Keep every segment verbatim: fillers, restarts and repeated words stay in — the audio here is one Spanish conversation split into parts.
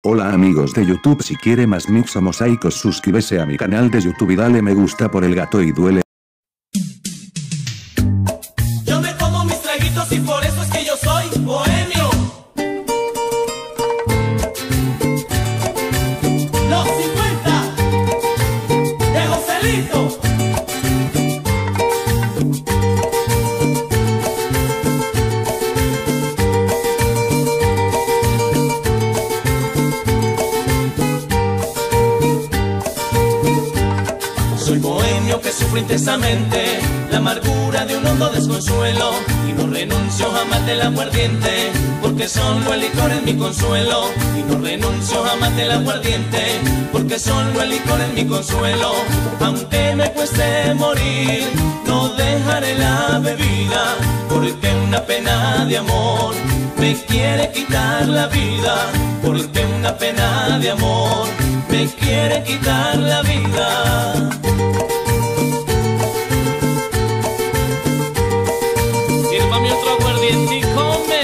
Hola amigos de YouTube, si quiere más mix o mosaicos suscríbese a mi canal de YouTube y dale me gusta por el gato y duele. Yo me tomo mis traguitos y por eso es que yo soy bohemio. Los cincuenta de Joselito. Soy bohemio que sufre intensamente la amargura de un hondo desconsuelo y no renuncio jamás del aguardiente, porque solo el licor es mi consuelo. Y no renuncio jamás del aguardiente, porque solo el licor es mi consuelo. Aunque me cueste morir, no dejaré la bebida, porque una pena de amor me quiere quitar la vida, porque una pena de amor me quiere quitar la vida. Sírvame otro aguardiente y come.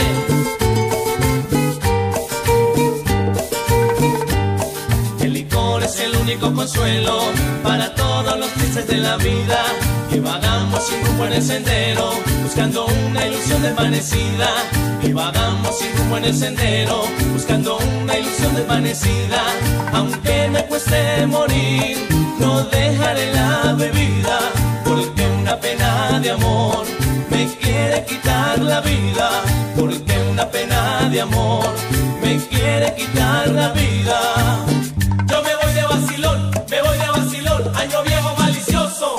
El licor es el único consuelo para todos los tristes de la vida, que vagamos sin rumbo en el sendero, buscando una ilusión desvanecida. Que vagamos sin rumbo en el sendero, buscando una ilusión desvanecida. Aunque me cueste morir, no dejaré la bebida, porque una pena de amor me quiere quitar la vida, porque una pena de amor me quiere quitar la vida. Yo me voy de vacilón, me voy de vacilón, año viejo malicioso.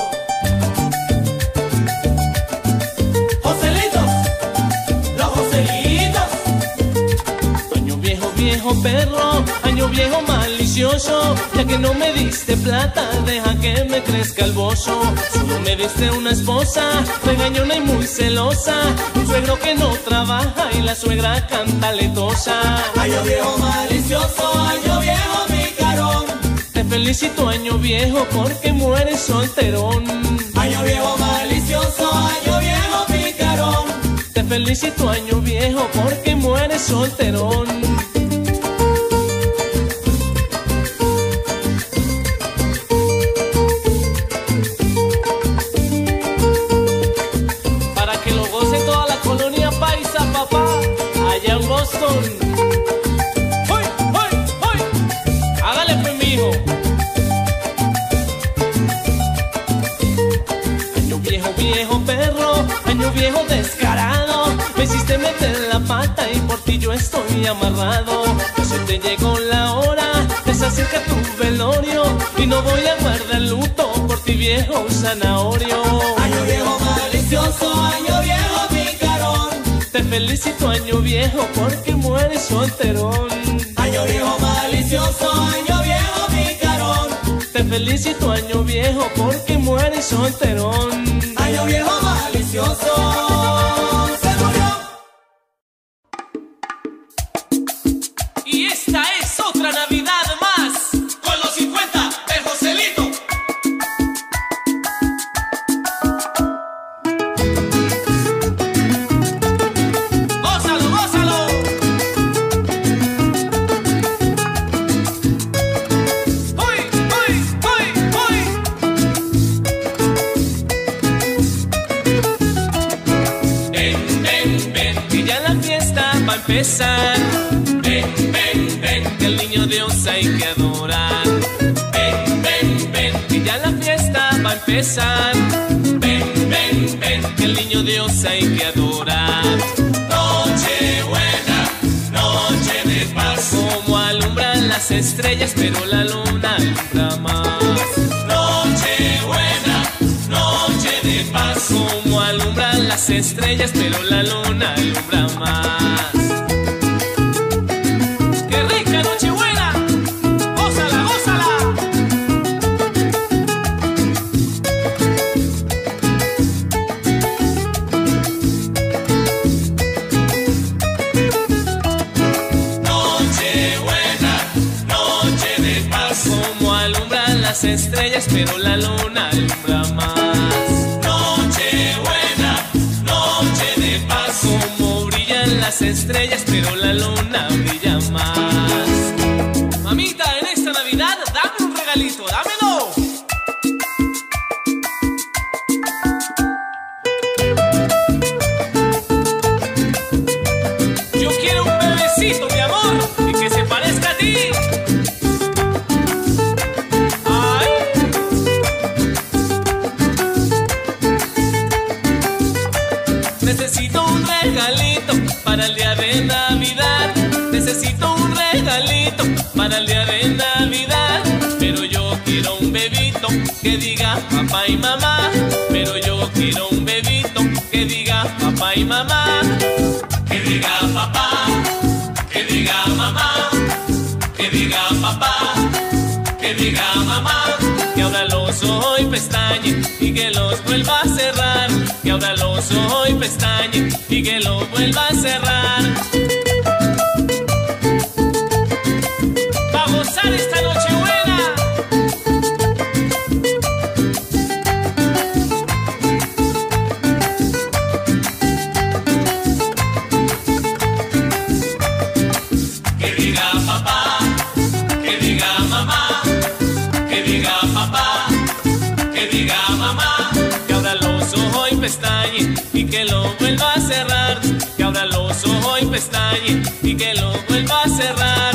Joselitos, los Joselitos. Año viejo, viejo perro, año viejo malicioso, ya que no me diste plata, deja que me crezca el bozo. Solo me diste una esposa, regañona y muy celosa, un suegro que no trabaja y la suegra cantaletosa. Año viejo malicioso, año viejo picarón, te felicito año viejo porque mueres solterón. Año viejo malicioso, año viejo picarón, te felicito año viejo porque mueres solterón. ¡Hoy, hoy, hoy! Hágale pues, mijo. Año viejo, viejo perro, año viejo descarado, me hiciste meter la pata y por ti yo estoy amarrado. Yo sé te llegó la hora, te se acerca tu velorio y no voy a guardar luto por ti viejo zanahorio. Año viejo malicioso, año viejo picarón, te felicito año viejo porque mueres solterón. Año viejo malicioso, año viejo picarón, te felicito año viejo porque mueres solterón. Año viejo malicioso, se murió. Y esta es otra Navidad más con los cincuenta de Joselito. Empezar. Ven, ven, ven, que el niño Dios hay que adorar. Ven, ven, ven, que ya la fiesta va a empezar. Ven, ven, ven, que el niño Dios hay que adorar. Noche buena, noche de paz, como alumbran las estrellas, pero la luna alumbra más. Noche buena, noche de paz, como alumbran las estrellas, pero la luna alumbra más. Las estrellas, pero la luna alumbra más. Noche buena, noche de paz, como brillan las estrellas, pero la luna brilla más. regalito, dámelo. Yo quiero un bebecito, mi amor, y que se parezca a ti. Ay. Necesito un regalito para el día de Navidad. Necesito un regalito para el día de Navidad. Pero yo quiero un bebito que diga papá y mamá. Pero yo quiero un bebito que diga papá y mamá. Que diga papá, que diga mamá. Que diga papá, que diga mamá. Que abra los ojos y pestañe y que los vuelva a cerrar. Que abra los ojos y pestañe y que los vuelva a cerrar. Va a gozar esta noche buena. Que diga papá, que diga mamá. Que diga papá, que diga mamá. Que abra los ojos y pestañe y que lo vuelva a cerrar. Que abra los ojos y pestañe y que lo vuelva a cerrar.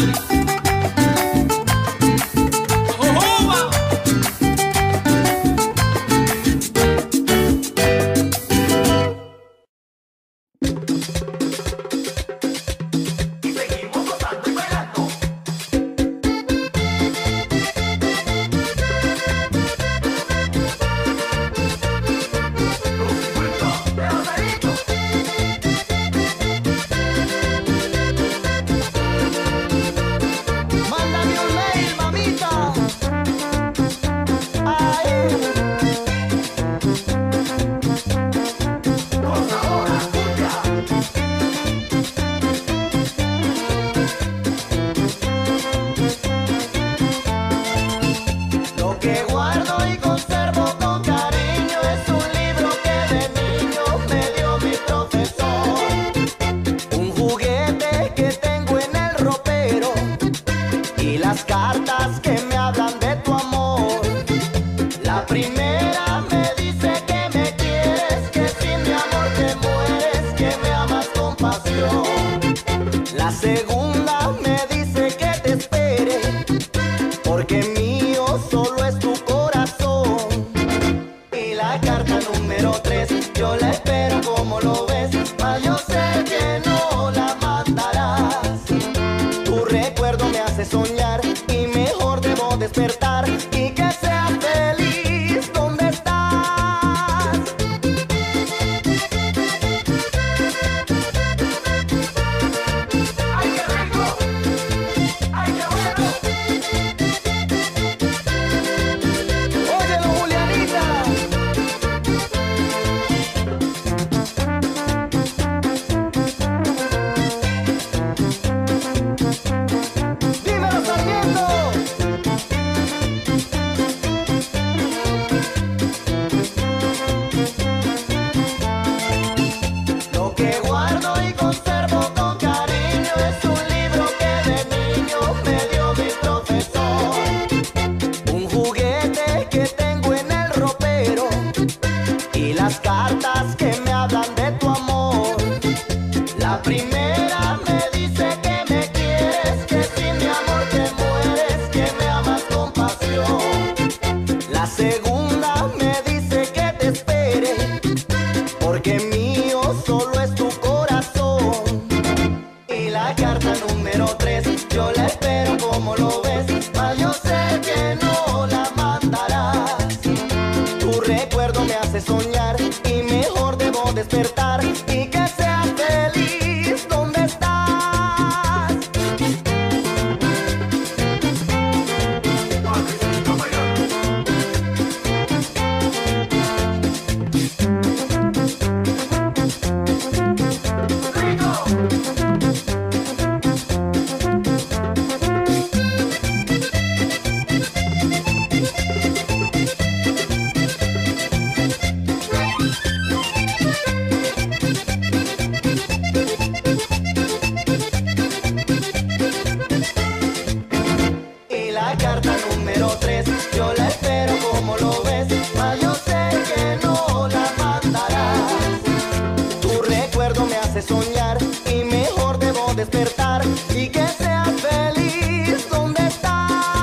Carta número como tres. Yo la espero como lo ves, mas yo sé que no la mandarás. Tu recuerdo me hace soñar y mejor debo despertar y que seas feliz donde estás.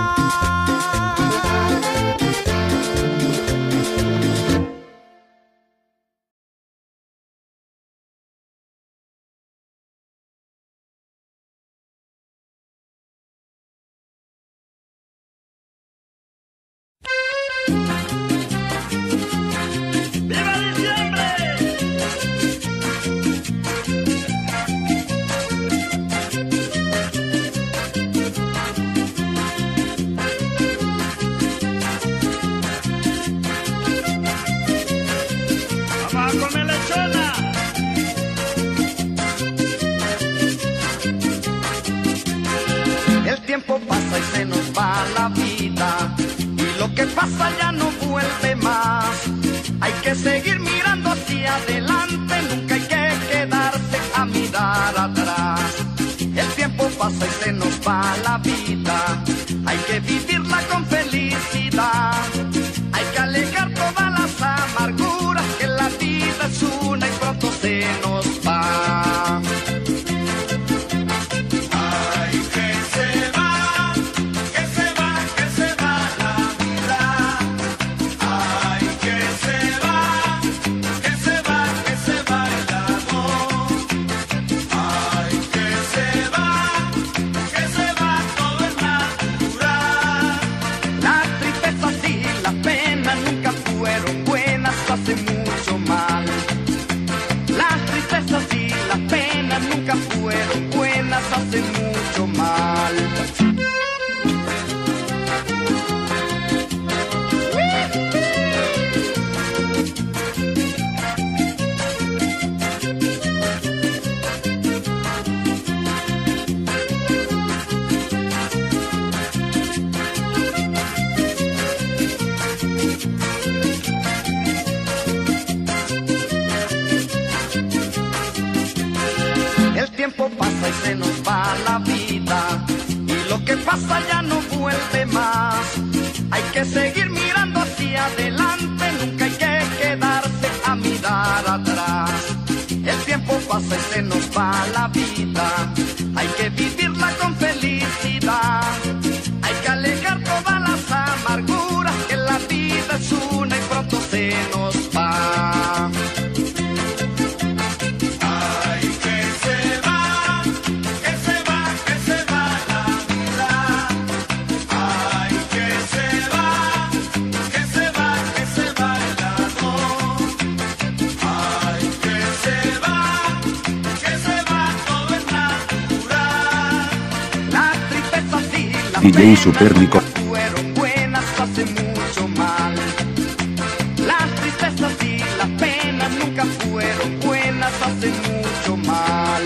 El tiempo pasa y se nos va la vida y lo que pasa ya no vuelve más. Hay que seguir mirando hacia adelante, nunca hay que quedarse a mirar atrás. El tiempo pasa y se nos va la vida, hay que vivirla con felicidad. Hay que alejar todas las amarguras, que la vida es una y pronto se nos va. Hace mucho mal. Las tristezas y las penas nunca fueron buenas, hace mucho mal. El tiempo pasa y se nos va la vida y lo que pasa ya no vuelve más. Hay que seguir mirando hacia adelante, nunca hay que quedarse a mirar atrás. El tiempo pasa y se nos va la vida, hay que vivirla con felicidad. Hay que alejar todas las amarguras, que la vida es una y pronto se nos va. D J Supernico. Fueron buenas, hace mucho mal. Las tristezas y las penas nunca fueron buenas, hace mucho mal.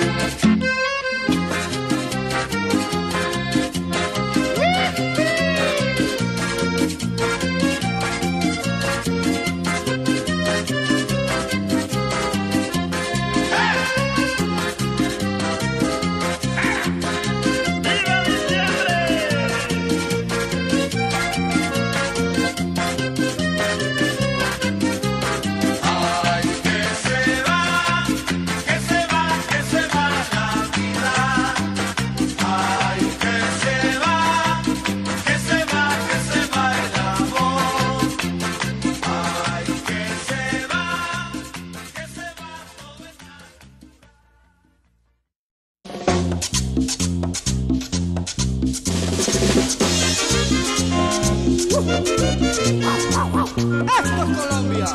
¡Esto es Colombia!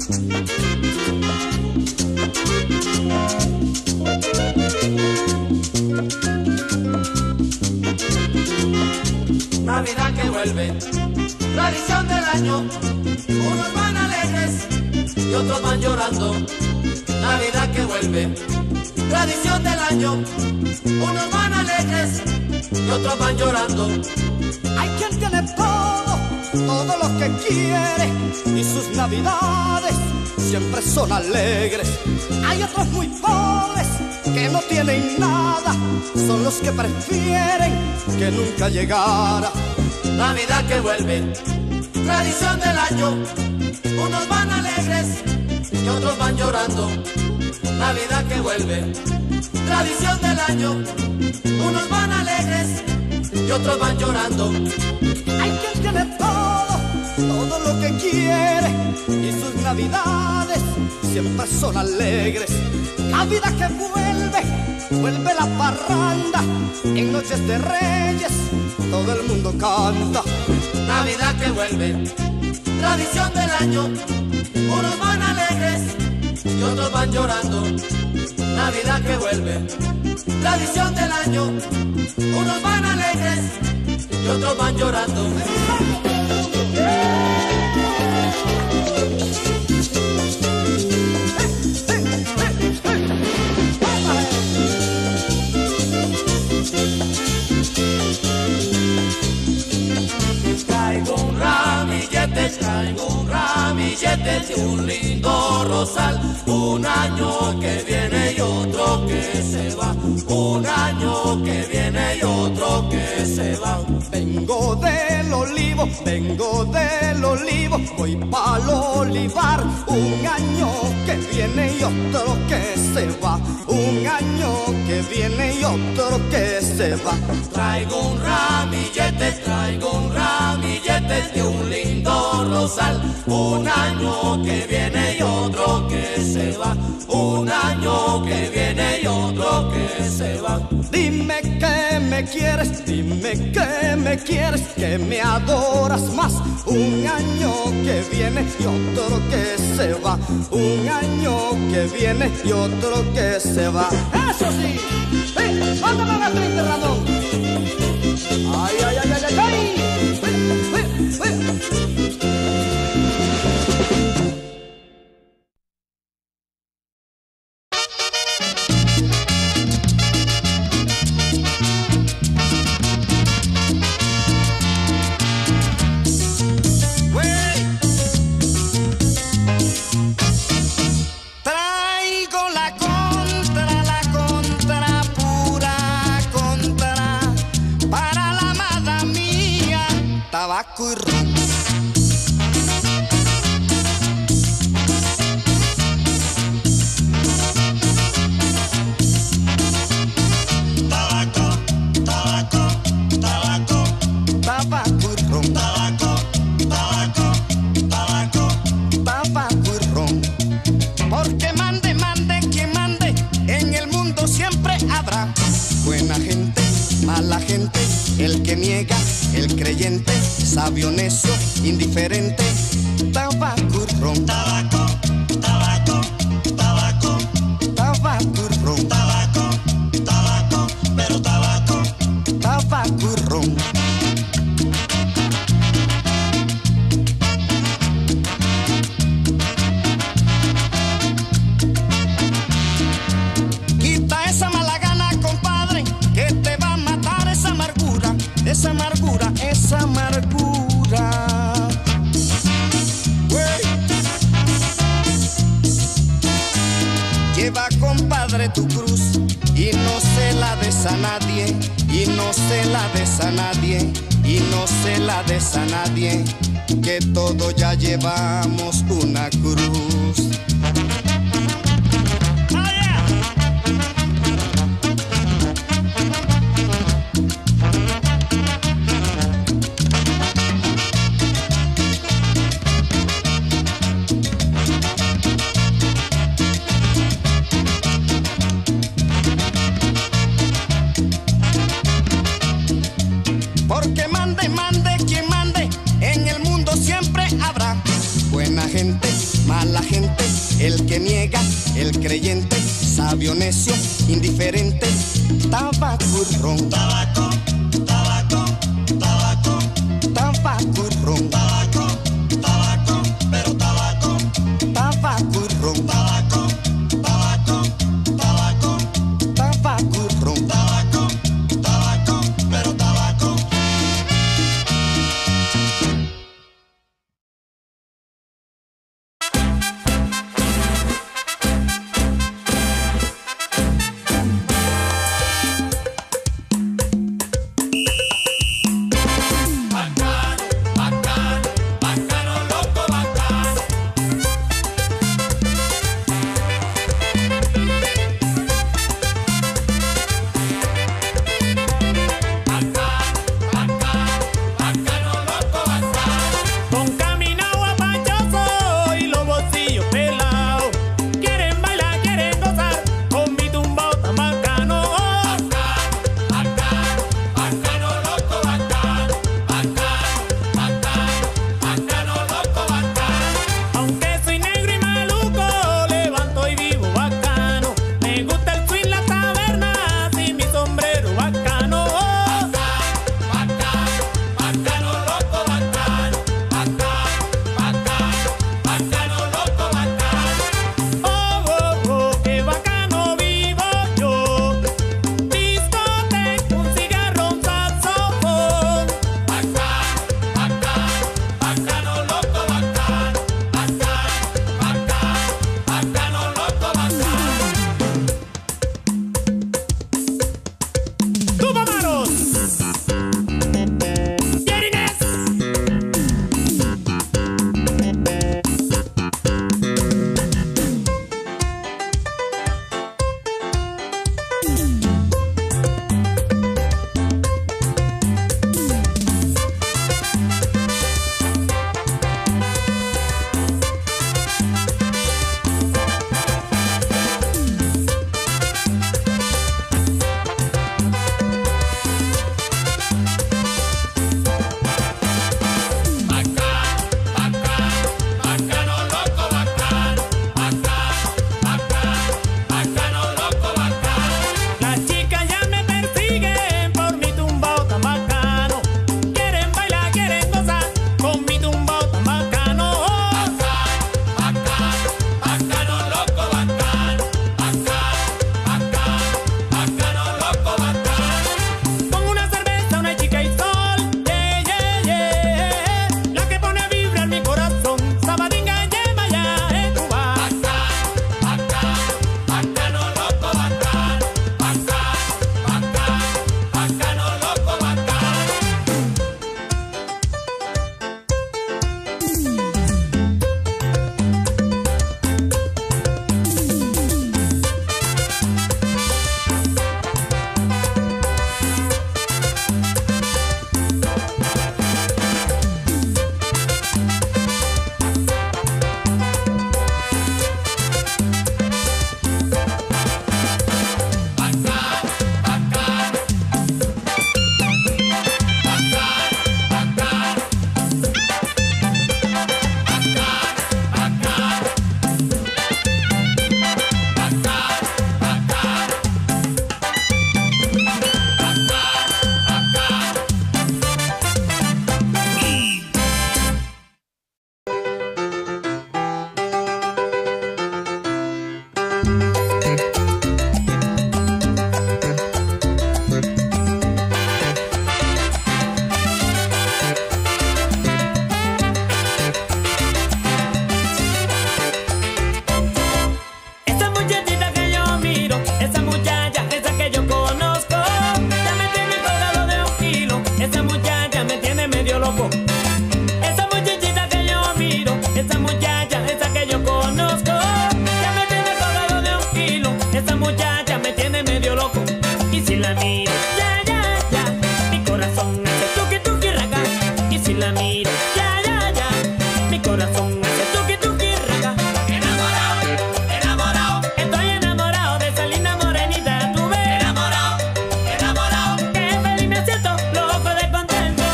Navidad que vuelve, tradición del año. Unos van alegres y otros van llorando. Navidad que vuelve, tradición del año. Unos van alegres y otros van llorando. Hay quien tiene todo, todo lo que quiere, y sus navidades siempre son alegres. Hay otros muy pobres que no tienen nada, son los que prefieren que nunca llegara. Navidad que vuelve, tradición del año. Unos van alegres y otros van llorando. Navidad que vuelve, tradición del año. Unos van alegres y otros van llorando. Hay quien tiene todo, todo lo que quiere, y sus navidades siempre son alegres. Navidad que vuelve, vuelve la parranda, en noches de reyes todo el mundo canta. Navidad que vuelve, tradición del año. Unos van alegres y otros van llorando. Navidad que vuelve, tradición del año. Unos van alegres y otros van llorando. Traigo un ramillete, traigo un ramillete de un lindo rosal. Un año que viene y otro que se va. Un año que viene y otro que se va. Vengo del olivo, vengo del olivo, voy pa'l olivar. Un año que viene y otro que se va. Un año que viene y otro que se va. Traigo un ramillete, traigo un ramillete de un lindo rosal. Un año que viene y otro que se va. Un año que viene y otro que se va. Dime que me quieres, dime que me quieres, que me adoras más. Un año que viene y otro que se va. Un año que viene y otro que se va. ¡Eso sí! ¡Sí! ¡Mándame una triste, Ramón! ¡Ay, ay, ay, ay, ay! ay. ¡Sí! ¡Sí! ¡Sí! Tabaco y ron. Tabaco, tabaco, tabaco, tabaco y ron. Tabaco, tabaco, tabaco, tabaco y ron. Porque mande, mande, quien mande, en el mundo siempre habrá buena gente, mala gente, el que niega, el creyente, sabio, necio, indiferente. Tabaco y ron. Tabaco, tabaco, tabaco, tabaco y ron. Tabaco, tabaco, pero tabaco, tabaco y ron. Quita esa mala gana, compadre, que te va a matar esa amargura, esa amargura, esa amargura. Wey. Lleva, compadre, tu cruz y no se la des a nadie, y no se la des a nadie, y no se la des a nadie, que todos ya llevamos una cruz. Porque mande, mande, quien mande, en el mundo siempre habrá buena gente, mala gente, el que niega, el creyente, sabio, necio, indiferente. Tabaco y ron. Tabaco, tabaco, tabaco, tabaco y ron. Tabaco, tabaco, pero tabaco, tabaco y ron. Tabaco, tabaco, tabaco, tabaco y ron. Tabaco, tabaco, pero tabaco. loco. Esa muchachita que yo miro, esa muchacha, esa que yo conozco, ya me tiene colgado de un kilo. Esa muchacha me tiene medio loco. Y si la miro, ya, ya, ya, mi corazón hace tuki tuki raca. Y si la miro, ya, ya, ya, mi corazón hace tuki tuki raca. Enamorado, enamorado, estoy enamorado de esa linda morenita. Tú ves, enamorado, enamorado, que feliz me siento, loco de contento.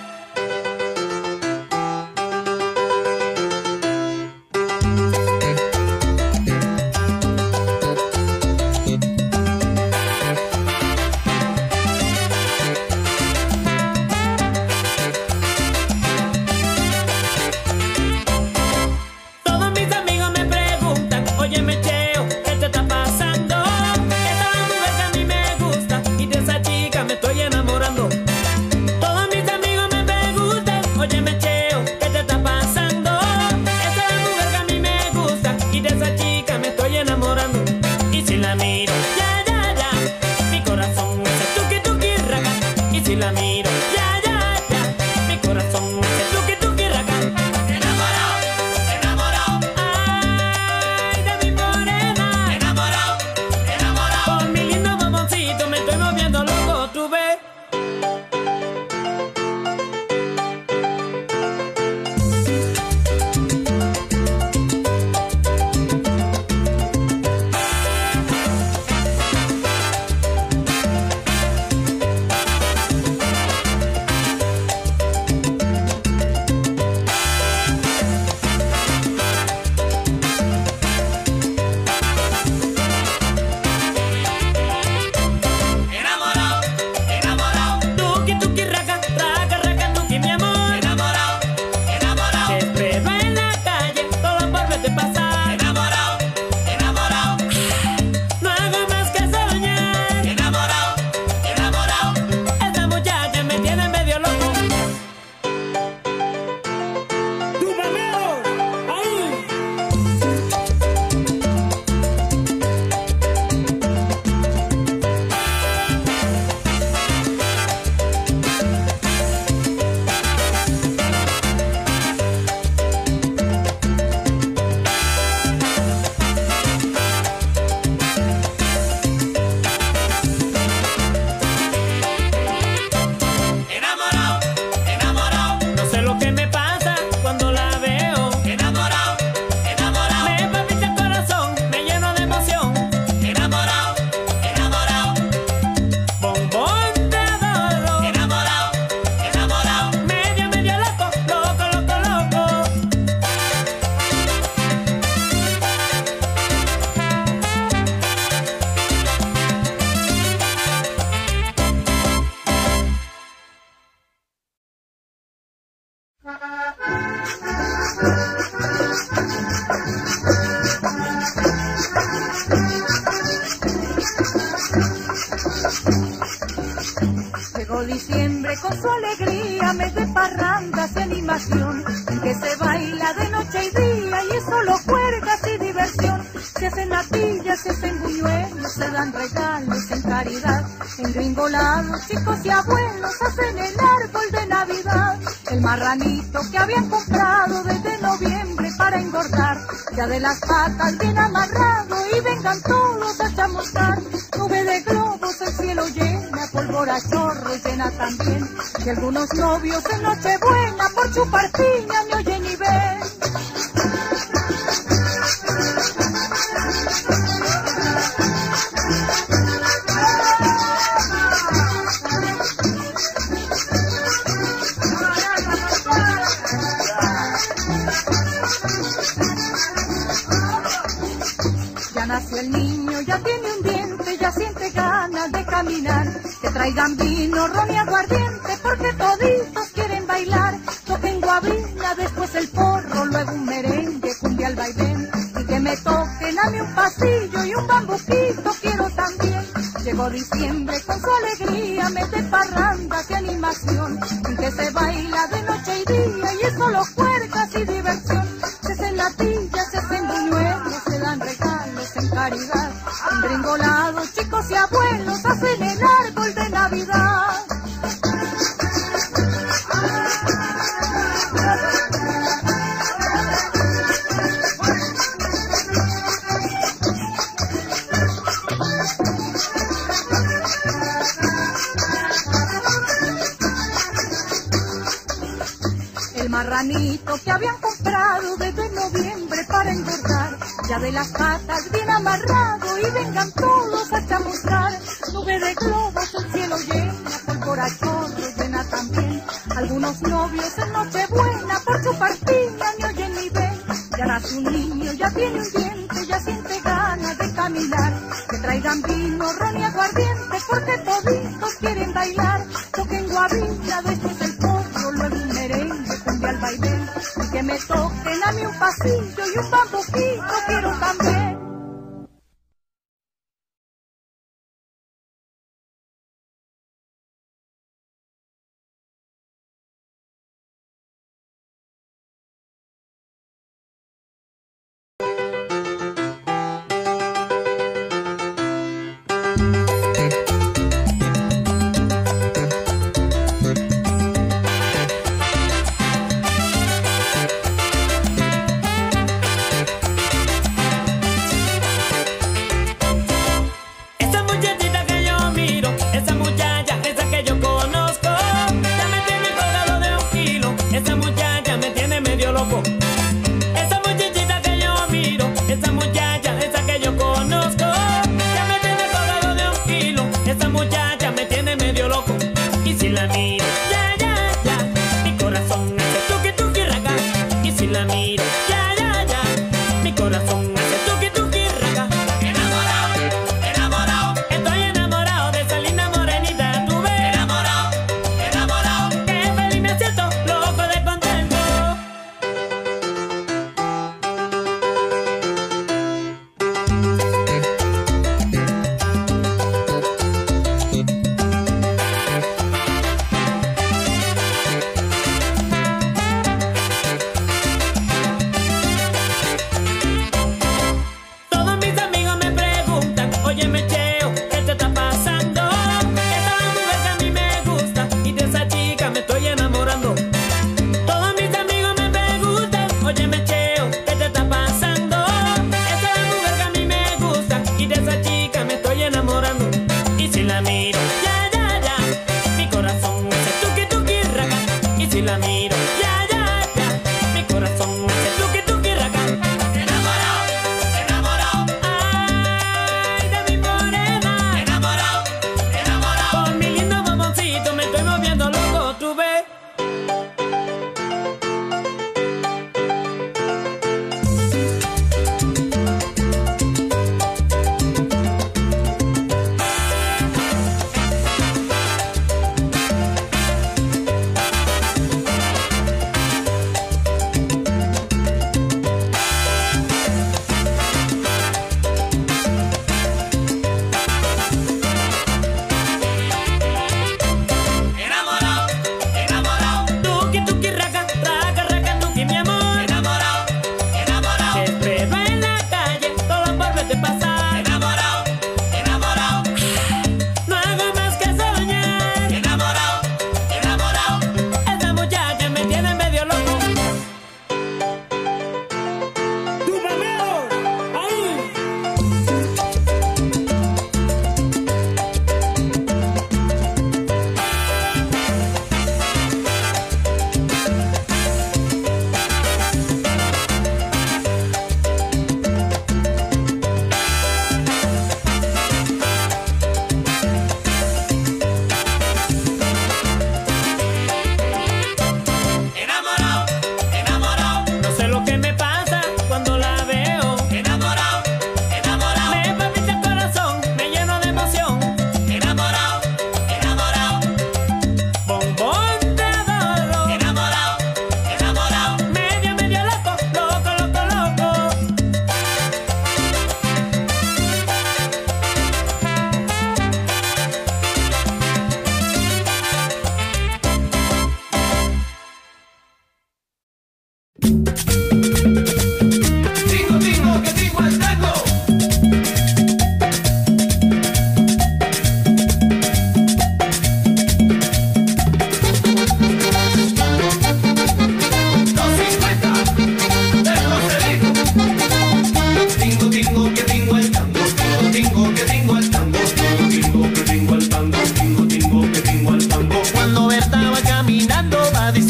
Todos mis amigos me preguntan, oye Mecheo, ¿qué te está pasando? Esa es la mujer que a mí me gusta y de esa chica me estoy enamorando. Todos mis amigos me preguntan, oye Mecheo, ¿qué te está pasando? Esa es la mujer que a mí me gusta y de esa chica me estoy enamorando. Y si la miro, ya, ya, ya, mi corazón hace tuki tuki raca. Y si la miro, ya, ya, ya, mi corazón hace tuki tuki raca. Enamorado, enamorado, ay, de mi morena. Enamorado, enamorado, por mi lindo mamoncito me estoy moviendo loco, tú ves. Enamorado, enamorado, tuki tuki raca, raca, raca, tuki mi amor. Enamorado, enamorado, te espero en la calle, todo por verte pasar. Enamorado, enamorado, no hago más que soñar. Enamorado, enamorado, esa muchacha me tiene medio loco. ¡Tu mameo! ¡Ahí! Enamorado, enamorado, no sé lo que me pasa cuando la veo. Enamorado, enamorado, me palpita el corazón, me lleno de emoción. Enamorado, enamorado, bombón te adoro. Enamorado, enamorado, medio, medio loco, loco, loco, loco. Llegó diciembre con su alegría, mes de parrandas y animación, en que se baila de noche y día y es solo juergas y diversión. Se hacen natillas, se hacen buñuelos, se dan regalos en caridad. Engringolados, chicos y abuelos hacen el árbol de Navidad. El marranito que habían comprado desde noviembre para engordar, ya de las patas bien amarrado y vengan todos a chamuscar. Nube de globos, el cielo llena, pólvora chorro llena también. Y algunos novios en Nochebuena por chupar piña me oyen y ven. Ya nació el niño, ya tiene un diente, ya siente ganas de caminar. Que traigan vino, ron y aguardiente, porque toditos quieren bailar. Toquen guabina, después el porro, luego un merengue, cumbia al vaivén. Y que me toquen a mí un pasillo y un bambuquito quiero también. Llegó diciembre con su alegría, mes de parrandas y animación, en que se baila de noche y día y es solo juergas y diversión. Se hacen latillas, se hacen buñuelos, se dan regalos en caridad. Engringolados, chicos y abuelos hacen el árbol de Navidad. marranito que habían comprado desde noviembre para engordar, ya de las patas bien amarrado y vengan todos a chamuscar. Nube de globos, el cielo llena, pólvora chorro llena también. Algunos novios en Nochebuena por su partida ni oyen ni ven. Ya nace un niño, ya tiene un diente, ya siente ganas de caminar. Que traigan vino, ron y aguardiente, porque toditos quieren bailar. Toquen guabina, después el pollo, luego un merengue, cumbia al baile. Y que me toquen a mí un pasillo y un bambuquito quiero también.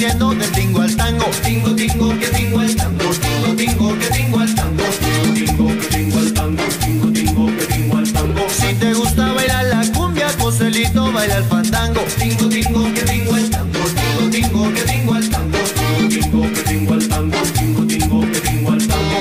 yendo del tingo al tango. Tingo, tingo, que tingo el tango. Tingo, tingo, que tingo el tango. Tingo, tingo, que tingo el tango. Tingo, tingo, que tingo el tango. Si te gusta bailar la cumbia, Joselito baila el fandango. Tingo, tingo, que tingo el tango. Tingo, tingo, que tingo el tango. Tingo, tingo, que tingo el tango. Tingo, tingo, que tingo el tango.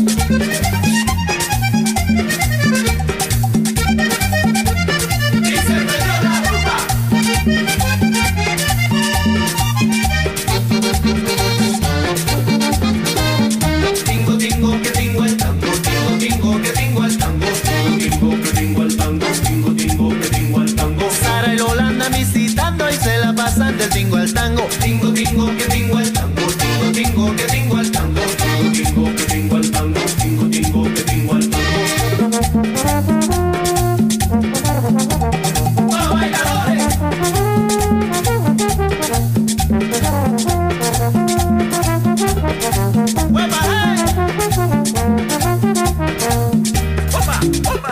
Del tingo al tango, tingo, tingo, que tingo el tango, tingo, tingo, que tingo el tango, tingo, tingo, que tingo el tango, tingo, tingo, que tingo el tango. ¡Vamos, bailadores! ¡Huepa, hey! ¡Opa, opa!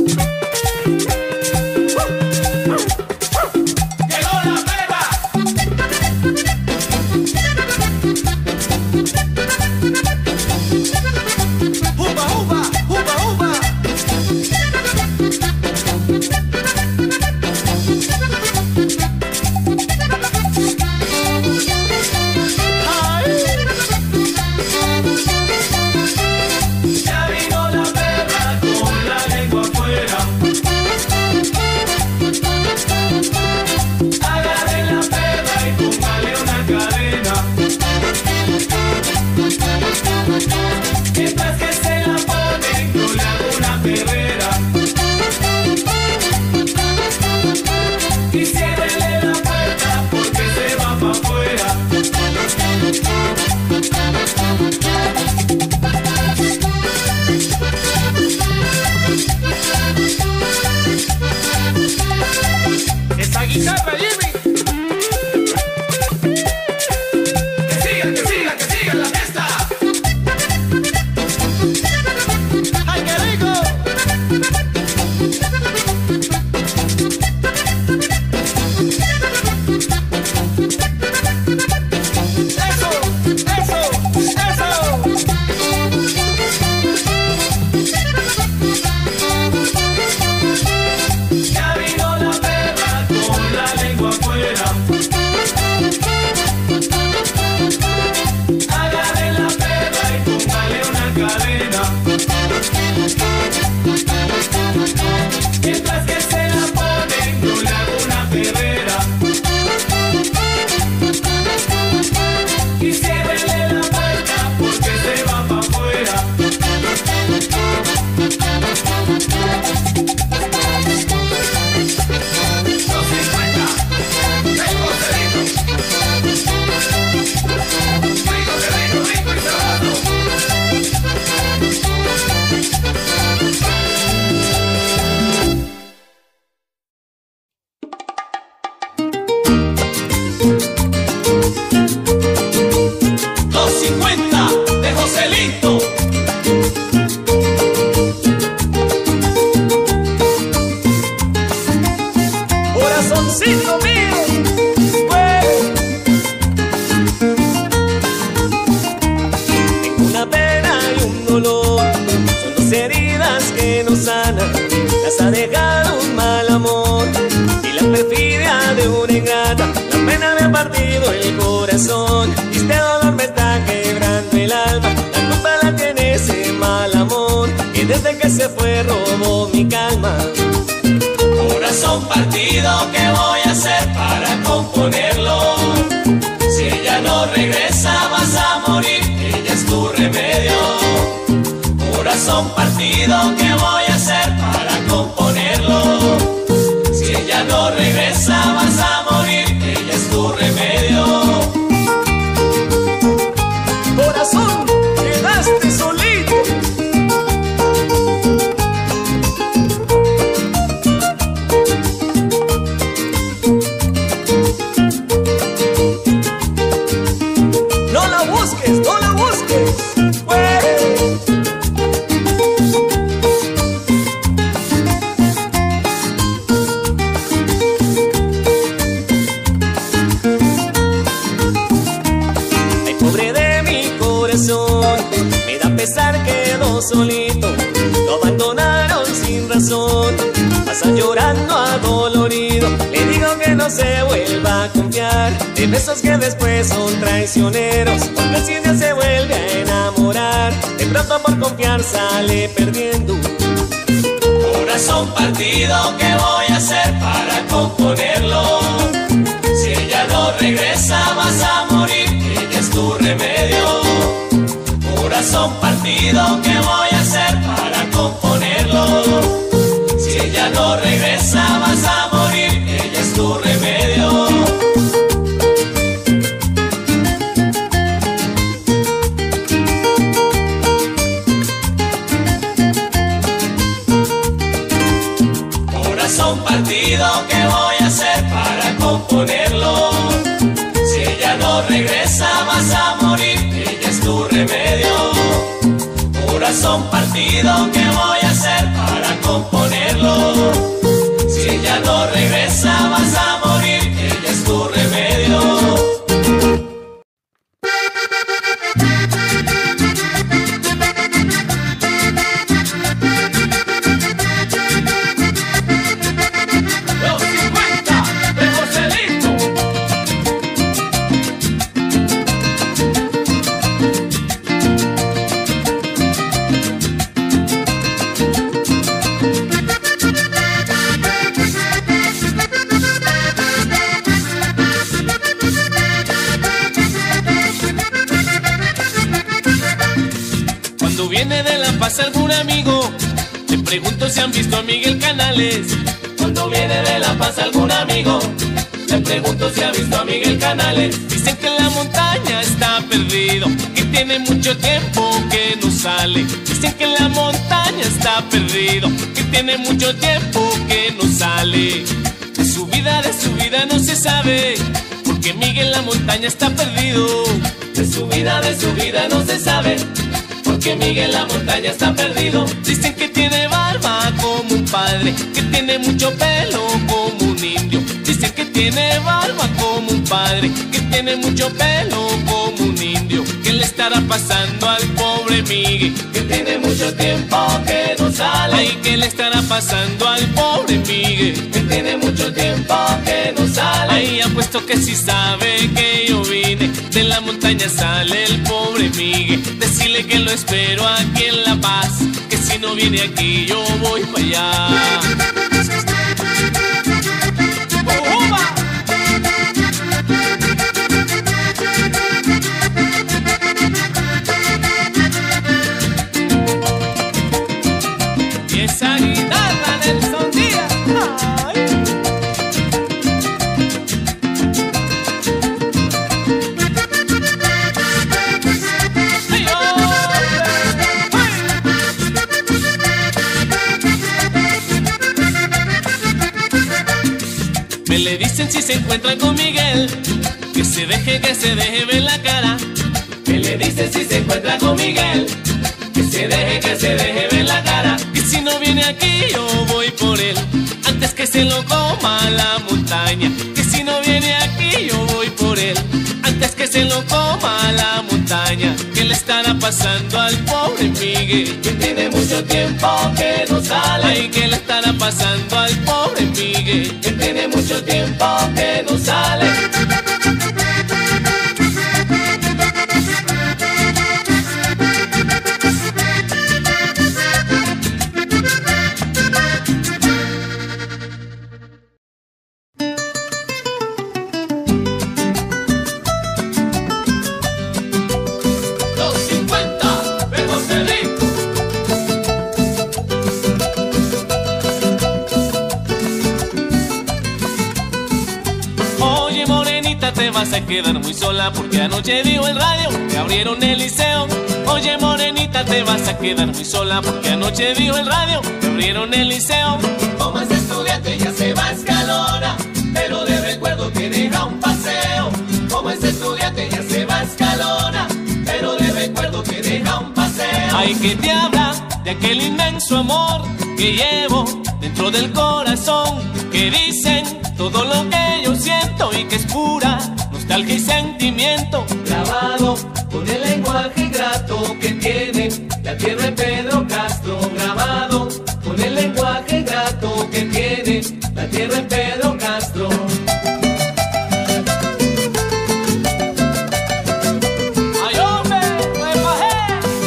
Desde que se fue robó mi calma. Corazón partido, ¿qué voy a hacer para componerlo? Si ella no regresa vas a morir, ella es tu remedio. Corazón partido, ¿qué voy a hacer para componerlo? Si ella no regresa vas a morir, ella es tu remedio. Corazón, quedaste solito. No la busques, pobre de mi corazón. Me da pesar, quedó solito, lo abandonaron sin razón. Pasa llorando adolorido, le digo que no se vuelva a confiar de besos que después son traicioneros, porque si no se vuelve a enamorar, de pronto por confiar sale perdiendo. Corazón partido, ¿qué voy a hacer para componerlo? Si ella no regresa vas a morir, ella es tu remedio. Corazón partido, ¿qué voy a hacer para componerlo? Si ella no regresa vas a morir, ella es tu remedio. Corazón partido, ¿qué voy a hacer para componerlo? Si ella no regresa vas a morir, ella es tu remedio. Corazón partido, ¿qué voy a hacer para componerlo? Si ella no regresa vas a morir, ella es tu remedio. ¿Algún amigo? Le pregunto si han visto a Miguel Canales. Cuando viene de La Paz algún amigo, le pregunto si ha visto a Miguel Canales. Dicen que en la montaña está perdido, que tiene mucho tiempo que no sale. Dicen que en la montaña está perdido, que tiene mucho tiempo que no sale. De su vida, de su vida no se sabe, porque Miguel en la montaña está perdido. De su vida, de su vida no se sabe, porque Miguel en la montaña está perdido. Dicen que tiene barba como un padre, que tiene mucho pelo como un indio. Dicen que tiene barba como un padre, que tiene mucho pelo como un indio. ¿Qué le estará pasando al pobre Miguel? Que tiene mucho tiempo que no sale. Ay, ¿qué le estará pasando al pobre Miguel? Que tiene mucho tiempo que no sale. Ay, apuesto que si sabe que yo vine de la montaña sale el pobre Miguel. Decirle que lo espero aquí en La Paz, que si no viene aquí yo voy para allá. Y esa guitarra Nelson Díaz, ay. Me le dicen si se encuentran con Miguel, que se deje, que se deje ver la cara. Me le dicen si se encuentra con Miguel, que se deje, que se deje ver la cara. Y si no viene aquí yo voy por él, antes que se lo coma la montaña. Que si no viene aquí yo voy por él, antes que se lo coma la montaña. ¿Qué le estará pasando al pobre Miguel? Que tiene mucho tiempo que no sale. Ay, ¿qué le estará pasando al pobre Miguel? Que tiene mucho tiempo que no sale. Vas a quedar muy sola porque anoche dijo el radio que abrieron el liceo. Oye morenita, te vas a quedar muy sola porque anoche dijo el radio que abrieron el liceo. Como es estudiante ya se va a Escalona, pero de recuerdo que deja un paseo. Como es estudiante ya se va a Escalona, pero de recuerdo que deja un paseo. Ay, que te habla de aquel inmenso amor que llevo dentro del corazón, que dicen todo lo que yo siento y que es pura nostalgia y sentimiento grabado grabado con el lenguaje grato que tiene la tierra de Pedro Castro. Grabado con el lenguaje grato que tiene la tierra de Pedro Castro. ¡Ay, hombre! ¡Me bajé!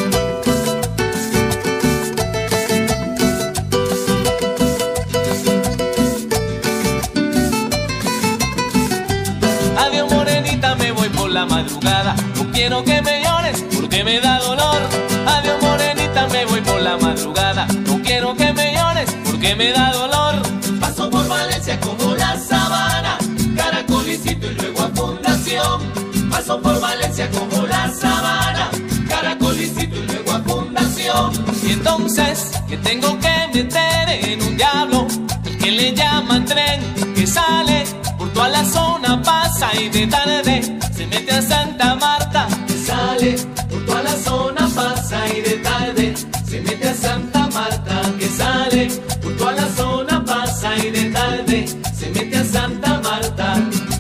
Adiós, morenita, me voy por la madrugada. No quiero que me llores porque me da dolor. Adiós, morenita, me voy por la madrugada. No quiero que me llores porque me da dolor. Paso por Valencia como la sabana, Caracolicito y luego a Fundación. Paso por Valencia como la sabana, Caracolicito y luego a Fundación. Y entonces que tengo que meter en un diablo el que le llaman tren, que sale por toda la zona, pasa y de tarde se mete a Santa Marta. Que sale por toda la zona, pasa y de tarde se mete a Santa Marta. Que sale por toda la zona, pasa y de tarde se mete a Santa Marta.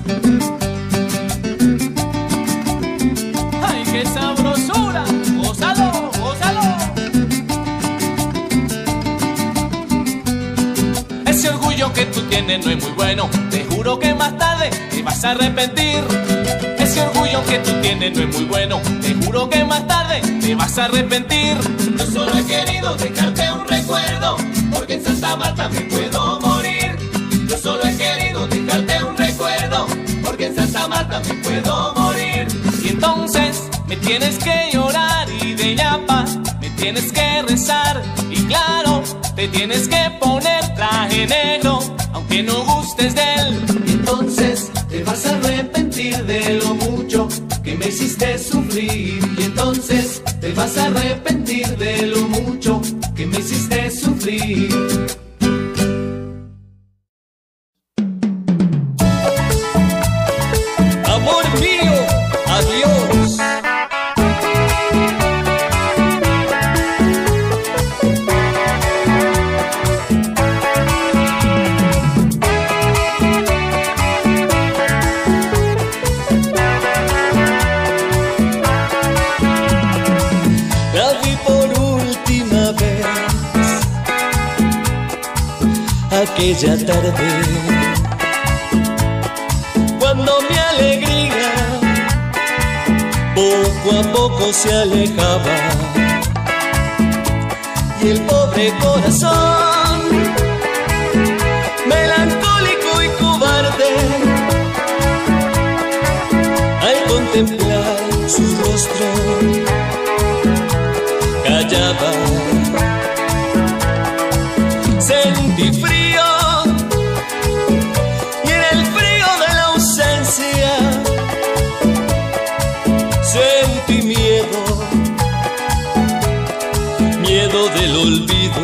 ¡Ay, qué sabrosura! ¡Gózalo, gózalo! Ese orgullo que tú tienes no es muy bueno. Te juro que más tarde te vas a arrepentir. Ese orgullo que tú tienes no es muy bueno. Te juro que más tarde te vas a arrepentir. Yo solo he querido dejarte un recuerdo, porque en Santa Marta me puedo morir. Yo solo he querido dejarte un recuerdo, porque en Santa Marta me puedo morir. Y entonces me tienes que llorar y de yapa me tienes que rezar. Y claro, te tienes que poner traje negro, aunque no gustes de él. Y entonces te vas a arrepentir de lo mucho que me hiciste sufrir. Y entonces te vas a arrepentir de lo mucho que me hiciste sufrir. Amor mío, adiós. Aquella tarde, cuando mi alegría poco a poco se alejaba y el pobre corazón, melancólico y cobarde, al contemplar su rostro, callaba. Sentí frío y en el frío de la ausencia sentí miedo, miedo del olvido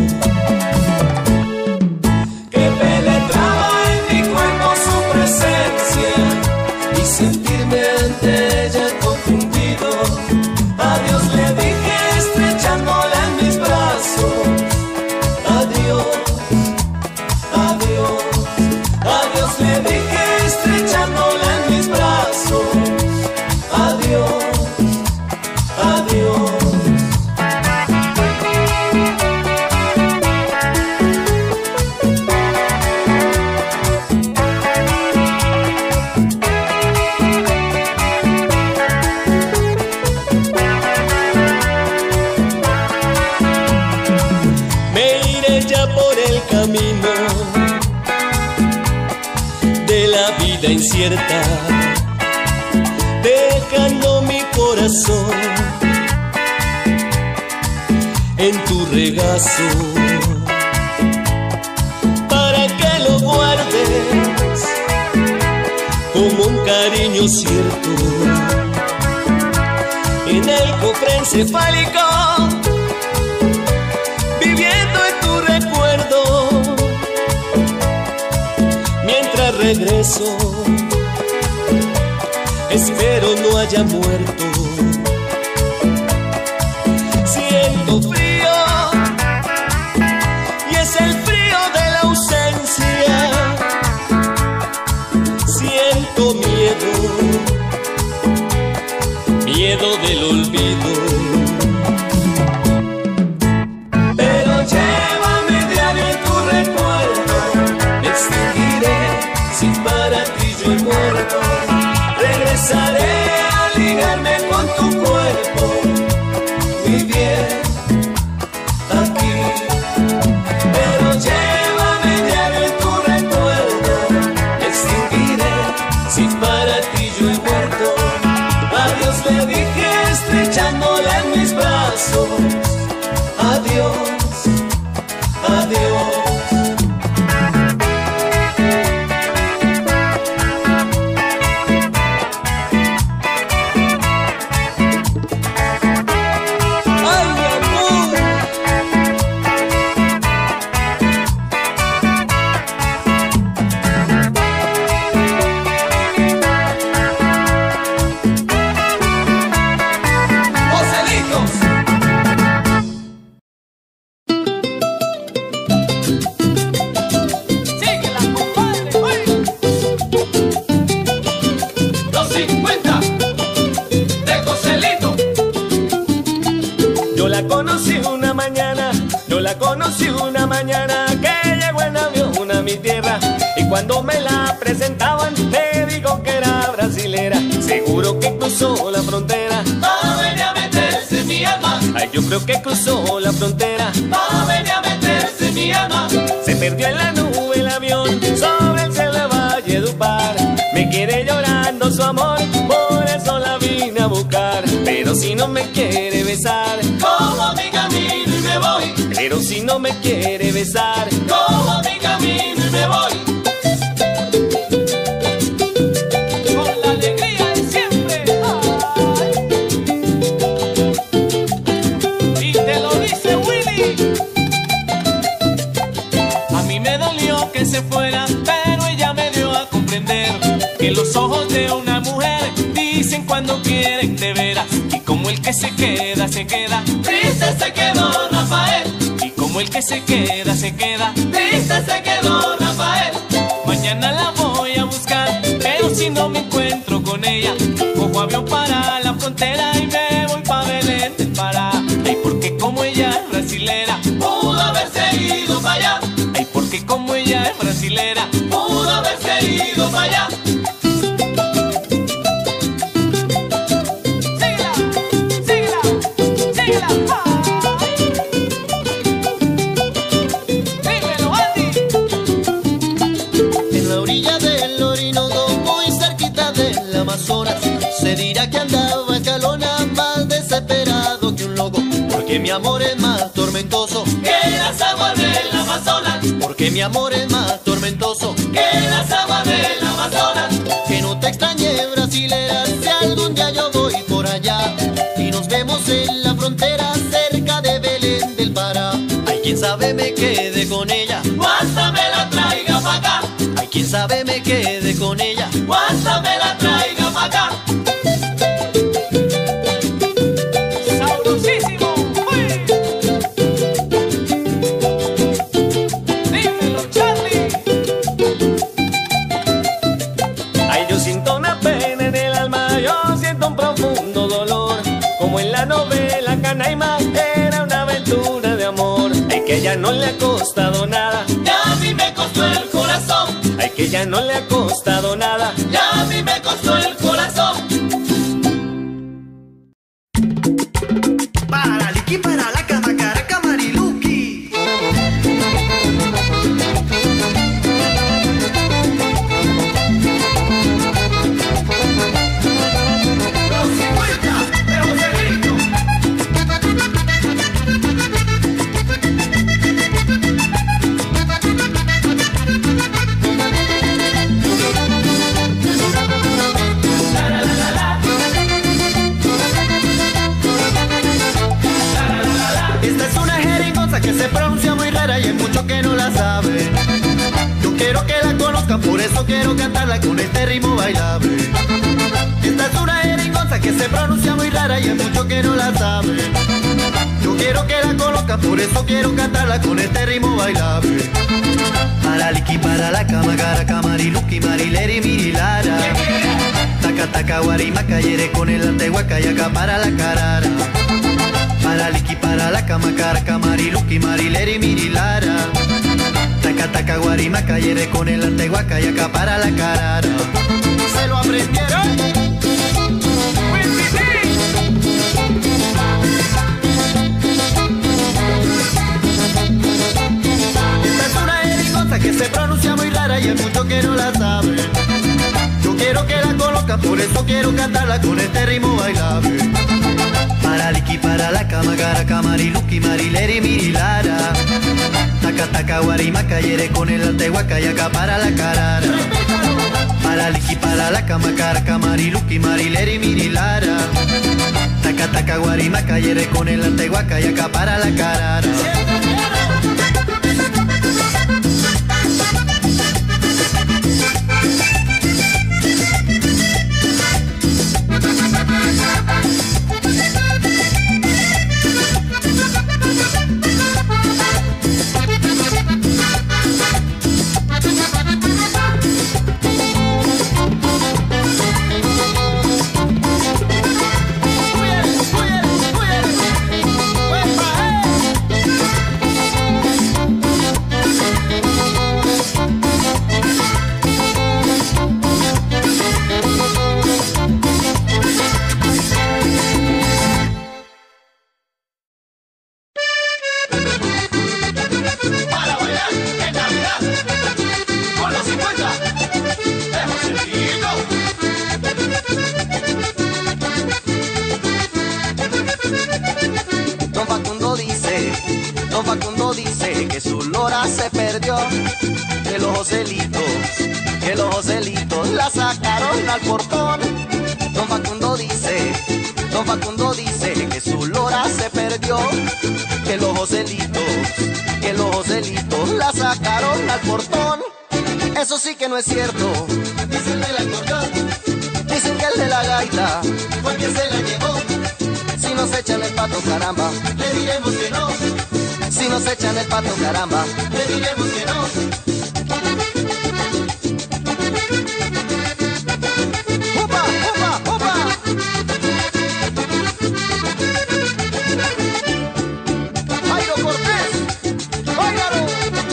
que penetraba en mi cuerpo su presencia y sentirme ante ella confundido. Adiós le dije estrechándola en mis brazos. Adiós, adiós, adiós le dije estrechándola en mis brazos. Adiós, adiós. Camino de la vida incierta, dejando mi corazón en tu regazo, para que lo guardes como un cariño cierto en el cofre encefálico. Mientras regreso, espero no haya muerto. Siento frío y es el frío de la ausencia. Siento miedo, miedo del olvido. Pero llévame diario en tu recuerdo, me extinguiré si para ti yo he muerto. Regresaré a ligarme con tu cuerpo, mi bien, aquí. Pero llévame diario en tu recuerdo, me extinguiré si para ti yo he muerto. Adiós le dije estrechándole en mis brazos, adiós, adiós. Cuando me la presentaban, me dijo que era brasilera. Seguro que cruzó la frontera va a venir a meterse en mi alma. Ay, yo creo que cruzó la frontera va a venir a meterse en mi alma. Se perdió en la nube el avión sobre el cielo de Valledupar. Me quiere llorando su amor, por eso la vine a buscar. Pero si no me quiere besar, cojo mi camino y me voy. Pero si no me quiere besar, cojo mi camino y me voy. Se fuera, pero ella me dio a comprender que los ojos de una mujer dicen cuando quieren de veras. Y como el que se queda, se queda, triste se quedó Rafael. Y como el que se queda, se queda, triste se quedó Rafael. Mañana la voy a buscar, pero si no me encuentro con ella, cojo avión para la frontera y me voy pa' Belén del Pará. Ay, porque como ella es brasilera, pudo haberse ido para allá. Ay, porque como ella es brasilera, pudo haberse ido para allá. Síguela, síguela, síguela. Dímelo, Andy. En la orilla del Orinoco, muy cerquita del Amazonas, se dirá que andaba escalona, más desesperado que un loco. Porque mi amor es más tormentoso que las aguas del Amazonas. Porque mi amor es más tormentoso que las aguas del Amazonas. Que no te extrañe, brasilera, si algún día yo voy por allá y nos vemos en la frontera cerca de Belén del Pará. Hay quien sabe me quede con ella, o hasta me la traiga pa' acá. Hay quien sabe me quede con ella, o hasta me la traiga pa' acá. Sabrosísimo. Canaima era una aventura de amor. Ay, que ya no le ha costado nada, ya a mí me costó el corazón. Ay, que ya no le ha costado nada, ya a mí me costó el corazón. Para la liqui, para la cama, caraca, mariluki. Los cincuenta de Joselito. Que se pronuncia muy rara y hay muchos que no la saben. Yo quiero que la conozcan, por eso quiero cantarla con este ritmo bailable. Esta es una jeringonza que se pronuncia muy rara y hay muchos que no la saben. Yo quiero que la conozcan, por eso quiero cantarla con este ritmo bailable. Para liqui, para la cama, caraca, mariluki, marileri, mirilara. Taca, taca, guarimaca, yere con el antehuaca y acá para la carara. Para liqui, para la cama, caraca, mariluki, marileri, mirilara. Taca, taca, guarimaca, yere con el antehuaca y acá para la carara. Se lo aprendieron. Esta es una jerigonza que se pronuncia muy rara y hay muchos que no la saben. Yo quiero que la conozcan, por eso quiero cantarla con este ritmo bailable. Para liqui, para la cama, caraca, mariluki, marileri, mirilara. Taca, taca, guarimaca, yere con el antehuaca y acá para la carara. Para liqui, para la cama, caraca, mariluki, marileri, mirilara. Taca, taca, guarimaca, yere con el antehuaca y acá para la carara. Se perdió, que los Joselitos, que los Joselitos la sacaron al portón. Don Facundo dice, Don Facundo dice que su lora se perdió, que los Joselitos, que los Joselitos la sacaron al portón. Eso sí que no es cierto, dicen del acordeón, dicen que el de la gaita fue quien se la llevó. Si nos echan el pato, caramba, le diremos que no. Si nos echan el pato, caramba, le diremos que no. ¡Upa, upa, upa! ¡Jairo Cortés! ¡Óigalo!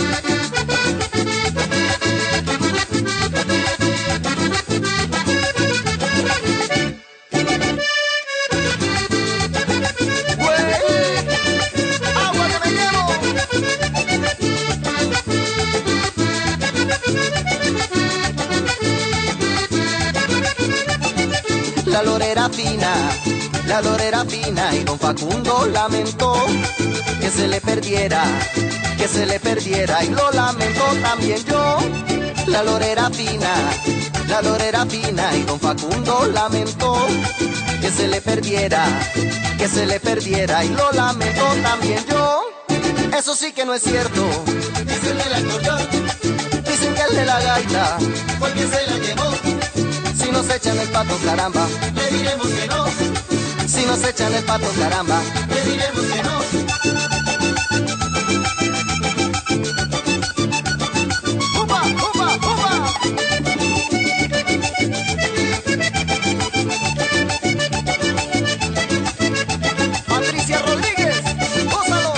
La lorera fina, la lorera fina y don Facundo lamentó que se le perdiera, que se le perdiera y lo lamentó también yo. La lorera fina, la lorera fina y don Facundo lamentó que se le perdiera, que se le perdiera y lo lamentó también yo. Eso sí que no es cierto, dicen el acordeón, dicen que el de la gaita fue quien se la llevó. Si nos echan el pato, caramba, le diremos que no. Si nos echan el pato, caramba, le diremos que no. ¡Upa, upa, upa! Patricia Rodríguez, gózalo.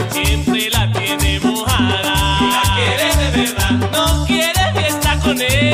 con él.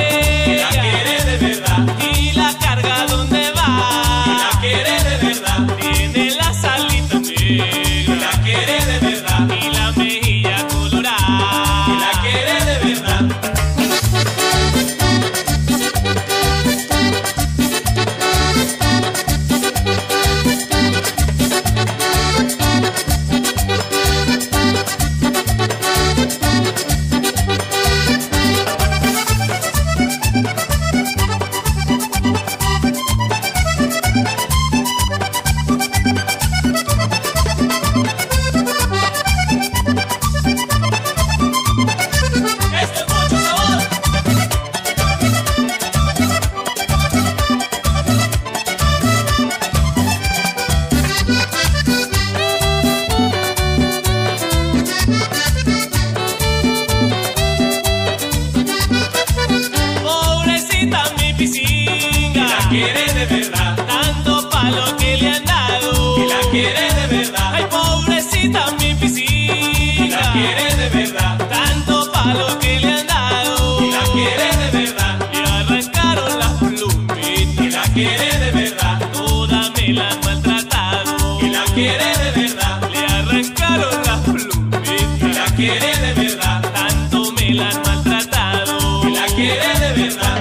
quiere de verdad. Tanto palo que le han dado, que la quiere de verdad. Ay, pobrecita mi piscina, que la quiere de verdad. Tanto palo que le han dado, que la quiere de verdad. Le arrancaron las plumitas, que la quiere de verdad. Toda me la han maltratado, que la quiere de verdad. Le arrancaron las plumitas, que la quiere de verdad. Tanto me la han maltratado, que la quiere de verdad.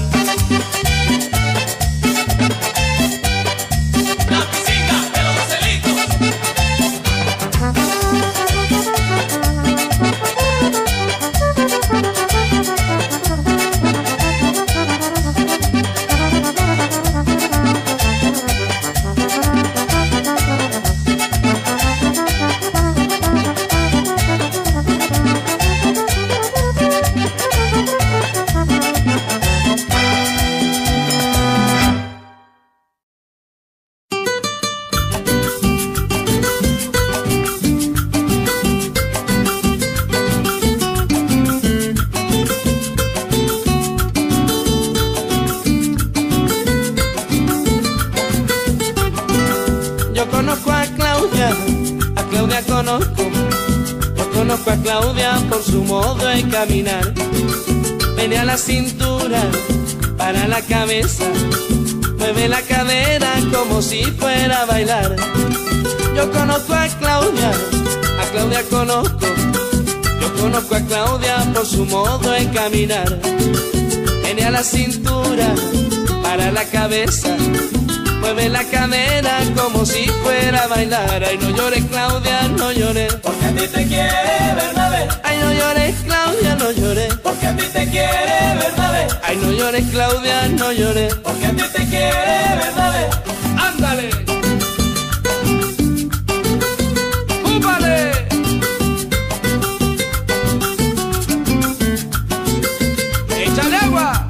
Conozco a Claudia por su modo de caminar. Menea la cintura para la cabeza, mueve la cadera como si fuera a bailar. Yo conozco a Claudia, a Claudia conozco. Yo conozco a Claudia por su modo de caminar. Menea la cintura para la cabeza, mueve la cadera como si fuera a bailar. Ay, no llores, Claudia, no llores, porque a ti te quiere Bernabé. Ay, no llores, Claudia, no llores, porque a ti te quiere Bernabé. Ay, no llores, Claudia, no llores, porque a ti te quiere Bernabé. ¡Ándale! ¡Júpale! ¡Échale agua!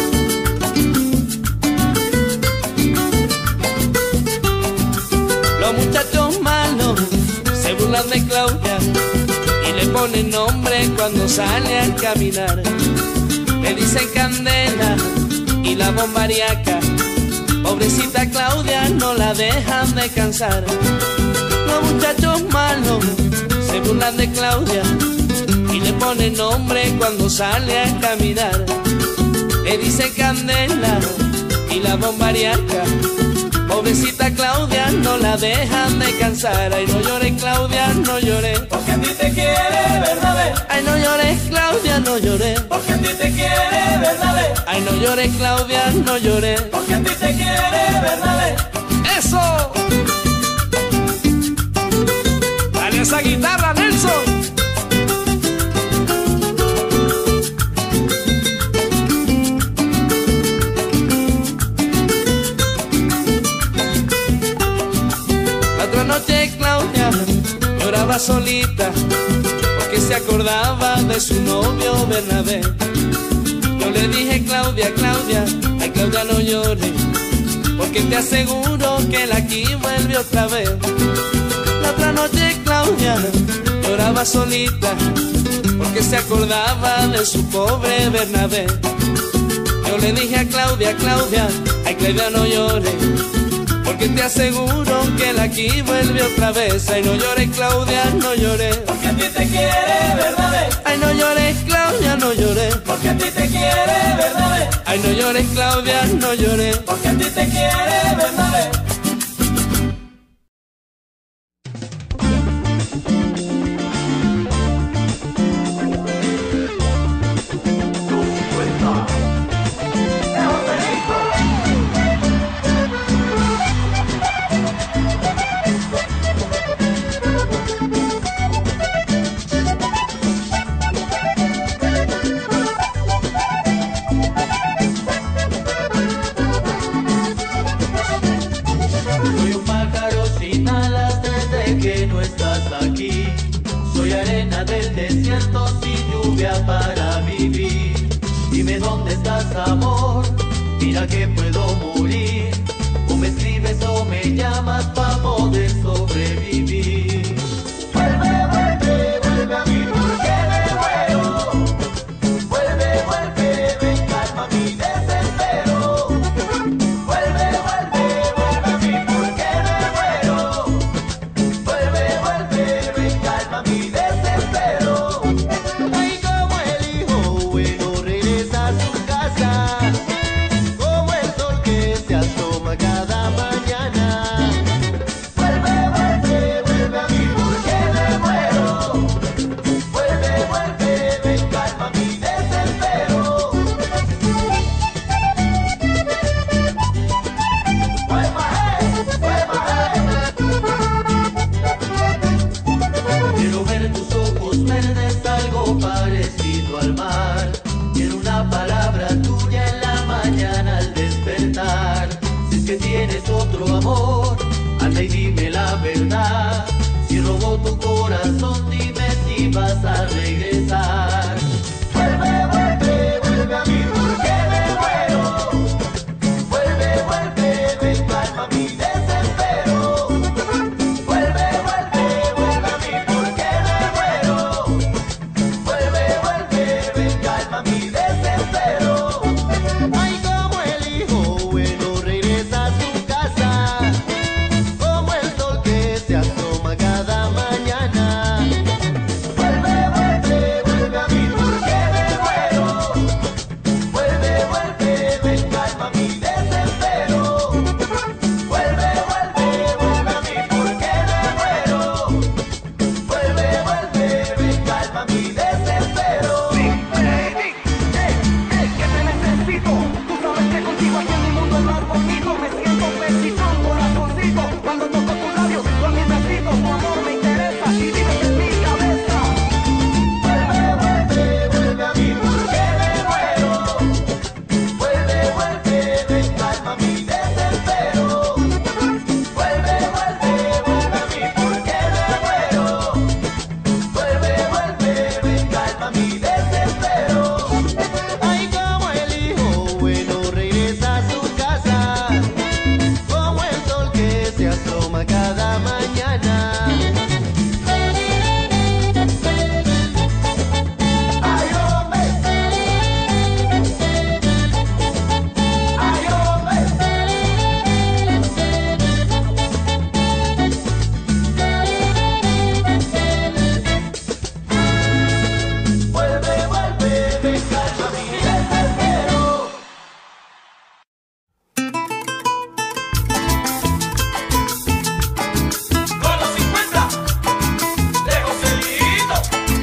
Los muchachos malos se burlan de Claudia y le ponen nombre cuando sale a caminar. Le dicen Candela y la bombariaca. Pobrecita Claudia no la dejan descansar. Los muchachos malos se burlan de Claudia y le ponen nombre cuando sale a caminar. Le dicen Candela y la bombariaca. Pobrecita Claudia no la dejan descansar. Ay, no llores, Claudia, no llores, porque a ti te quiere Bernabé. Ay, no llores, Claudia, no llores, porque a ti te quiere Bernabé. Ay, no llores, Claudia, no llores, porque a ti te quiere Bernabé. ¡Eso! ¡Dale esa guitarra, Nelson! Noche Claudia lloraba solita porque se acordaba de su novio Bernabé. Yo le dije, Claudia, Claudia, ay Claudia, no llores, porque te aseguro que él aquí vuelve otra vez. La otra noche Claudia lloraba solita porque se acordaba de su pobre Bernabé. Yo le dije a Claudia, Claudia, ay Claudia, no llores, porque te aseguro que él aquí vuelve otra vez. Ay, no llores, Claudia, no llores, porque a ti te quiere Bernabé. Ay, no llores, Claudia, no llores, porque a ti te quiere Bernabé. Ay, no llores, Claudia, no llores, porque a ti te quiere Bernabé. Amor, mira que puedo morir, o me escribes o me llamas para poder sobrevivir. Vuelve, vuelve, vuelve a mí porque me muero. Vuelve, vuelve, ven, calma mi desespero. Vuelve, tienes otro amor, anda y dime la verdad. Si robó tu corazón, dime si vas a regresar. Vuelve, vuelve, vuelve a mí porque me muero. Vuelve, vuelve, ven, calma mi desespero. Vuelve, vuelve, vuelve a mí porque me muero. Vuelve, vuelve, ven, calma mi desespero. Ay, como el hijo bueno regresa a su casa, como el sol que se asoma cada mañana. Vuelve, vuelve, vuelve a mí porque me muero. Vuelve, vuelve, ven, calma mi desespero. Vuelve, vuelve, vuelve a mí porque me muero. Vuelve, vuelve, ven, calma mi desespero. Big baby, eh, eh, que te necesito. Tú sabes que contigo aquí en mi mundo es más bonito. Me siento preciso, corazoncito. Cuando toco tu labio, con mis besitos, tu amor me interesa y vives en mi cabeza. Vuelve, vuelve, vuelve a mí porque me muero. Vuelve, vuelve, ven, calma mi desespero. Vuelve, vuelve, vuelve a mí porque me muero. Vuelve, vuelve, ven, calma mi desespero. Ay, como el hijo bueno regresa a su casa, como el sol que se asoma cada mañana. Ay, hombre. Ay, hombre. Vuelve, vuelve, ven, calma mi desespero. Con los cincuenta de Joselito.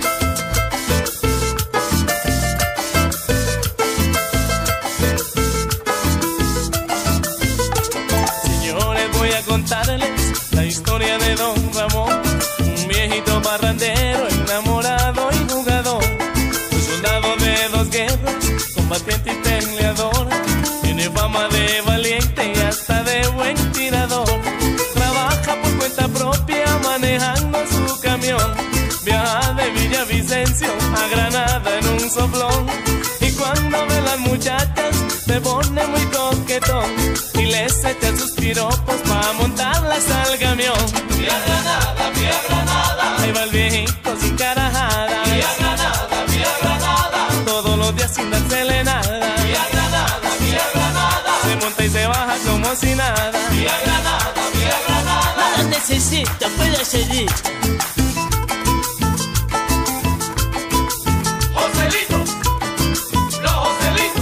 Señores, voy a contarles la historia de Don Ramón, un viejito parrandero, enamorado y jugador. Fue soldado de dos guerras, combatiente y peleador. Tiene fama de valiente y hasta de buen tirador. Trabaja por cuenta propia manejando su camión. Viaja de Villavicencio a Granada en un soplón. Y cuando ve las muchachas se pone muy coquetón y les echa sus piropos pa' montarlas al camión. Vía Granada, vía Granada. Ahí va el viejito sin carajada. Vía Granada, vía Granada. Todos los días sin dársele nada. Vía Granada, vía Granada. Se monta y se baja como si nada. Vía Granada, vía Granada. Nada necesita, puede seguir. Joselito, los Joselitos.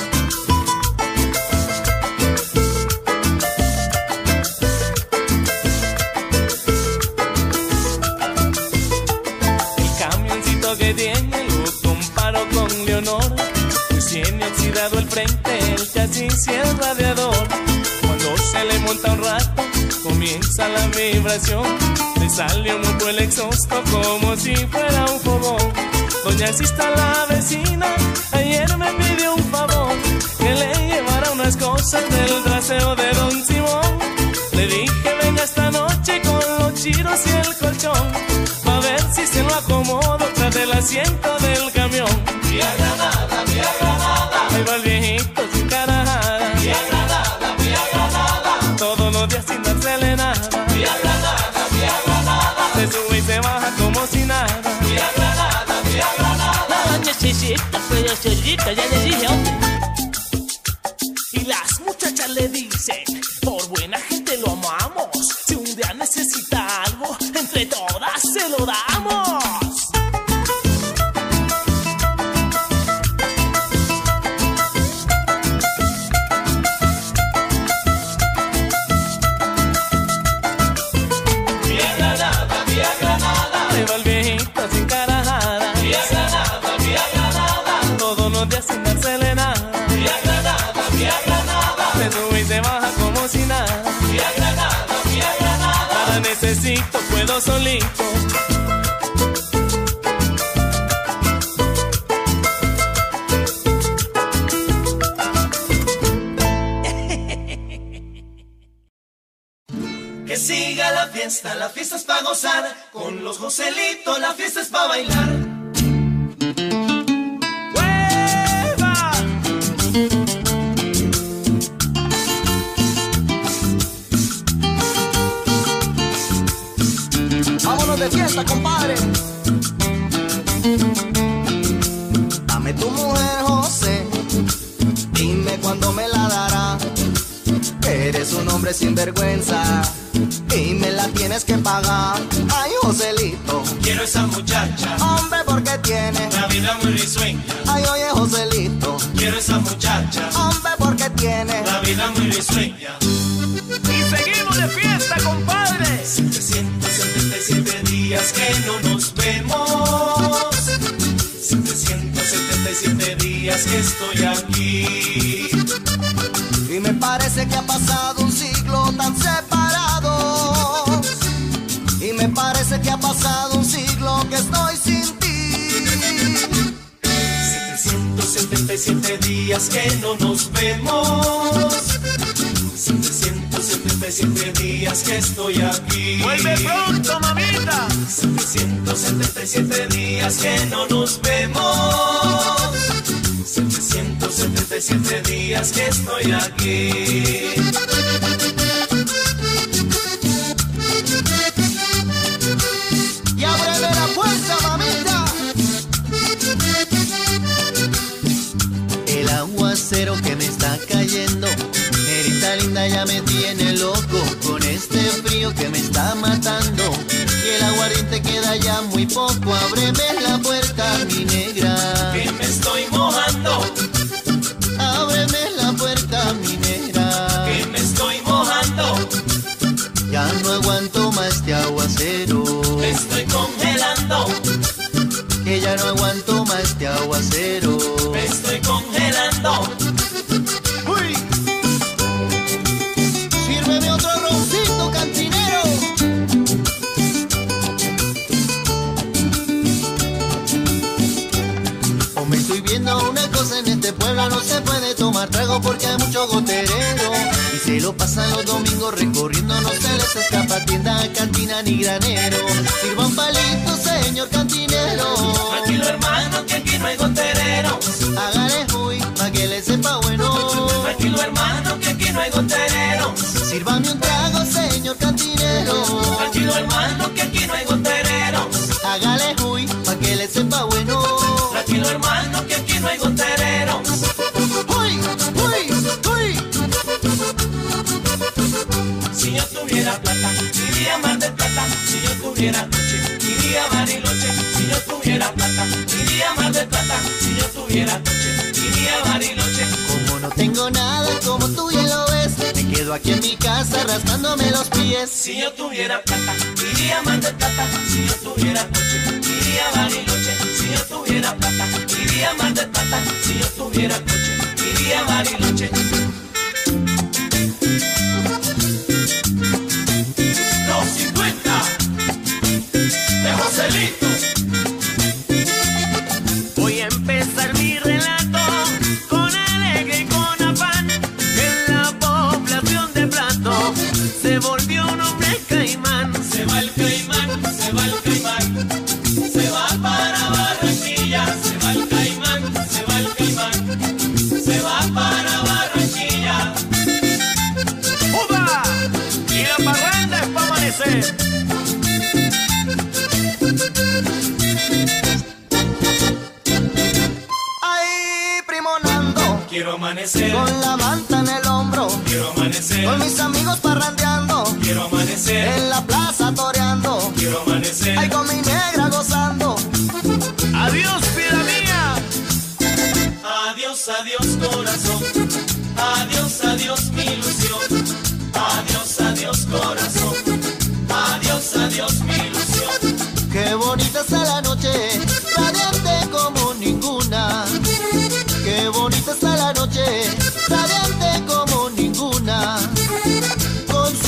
El camioncito que tiene lo comparo con Leonor, pues tiene oxidado el frente, el chasis y el radiador. Cuando se le monta un rato, comienza la vibración. Le sale un moco el exhausto como si fuera un fogón. Doña Sista, la vecina, ayer me pidió un favor, que le llevara unas cosas del trasero de Don Simón. Le dije, venga esta noche con los chiros y el colchón, pa' ver si se lo acomodo tras del asiento del camión. Vía Granada, vía Granada. Ahí va el viejito sin carajada. Vía Granada, vía Granada. Todos los días sin dársele nada. Vía Granada, vía Granada. Se sube y se baja como si nada. Vía Granada, vía Granada. Nada necesita, puede seguir, ya le dije, hombre. Y las muchachas le dicen, por buena gente lo amamos. Si un día necesita algo, entre todas se lo damos. Vía Granada, vía Granada. Ahí va el viejito sin carajada. Vía Granada, vía Granada. Todos los días sin dársele nada. Vía Granada, vía Granada. Se sube y se baja como si nada. Vía Granada, vía Granada. Nada necesito, puedo solito. siga la fiesta, la fiesta es pa' gozar. Con los Joselitos la fiesta es pa' bailar. ¡Hueva! Vámonos de fiesta, compadre. Dame tu mujer, José, dime cuándo me la dará. Eres un hombre sin vergüenza y me la tienes que pagar. Ay, Joselito, quiero esa muchacha, hombre, porque tiene la vida muy risueña. Ay, oye, Joselito, quiero esa muchacha, hombre, porque tiene la vida muy risueña. Y seguimos de fiesta, compadre. setecientos setenta y siete días que no nos vemos. setecientos setenta y siete días que estoy aquí. Y me parece que ha pasado un siglo tan separados. Y me parece que ha pasado un siglo que estoy sin ti. setecientos setenta y siete días que no nos vemos. setecientos setenta y siete días que estoy aquí. ¡Vuelve pronto, mamita! setecientos setenta y siete días que no nos vemos. setecientos setenta y siete días que estoy aquí. Y ábreme la puerta, mamita. El aguacero que me está cayendo, Nerita linda, ya me tiene loco con este frío que me está matando. Y el aguardiente queda ya muy poco. Ábreme la puerta, mi negra, Que me estoy mojando, ábreme la puerta, mi negra, que me estoy mojando. ya no aguanto más este aguacero, Me estoy congelando, que ya no aguanto más este aguacero. me estoy congelando. ¡Uy! Sírveme otro roncito, cantinero. O me estoy viendo una cosa, en este pueblo no se puede tomar trago porque hay mucho goterero. Y se lo pasan los domingos recorriendo, no se les escapa tienda, cantina ni granero. Sirvan palitos, señor cantinero. Tranquilo, hermano, que aquí no hay goterero. Hágale uy, pa' que le sepa bueno. Tranquilo, hermano, que aquí no hay goterero. Sírvame un trago, señor cantinero. Tranquilo, hermano, que aquí no hay goterero. Hágale uy, pa' que le sepa bueno. Tranquilo, hermano, que aquí no hay goterero. Uy, uy, uy. Si yo tuviera plata, iría a Mar del Plata. Si yo tuviera coche, iría a Bariloche. Si yo tuviera plata, iría a Mar del Plata. Si yo tuviera coche, iría a Bariloche. Como no tengo nada, como tú ya lo ves, me quedo aquí en mi casa rascándome los pies. Si yo tuviera plata, iría a Mar del Plata. Si yo tuviera coche, iría a Bariloche. Si yo tuviera plata, iría a Mar del Plata. Si yo tuviera coche, iría a Bariloche. Los cincuenta de Joselito. Voy a empezar mi relato con alegre y con afán. En la población de Plato se volvió un hombre caimán. Se va el caimán, se va el caimán. Se va para Barranquilla. Se va el caimán, se va el caimán. Se va para Barranquilla. ¡Uva! Y la parranda es para amanecer. Ay, primo Nando, Quiero amanecer, con la manta en el hombro, quiero amanecer, con mis amigos parrandeando, quiero amanecer, en la plaza toreando, quiero amanecer. ay, con mi negra gozando. Adiós, vida mía. Adiós, adiós corazón. Adiós, adiós mi ilusión. Adiós, adiós corazón. Adiós, adiós mi ilusión. Qué bonita está la noche, radiante como ninguna. Qué bonita está la noche, radiante como ninguna. Con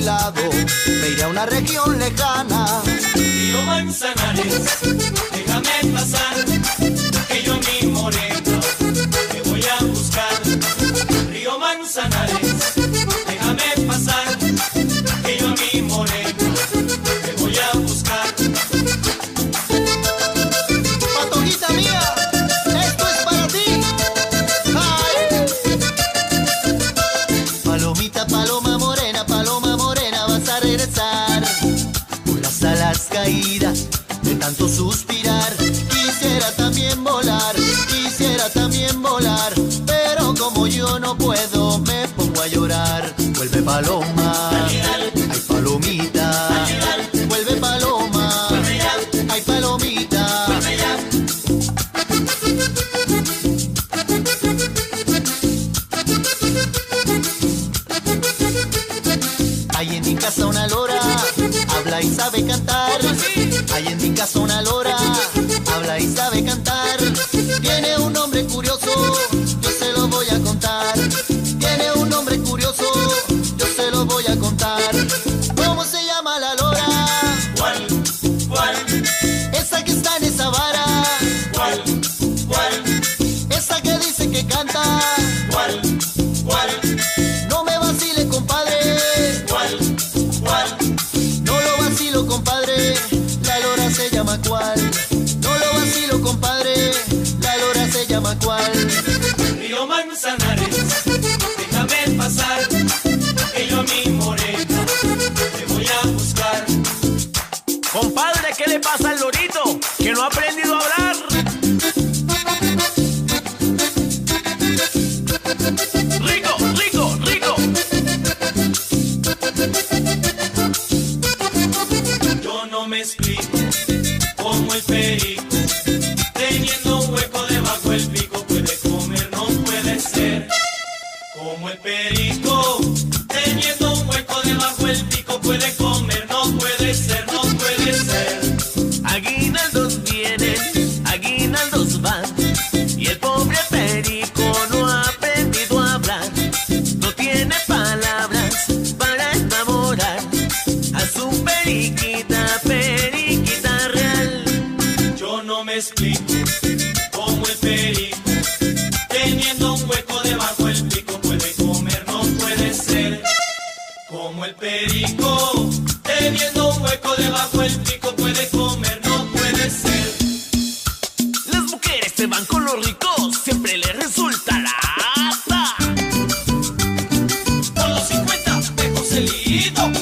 lado, me iré a una región lejana. Río Manzanares, déjame pasar, que yo a mi morena te voy a buscar. Río Manzanares, déjame pasar, que yo a mi morena te voy a buscar. Patojita mía, esto es para ti. Ay. Palomita, paloma morena, paloma morena, vas a regresar con las alas caídas de tanto suspirar. Quisiera también volar, quisiera también volar, pero como yo no puedo me pongo a llorar. Vuelve paloma, ay palomita, vuelve paloma, ay palomita. Hay en mi casa una lora, habla y sabe cantar. Hay en mi casa una lora, habla y sabe cantar. Tiene un nombre curioso, yo se lo voy a contar. Tiene un nombre curioso, yo se lo voy a contar. ¿Cómo se llama la lora? ¿Cuál? ¿Cuál? Esa que está en esa vara. ¿Cuál? ¿Cuál? Esa que dice que canta. ¿Cuál? ¿Cuál? No me vacile, compadre. ¿Cuál? ¿Cuál? No lo vacilo, compadre. La lora se llama cuál. No lo vacilo, compadre. La lora se llama cuál. Río Manzanares, déjame pasar, que yo a mi morena te voy a buscar. Compadre, ¿qué le pasa al lorito? Que no ha aprendido a hablar. Rico, rico, rico. Yo no me explico cómo el perico, teniendo un hueco debajo del pico, puede comer, no puede ser. Como el perico, teniendo un hueco debajo del pico, puede comer, no puede ser, no puede ser. Aguinaldos vienen, aguinaldos van, y el pobre perico no ha aprendido a hablar. No tiene palabras para enamorar a su periquita, periquita real. Yo no me explico cómo el perico, teniendo un hueco debajo del pico, puede comer, no puede ser. Como el perico, teniendo un hueco debajo del pico, puede comer, no puede ser. Las mujeres se van con los ricos, siempre les resulta lata. Con los cincuenta de Joselito.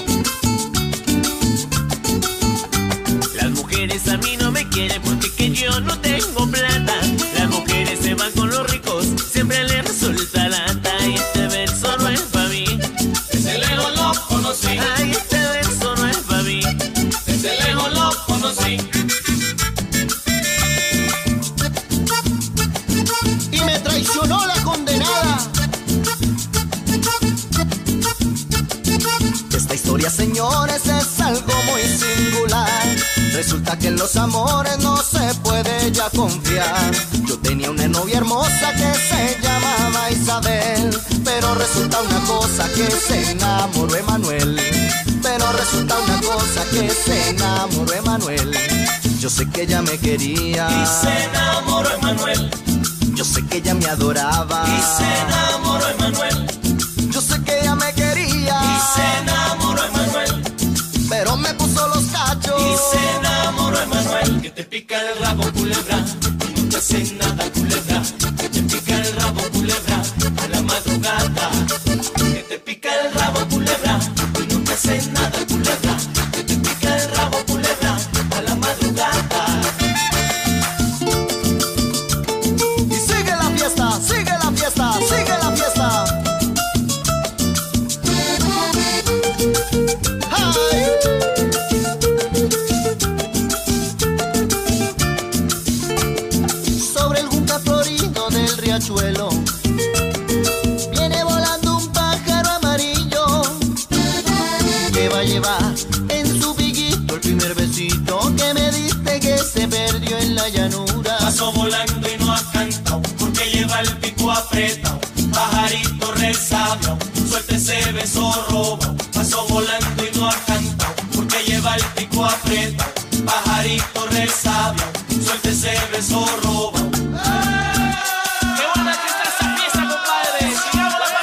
Las mujeres a mí no me quieren porque que yo no tengo plata. Las mujeres se van con los ricos, siempre les resulta lata. Y este verso no es pa' mí. Desde lejos lo conocí. Ay, este verso no es pa' mí. Desde lejos lo conocí. Y me traicionó la condenada. Esta historia, señores, es algo muy singular. Resulta que en los amores no se puede ya confiar. Yo tenía una novia hermosa que se llamaba Isabel, pero resulta una cosa que se enamoró Emanuel. Pero resulta una cosa que se enamoró Emanuel. Yo sé que ella me quería Y se enamoró Emanuel. Yo sé que ella me adoraba Y se enamoró Emanuel. Yo sé que ella me quería Y se enamoró Emanuel. pero me puso los cachos. Y se enamoró Emanuel. Que te pica el rabo, culebra, y no te hace nada, culebra. Que te pica el rabo, culebra, a la madrugada. Que te pica el rabo, culebra, y no te hace nada, culebra. Que te pica el rabo, culebra, a la madrugada. Y sigue la fiesta, sigue la fiesta, sigue la fiesta. ¡Ay! Sobre el junca florido del riachuelo viene volando un pájaro amarillo que va a llevar en su piquito el primer besito que me diste, que se perdió en la llanura. Pasó volando y no ha cantado, porque lleva el pico apretado. Pajarito resabio, suelta ese beso robo. Pasó Joselito volando y no ha cantado, porque lleva el pico apretado. Pajarito resabio, suelte ese beso roba. ¡Qué buena que está esta fiesta, compadre! ¡Sigamos la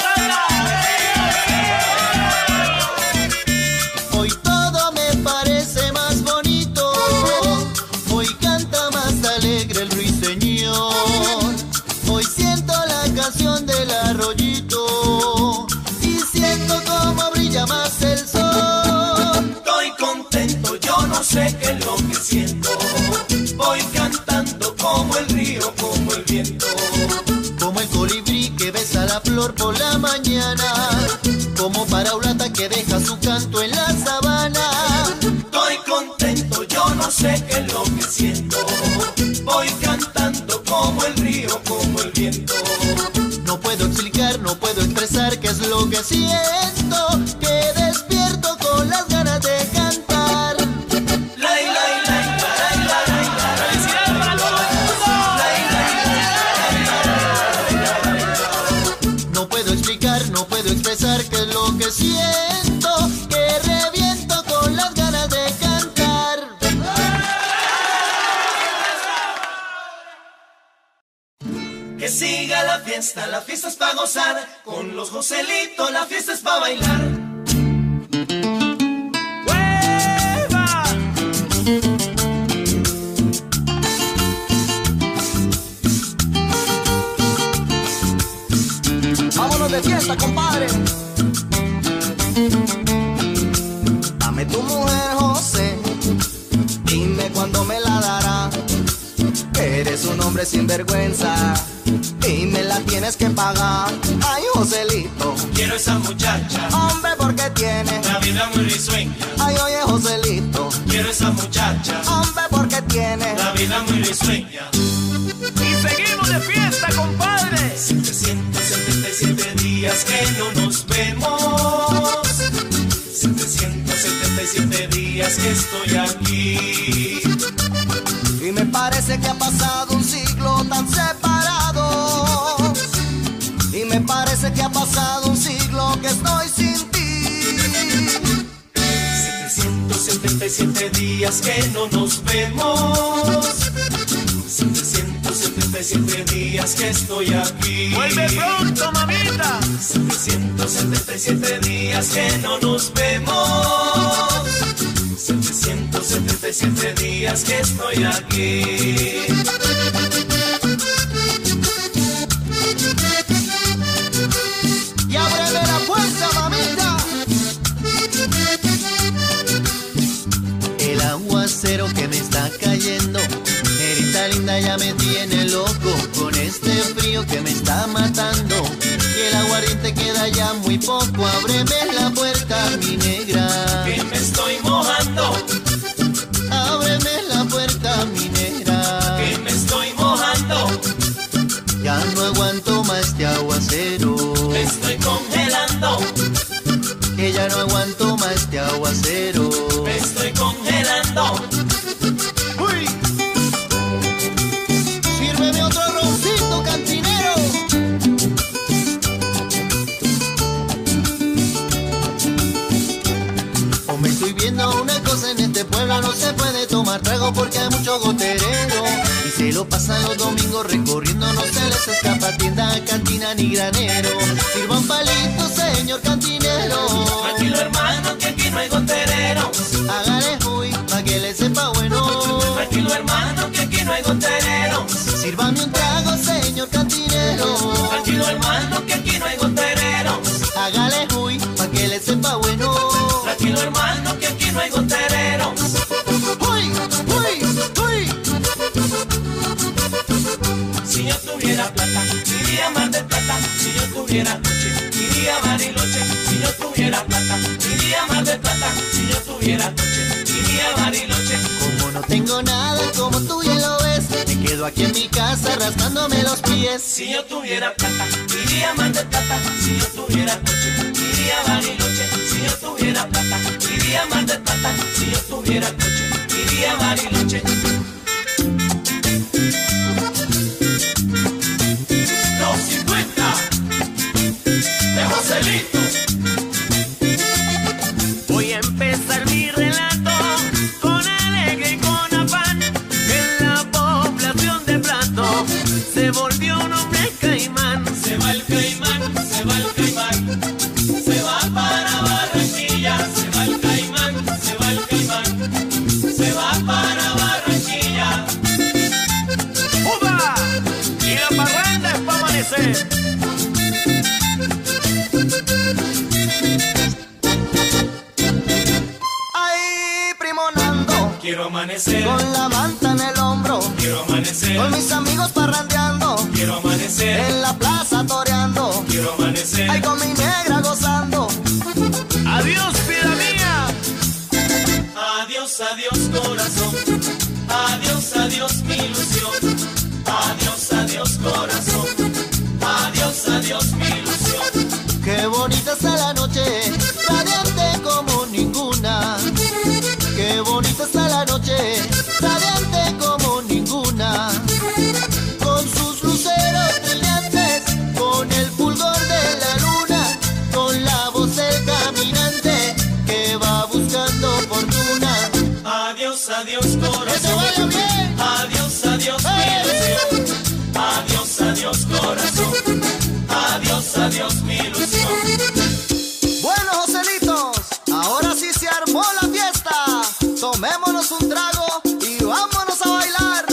parranda! Hoy todo me parece más bonito, hoy canta más alegre el ruiseñor. Hoy siento la canción del arroyito y siento cómo brilla más el sol. Estoy contento, yo no sé qué es lo que siento. Voy cantando como el río, como el viento. Como el colibrí que besa la flor por la mañana, como paraulata que deja su canto en la sabana. Estoy contento, yo no sé qué es lo que siento. Voy cantando como el río, como el viento. No puedo explicar, no puedo expresar qué es lo que siento, que despierto con las ganas de cantar. Lay, lay, lay, lay, lay, lay, lay. ¡Felicidades para todo el mundo! Lay, lay, lay, lay, lay, lay. No puedo explicar, no puedo expresar qué es lo que siento, que reviento con las ganas de cantar. Que siga la fiesta, la fiesta es para gozar. Con los Joselitos la fiesta es para bailar. ¡Hueva! Vámonos de fiesta, compadre. Dame tu mujer, José, dime cuándo me la dará. Eres un hombre sin vergüenza y me la tienes que pagar. Ay, Joselito, Quiero esa muchacha, hombre, porque tiene. la vida muy risueña. Ay, oye, Joselito, Quiero esa muchacha, hombre, porque tiene. la vida muy risueña. Y seguimos de fiesta, compadre. setecientos setenta y siete días que no nos vemos. setecientos setenta y siete días que estoy aquí. Y me parece que ha pasado un siglo tan separados. Y me parece que ha pasado un siglo que estoy sin ti. setecientos setenta y siete días que no nos vemos. setecientos setenta y siete días que estoy aquí. ¡Vuelve pronto, mamita! setecientos setenta y siete días que no nos vemos. setecientos setenta y siete días que estoy aquí. Y ábreme la puerta, mamita. El aguacero que me está cayendo, Nerita linda, ya me tiene loco con este frío que me está matando. Y el aguardiente queda ya muy poco. Ábreme la puerta, mi negra, Que me estoy mojando, ábreme la puerta, mi negra, que me estoy mojando. ya no aguanto más este aguacero, Me estoy congelando, que ya no aguanto más este aguacero. me estoy congelando. ¡Uy! Sírveme otro roncito, cantinero. O me estoy viendo una cosa en este pueblo, no se puede tomar trago porque hay mucho goterero. Y se lo pasan los domingos recorriendo, no se les escapa tienda, cantina ni granero. Sirva un palito, señor cantinero. Tranquilo, hermano, que aquí no hay goterero. Hágale uy, pa' que le sepa bueno. Tranquilo, hermano, que aquí no hay goterero. Sírvame un trago, señor cantinero. Tranquilo, hermano, que aquí no hay goterero. Hágale uy, pa' que le sepa bueno. Tranquilo, hermano, que aquí no hay goterero. Uy, uy, uy. Si yo tuviera plata, iría a Mar del Plata. Si yo tuviera coche, iría a Bariloche. Si yo tuviera plata, iría a Mar del Plata. Si yo tuviera coche, iría a Bariloche. Como no tengo nada, como tú ya lo ves, me quedo aquí en mi casa rascándome los pies. Si yo tuviera plata, iría a Mar del Plata. Si yo tuviera coche, iría a Bariloche. Si yo tuviera plata, iría a Mar del Plata. Si yo tuviera coche, iría a Bariloche. Los cincuenta de Joselito. quiero amanecer. Con la manta en el hombro, quiero amanecer. Con mis amigos parrandeando, quiero amanecer. En la plaza toreando, quiero amanecer. Ay, con mi negra gozando. Adiós, vida mía. Adiós, adiós, corazón. Adiós, adiós, mi ilusión. Adiós, adiós, corazón. Adiós, adiós, mi ilusión. Qué bonita está la noche, radiante como ninguna. Qué bonita está la noche, radiante como ninguna. Con sus luceros brillantes, con el fulgor de la luna, con la voz del caminante que va buscando fortuna. Adiós, adiós, corazón. ¡Que se vaya bien! Adiós, adiós, mi ilusión. Adiós, adiós, corazón. Adiós, adiós, mi ilusión. Bueno, Joselitos, ahora sí se armó la fiesta. Tomémonos un trago y vámonos a bailar.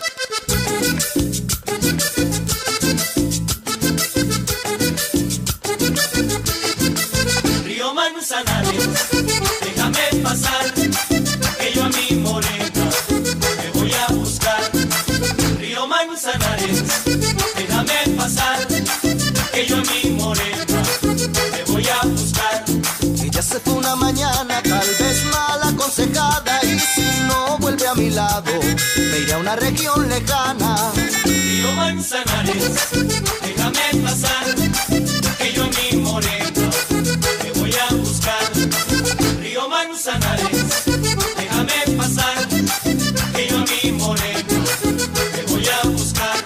Río Manzanares, déjame pasar, que yo a mi morena me voy a buscar. Río Manzanares, déjame pasar, que yo a mi morena me voy a buscar. Ella se fue una mañana, tal vez mal aconsejada, y si no vuelve a mi lado, me iré a una región lejana. Río Manzanares, déjame pasar, que yo a mi morena me voy a buscar. Río Manzanares, déjame pasar, que yo a mi morena me voy a buscar.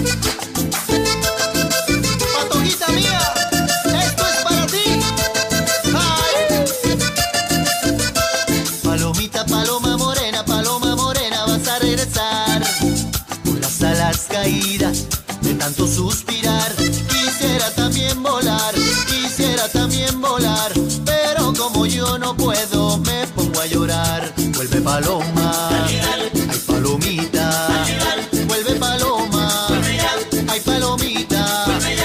Patojita mía, esto es para ti. Ay. Palomita, paloma morena, paloma morena, vas a regresar con las alas caídas de tanto suspirar. Quisiera también volar, quisiera también volar, pero como yo no puedo, me pongo a llorar. Vuelve paloma, ay palomita, vuelve paloma, ay palomita.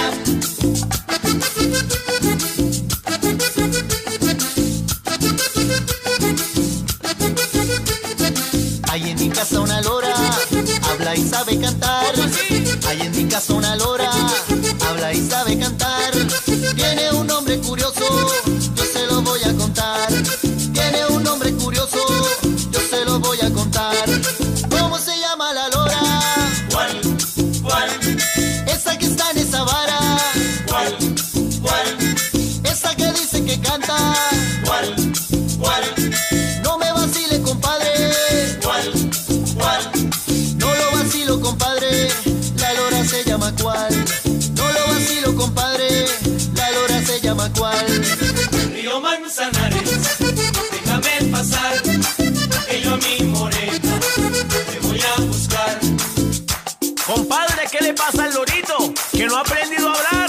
Hay en mi casa una lora, habla y sabe cantar. Hay en mi casa una lora, habla y sabe cantar. Tiene un nombre curioso, yo se lo voy a contar. Tiene un nombre curioso, yo se lo voy a contar. ¿Cómo se llama la lora? ¿Cuál? ¿Cuál? Esa que está en esa vara. ¿Cuál? ¿Cuál? Esa que dice que canta. ¿Cuál? ¿Cuál? No me vacile, compadre. ¿Cuál? ¿Cuál? No lo vacilo, compadre. La lora se llama cuál. No lo vacilo, compadre. La lora se llama cuál. Río Manzanares, déjame pasar, que yo a mi morena me voy a buscar. Compadre, ¿qué le pasa al lorito? Que no ha aprendido a hablar.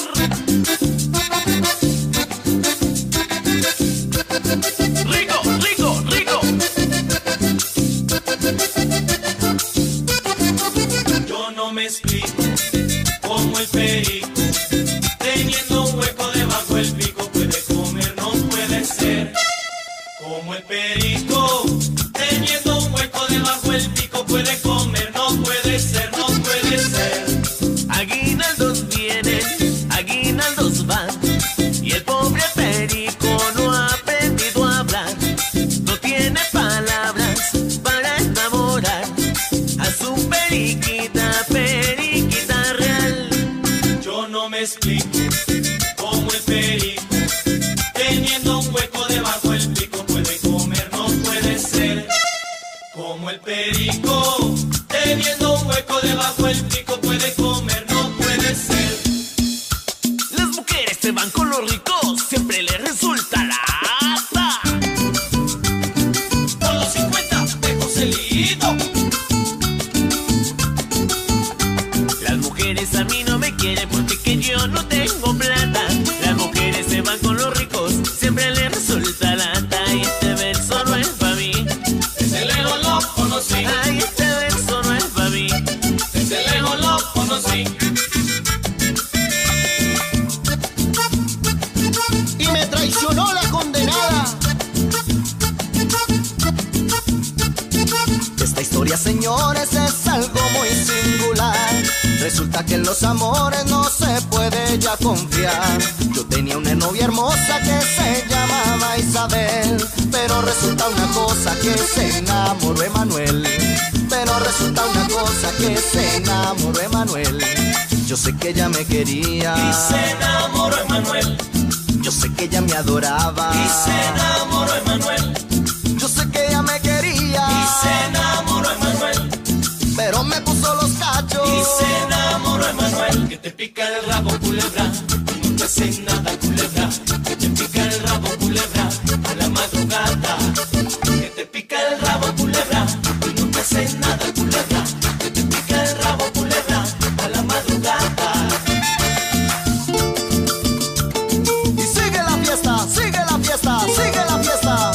Rico, rico, rico. Yo no me explico cómo el perico, teniendo un hueco debajo del pico, puede comer, no puede ser. Como el perico, teniendo un hueco debajo del pico, puede comer, no puede ser, no puede ser. Aguinaldos vienen, aguinaldos van, y el pobre perico no ha aprendido a hablar. No tiene palabras para enamorar a su periquita, periquita real. Yo no me explico cómo el perico, teniendo un hueco debajo del pico, puede comer, no puede ser. Como el perico, teniendo un hueco debajo del pico, puede comer, no puede ser. Las mujeres se van con los ricos, siempre les resulta lata. Por los cincuenta de Joselito. Las mujeres a mí no me quieren porque que yo no tengo plata. Las mujeres se van con los ricos, siempre les resulta lata. Y este verso no es pa' mí. Desde lejos lo conocí. Ay, este verso no es pa' mí. Desde lejos lo conocí. Y me traicionó la condenada. historia, señores, es algo muy singular. Resulta que en los amores no se puede ya confiar. Yo tenía una novia hermosa que se llamaba Isabel, pero resulta una cosa que se enamoró Emanuel. Pero resulta una cosa que se enamoró Emanuel. Yo sé que ella me quería y se enamoró Emanuel. Yo sé que ella me adoraba y se enamoró Emanuel. Yo sé que ella me quería y se enamoró Emanuel. Pero me puso los cachos y se enamoró Emanuel. Que te pica el rabo, culebra, y no te hace nada, culebra. Que te pica el rabo, culebra, a la madrugada. Que te pica el rabo, culebra, y no te hace nada, culebra. Que te pica el rabo, culebra, a la madrugada. Y sigue la fiesta, sigue la fiesta, sigue la fiesta.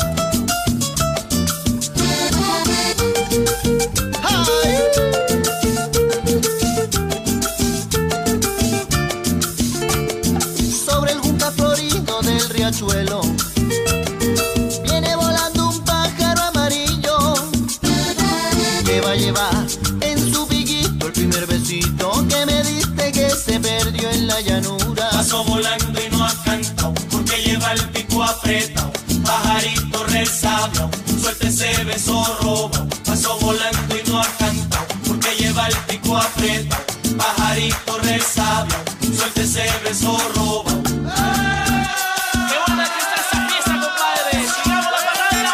Sobre el Junca Florido del riachuelo viene volando un pájaro amarillo. Lleva, lleva en su piquito el primer besito que me diste, que se perdió en la llanura. Pasó volando y no ha cantado porque lleva el pico apretado. Pajarito resabio, suelta ese beso robo. Pasó volando y no ha cantado porque lleva el pico apretado. Pajarito resabio, suelta ese beso robo. ¡Qué buena que está esta fiesta, compadre! ¡Sigamos la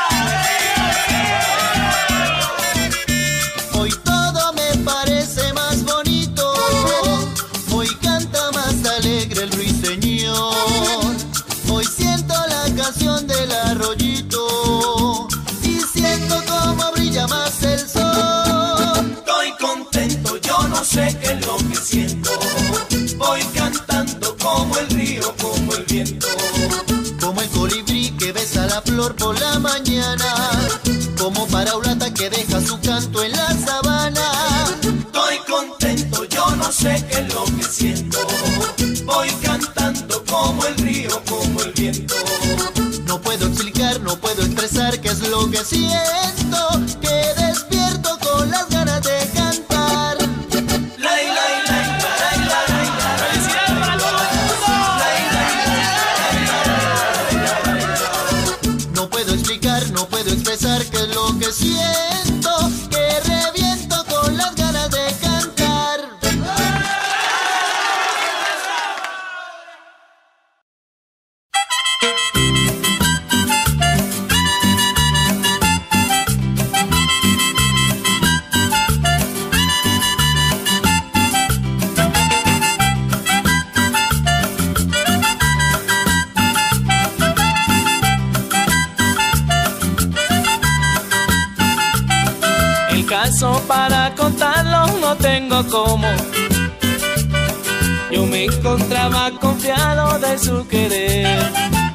parranda! Hoy todo me parece más bonito, hoy canta más alegre el ruiseñor. Hoy siento la canción del arroyito y siento cómo brilla más el sol. Estoy contento, yo no sé qué es lo que siento. Voy cantando como el río, como el viento. Como el colibrí que besa la flor por la mañana, como paraulata que deja su canto en la sabana. Estoy contento, yo no sé qué es lo que siento. Voy cantando como el río, como el viento. No puedo explicar, no puedo expresar qué es lo que siento, que despierto con las ganas de cantar. Lay, lay, lay, lay, lay, lay. ¡Felicidades para todo el mundo! Lay, lay, lay, lay. No puedo explicar, no puedo expresar qué es lo que siento, que reviento con las ganas de cantar. El caso para contarlo no tengo cómo. Yo me encontraba confiado de su querer.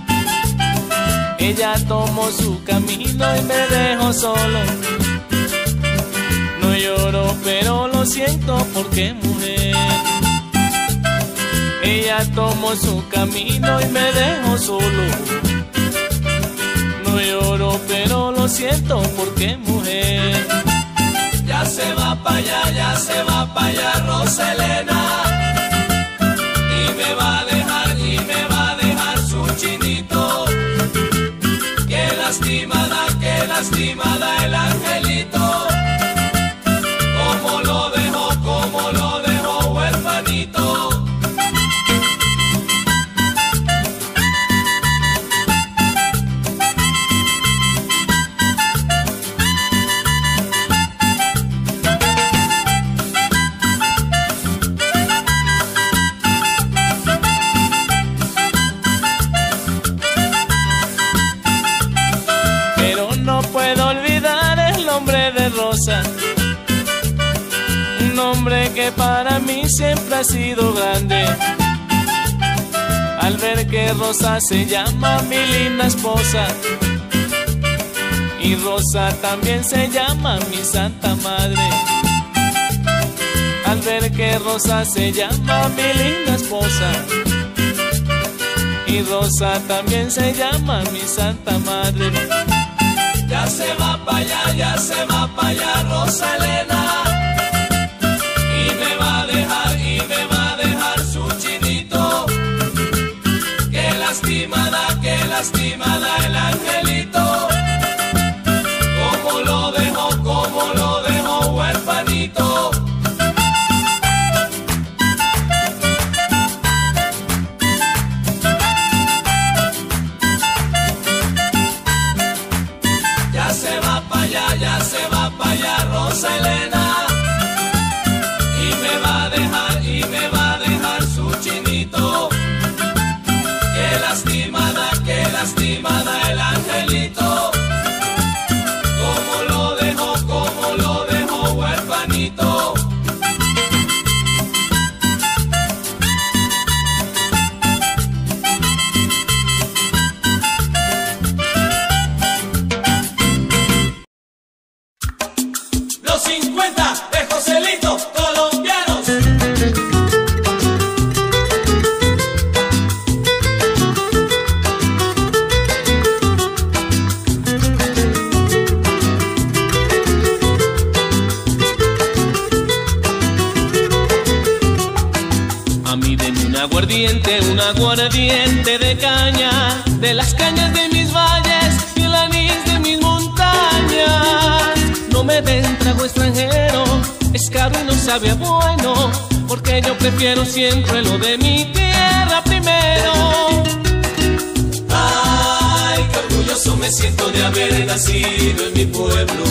Ella tomó su camino y me dejó solo. No lloro, pero lo siento porque mujer. Ella tomó su camino y me dejó solo. No lloro, pero lo siento porque mujer. Ya se va pa' allá, ya se va pa' allá Roselena. Y me va a dejar, y me va a dejar su chinito. Qué lastimada, qué lastimada el angelito. Cómo lo dejó, cómo lo dejó huerfanito. Rosa, un hombre que para mí siempre ha sido grande. Al ver que Rosa se llama mi linda esposa y Rosa también se llama mi santa madre. Al ver que Rosa se llama mi linda esposa y Rosa también se llama mi santa madre. Ya se va pa' allá, ya se va pa' allá Rosa. Rosa Elena, y me va a dejar, y me va a dejar su chinito. Qué lastimada, qué lastimada el angelito. Cómo lo dejo, cómo lo dejo huerfanito. Ya se va pa' allá, ya se va pa' allá Rosa Elena, y me va a dejar, y me va a dejar su chinito. Qué lastimada, qué lastimada el angelito. Cómo lo dejo, cómo lo dejo huerfanito. Los cincuenta de Joselito, colombianos. A mí denme un aguardiente, un aguardiente de caña, de las cañas de mis valles y el anís de mis montañas. No me den trago extranjero, es caro y no sabe a bueno, porque yo prefiero siempre lo de mi tierra primero. Ay, qué orgulloso me siento de haber nacido en mi pueblo.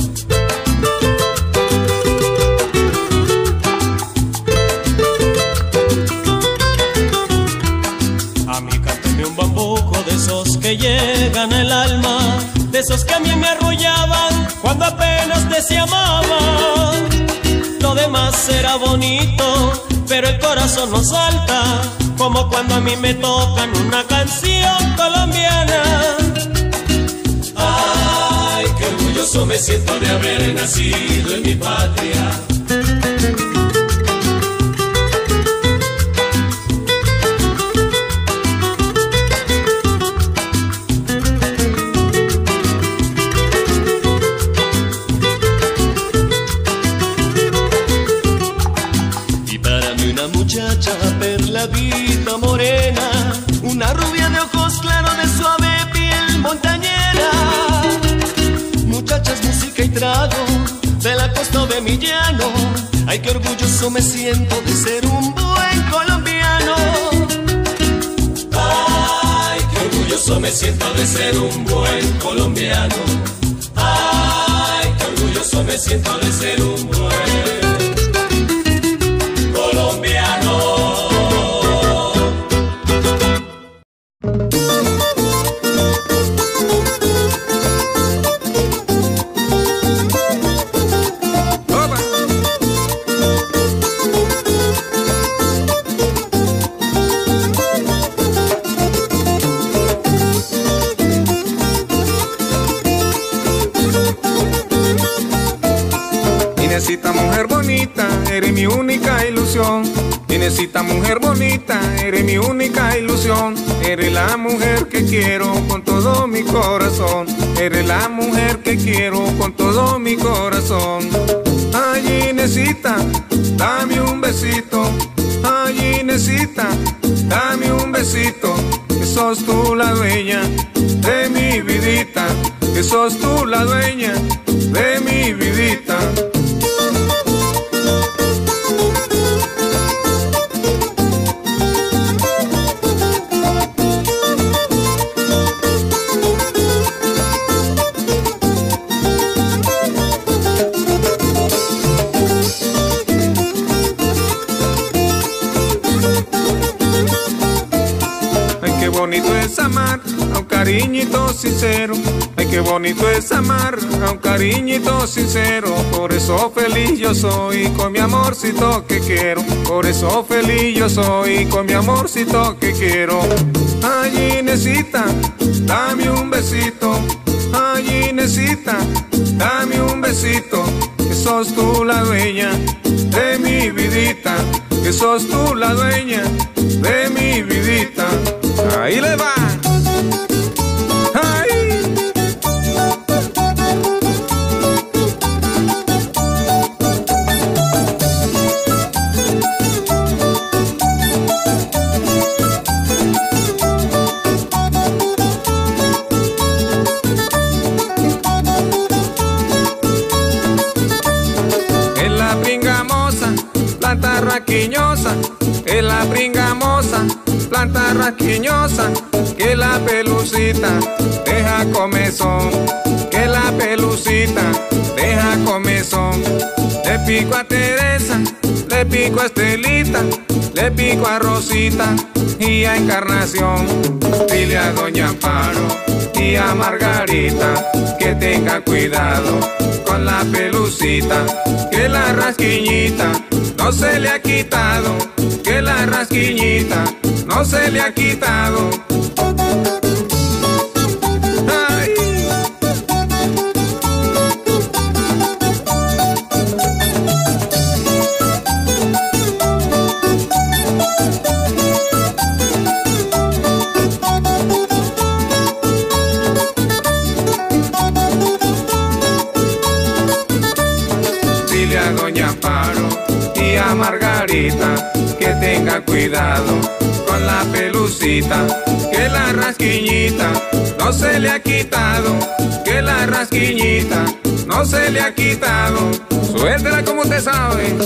A mí cántame un bambuco de esos que llegan al alma, de esos que a mí me arrullaban cuando apenas te se amaban. Lo demás será bonito, pero el corazón no salta, como cuando a mí me tocan una canción colombiana. Ay, qué orgulloso me siento de haber nacido en mi patria. Muchacha perladita morena, una rubia de ojos claros de suave piel montañera. Muchachas, música y trago de la costa de mi llano. Ay, qué orgulloso me siento de ser un buen colombiano. Ay, qué orgulloso me siento de ser un buen colombiano. Ay, qué orgulloso me siento de ser un buen colombiano. Inésita, mujer bonita, eres mi única ilusión. Inésita, mujer bonita, eres mi única ilusión. Eres la mujer que quiero con todo mi corazón. Eres la mujer que quiero con todo mi corazón. Ay, Inésita, dame un besito. Ay, Inésita, dame un besito. Que sos tú la dueña de mi vidita. Que sos tú la dueña de mi vidita. Qué bonito es amar a un cariñito sincero. Ay, qué bonito es amar a un cariñito sincero. Por eso feliz yo soy con mi amorcito que quiero. Por eso feliz yo soy con mi amorcito que quiero. Ay, Inésita, dame un besito. Ay, Inésita, dame un besito. Que sos tú la dueña de mi vidita. Que sos tú la dueña de mi vidita. Ahí le va. Ay. rasquiñosa, que la pringamosa, planta rasquiñosa, que la pelucita deja comezón, que la pelucita deja comezón. Le pico a Teresa, le pico a Estelita, le pico a Rosita y a Encarnación. Dile a Doña Amparo y a Margarita que tenga cuidado con la pelucita, que la rasquiñita no se le ha quitado, que la rasquiñita no se le ha quitado. Margarita que tenga cuidado con la pelucita, que la rasquiñita no se le ha quitado, que la rasquiñita no se le ha quitado. Suéltela como usted sabe.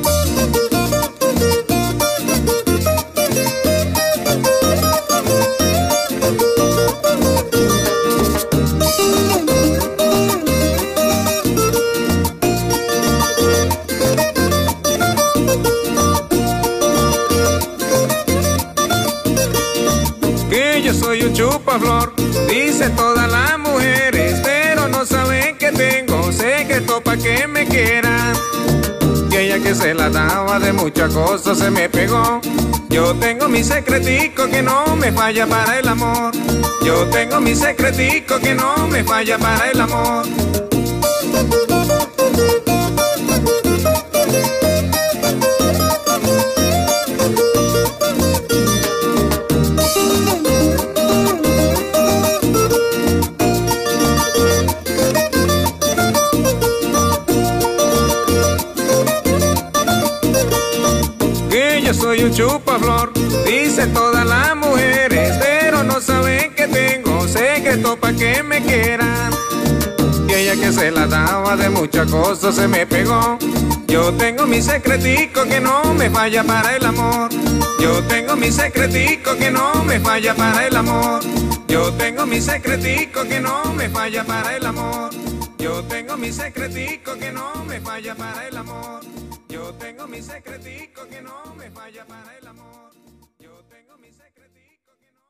Chupaflor, dicen todas las mujeres, pero no saben que tengo secreto pa' que me quieran. Y ella que se la daba de muchas cosas se me pegó. Yo tengo mi secretico que no me falla para el amor. Yo tengo mi secretico que no me falla para el amor. Soy un chupaflor, dicen todas las mujeres, pero no saben que tengo secreto pa' que me quieran. Y ella que se la daba de muchas cosas se me pegó. Yo tengo mi secretico que no me falla para el amor. Yo tengo mi secretico que no me falla para el amor. Yo tengo mi secretico que no me falla para el amor. Yo tengo mi secretico que no me falla para el amor. Yo tengo mi secretico que no me falla para el amor. Yo tengo mi secretico que no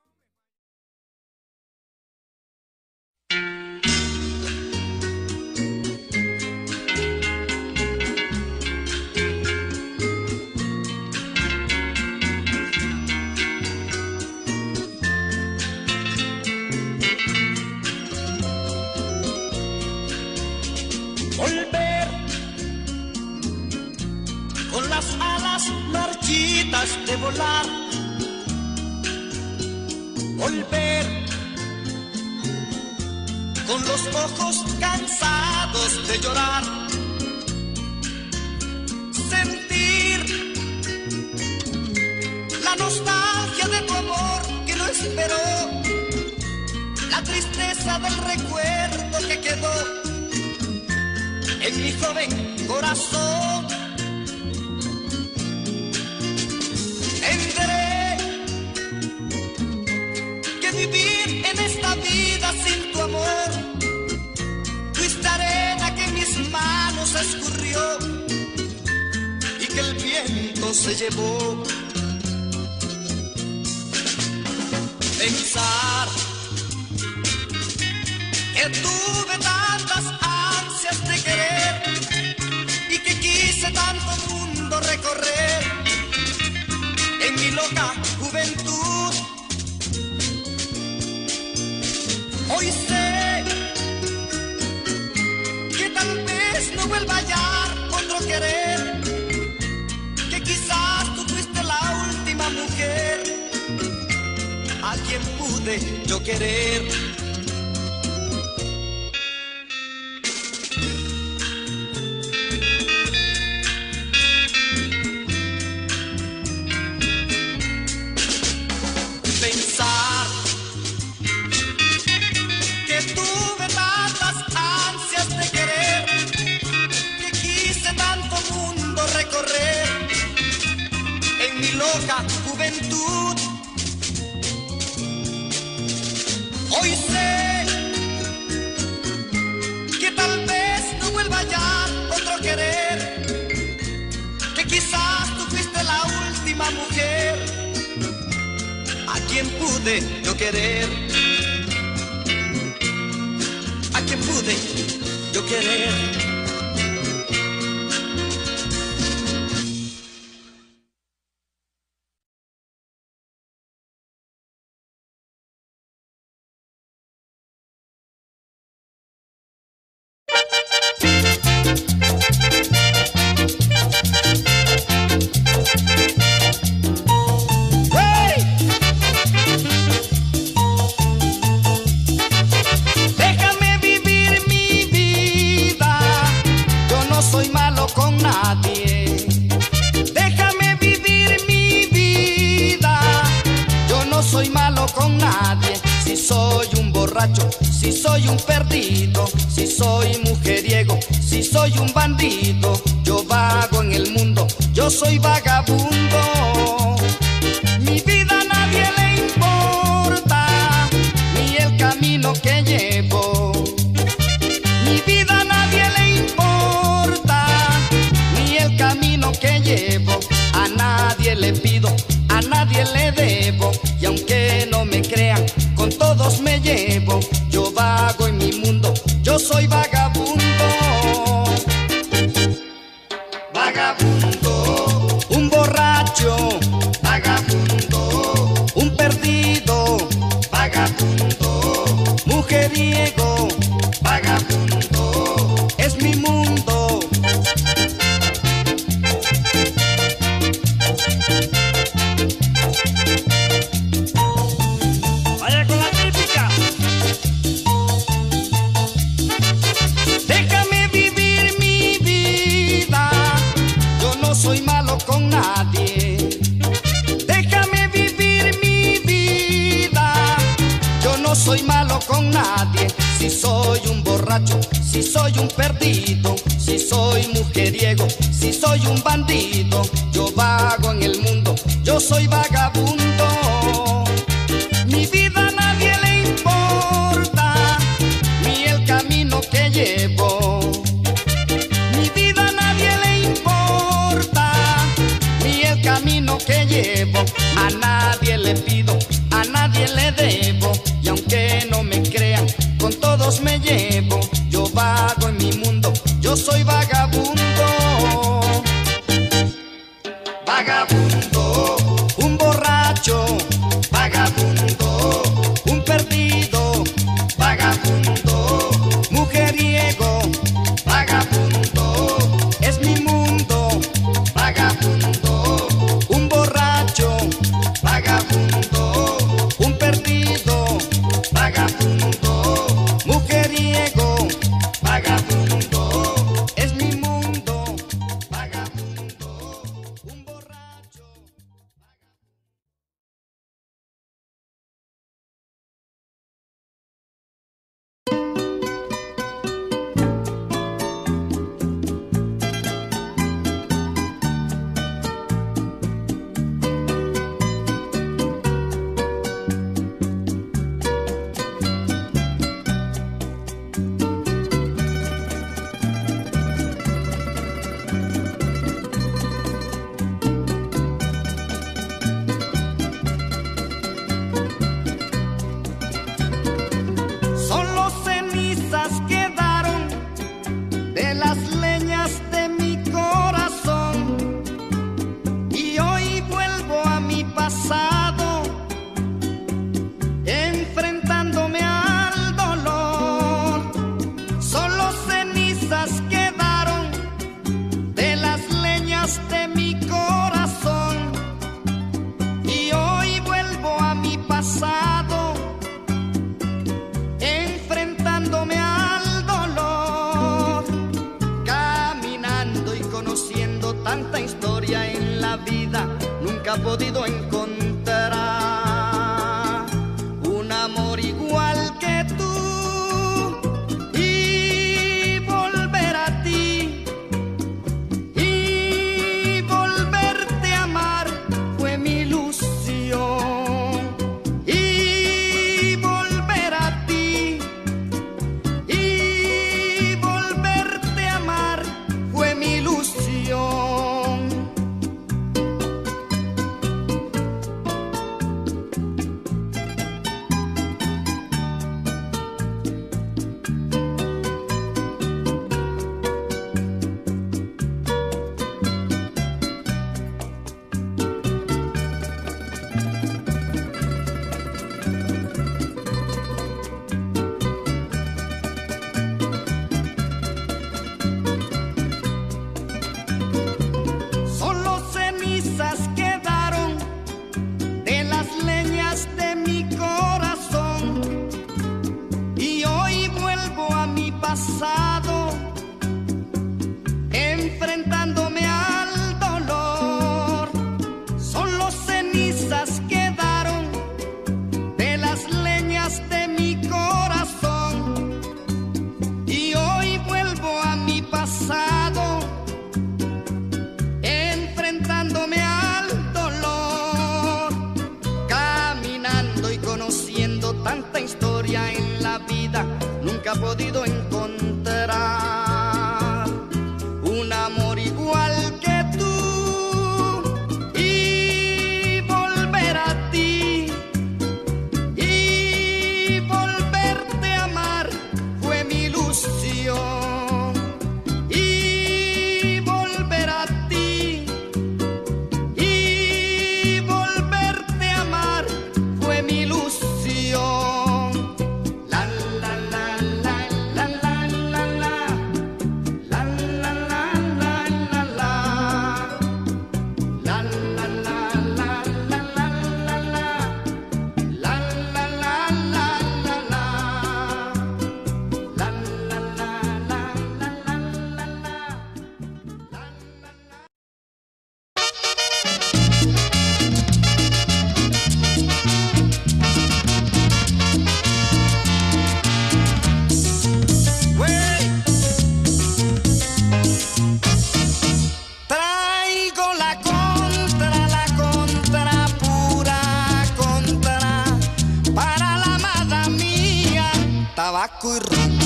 Volver con las alas marchitas de volar, volver con los ojos cansados de llorar, sentir la nostalgia de tu amor que no esperó, la tristeza del recuerdo que quedó en mi joven corazón. Tendré que vivir en esta vida sin tu amor. Fuiste arena que en mis manos escurrió y que el viento se llevó. Pensar que tuve tantas ansias de querer y que quise tanto mundo recorrer en mi loca juventud. Hoy sé que tal vez no vuelva a hallar otro querer, que quizás tú fuiste la última mujer a quien pude yo querer. loca tu juventud. Hoy sé que tal vez no vuelva ya otro querer, que quizás tú fuiste la última mujer a quien pude yo querer, a quien pude yo querer. Si soy un perdido, si soy mujeriego, si soy un bandido, yo vago en el mundo, yo soy vagabundo. Mi vida a nadie le importa, ni el camino que llevo. Mi vida a nadie le importa, ni el camino que llevo. A nadie le pido, a nadie le debo, y aunque no me crean, con todos me llevo. Yo vago en mi mundo, yo soy vagabundo. Vagabundo, un borracho, vagabundo, un perdido, vagabundo, mujeriego, vagabundo, es mi mundo. Vaya con la típica. Déjame vivir mi vida, yo no soy malo con nadie. Déjame vivir mi vida, yo no soy malo con nadie. Si soy un borracho, si soy un perdido, si soy mujeriego, si soy un bandido, yo vago en el mundo, yo soy vagabundo. Mi vida a nadie le importa, ni el camino que llevo. Mi vida a nadie le importa, ni el camino que llevo. A nadie le pido, a nadie le debo, y aunque no me crean, con todos me llevo. Yo vago en mi mundo, yo soy vagabundo. Vagabundo, un borracho, vagabundo, un perdido, vagabundo, mujeriego, vagabundo, es mi mundo. Vagabundo, un borracho, vagabundo, un perdido, vagabundo, mujeriego, vagabundo, es mi mundo. Vagabundo, un borracho. Solo cenizas quedaron de las leñas de mi corazón, y hoy vuelvo a mi pasado, enfrentándome al dolor. Solo cenizas quedaron de las leñas de mi corazón, y hoy vuelvo a mi pasado, enfrentándome al dolor, caminando y conociendo tanta historia en la vida. Nunca he podido encontrar un amor igual que tú, y volver a ti, y volverte a amar fue mi pasado, enfrentándome al dolor, caminando y conociendo tanta historia en la vida, nunca he podido encontrar un amor igual que tú y volver a ti y volverte a amar fue mi ilusión y volver a ti y volverte a amar fue mi ilusión. La la la la la la la la la la la la la la la la la la la la traigo la contra, la contra, pura contra, para la amada mía, tabaco y ron.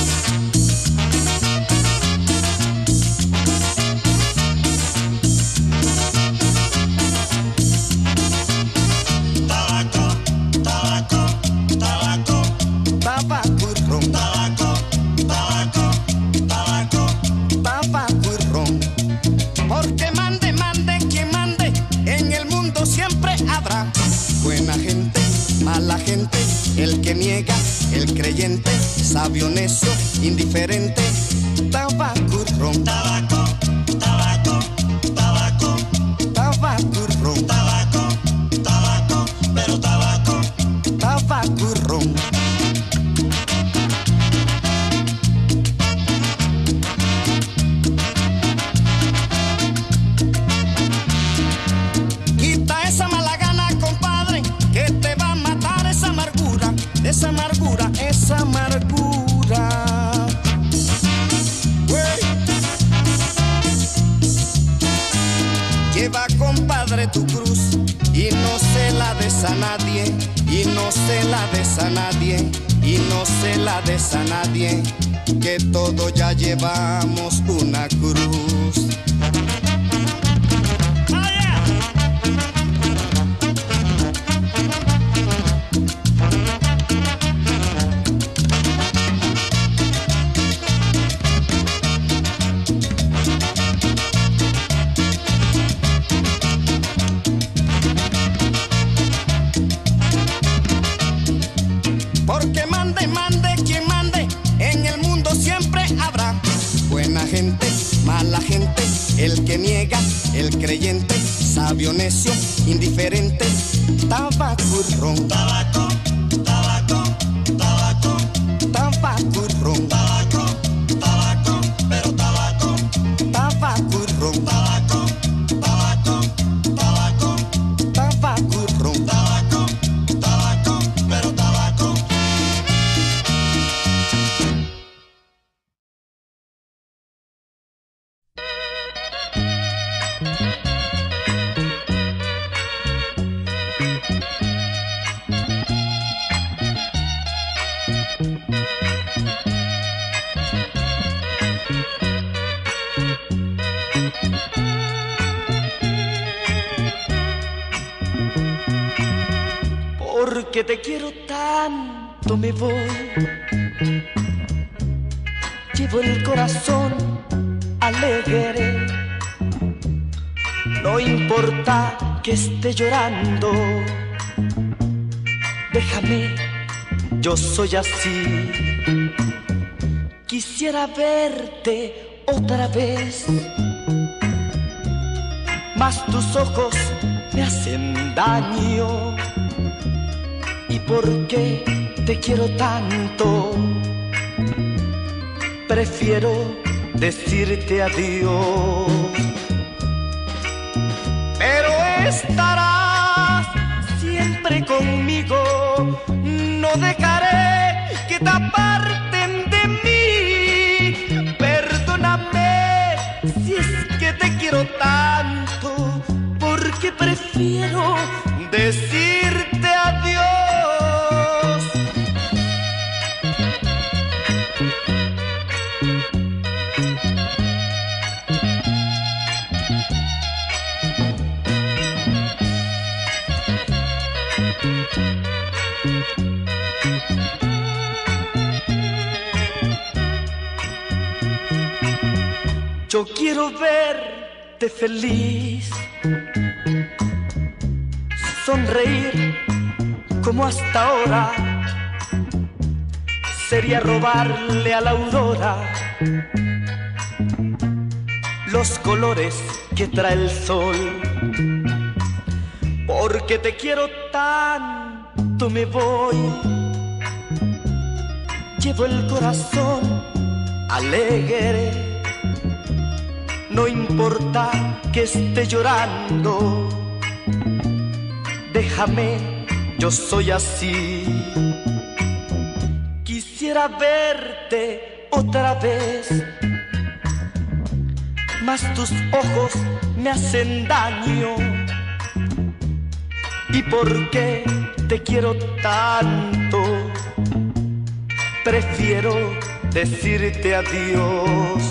Tabaco, tabaco, tabaco, tabaco y ron. Tabaco, tabaco, tabaco, tabaco y ron. Porque mande, mande, quien mande, en el mundo siempre habrá buena gente, mala gente, el que niega, el creyente, sabio, necio, indiferente. Tabaco y ron. Tabaco, tabaco, tabaco, tabaco y ron. Tabaco, tabaco, pero tabaco, tabaco y ron. Quita esa mala gana, compadre, que te va a matar esa amargura, esa amargura, esa amargura. Güey. Lleva, compadre, tu cruz y no se la des a nadie, y no se la des a nadie, y no se la des a nadie, que todos ya llevamos una cruz. Porque mande, mande, quien mande, en el mundo siempre habrá buena gente, mala gente, el que niega, el creyente, sabio, necio, indiferente. Tabaco y ron. Tabaco, tabaco, tabaco, tabaco y ron. Tabaco, tabaco, pero tabaco, tabaco y ron. Tabaco, tabaco, tabaco, tabaco y ron. Tabaco, tabaco, pero tabaco. Porque te quiero tanto me voy, llevo el corazón alegre, no importa que esté llorando, déjame, yo soy así. Quisiera verte otra vez, mas tus ojos me hacen daño. ¿Y por qué te quiero tanto? Prefiero decirte adiós. Pero estarás siempre conmigo, no dejaré que te aparten de mí. Perdóname Yo quiero verte feliz, sonreír como hasta ahora. Sería robarle a la aurora los colores que trae el sol. Porque te quiero tanto me voy, llevo el corazón alegre. No importa que esté llorando, déjame, yo soy así. Quisiera verte otra vez, mas tus ojos me hacen daño. ¿Y por qué te quiero tanto? Prefiero decirte adiós.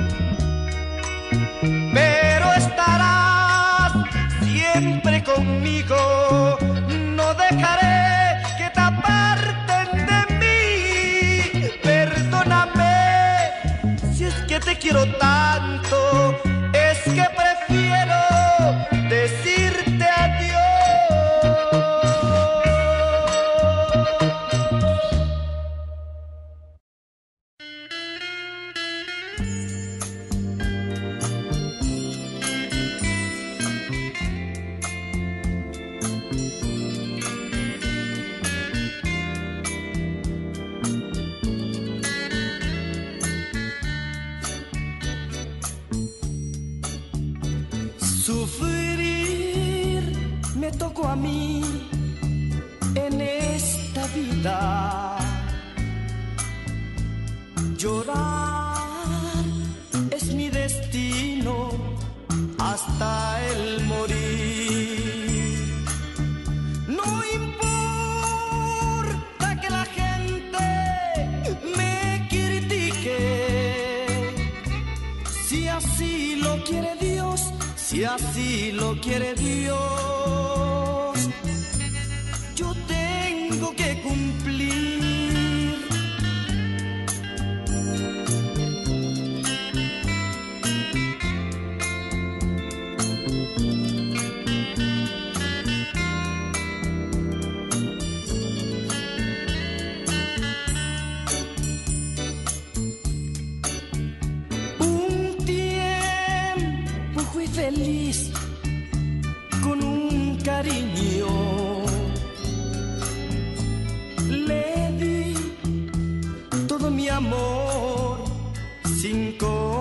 Pero estarás siempre conmigo, no dejaré que te aparten de mí. Perdóname si es que te quiero tanto, es que prefiero decirte adiós. Sufrir me tocó a mí en esta vida. Llorar es mi destino hasta el morir. No importa que la gente me critique, si así lo quiere Dios. Si así lo quiere Dios, yo tengo que cumplir. Un tiempo fui feliz con un cariño, le di todo mi amor sin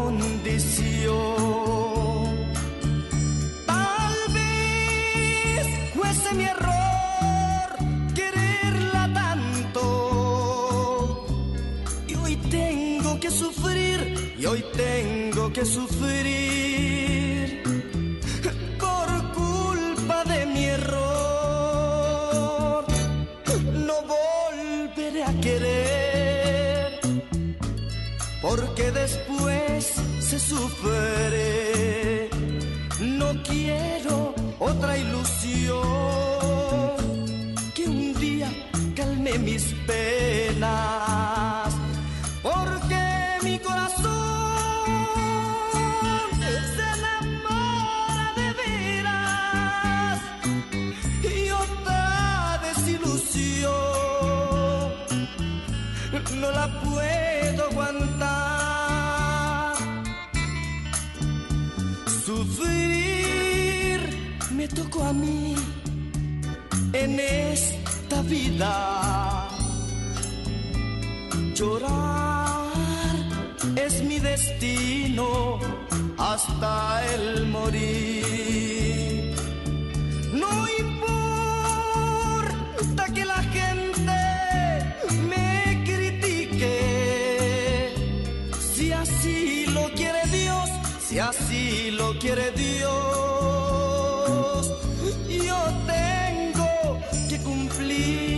condición. Tal vez fuese mi error quererla tanto, y hoy tengo que sufrir, y hoy tengo que sufrir por culpa de mi error. No volveré a querer, porque después se sufre. No quiero otra ilusión que un día calme mis penas, porque mi corazón se enamora de veras, y otra desilusión no la puedo aguantar. Sufrir me tocó a mí en esta vida. Llorar es mi destino hasta el morir. No importa que la gente me critique, si así lo quiere Dios, si así lo quiere Dios, yo tengo que cumplir.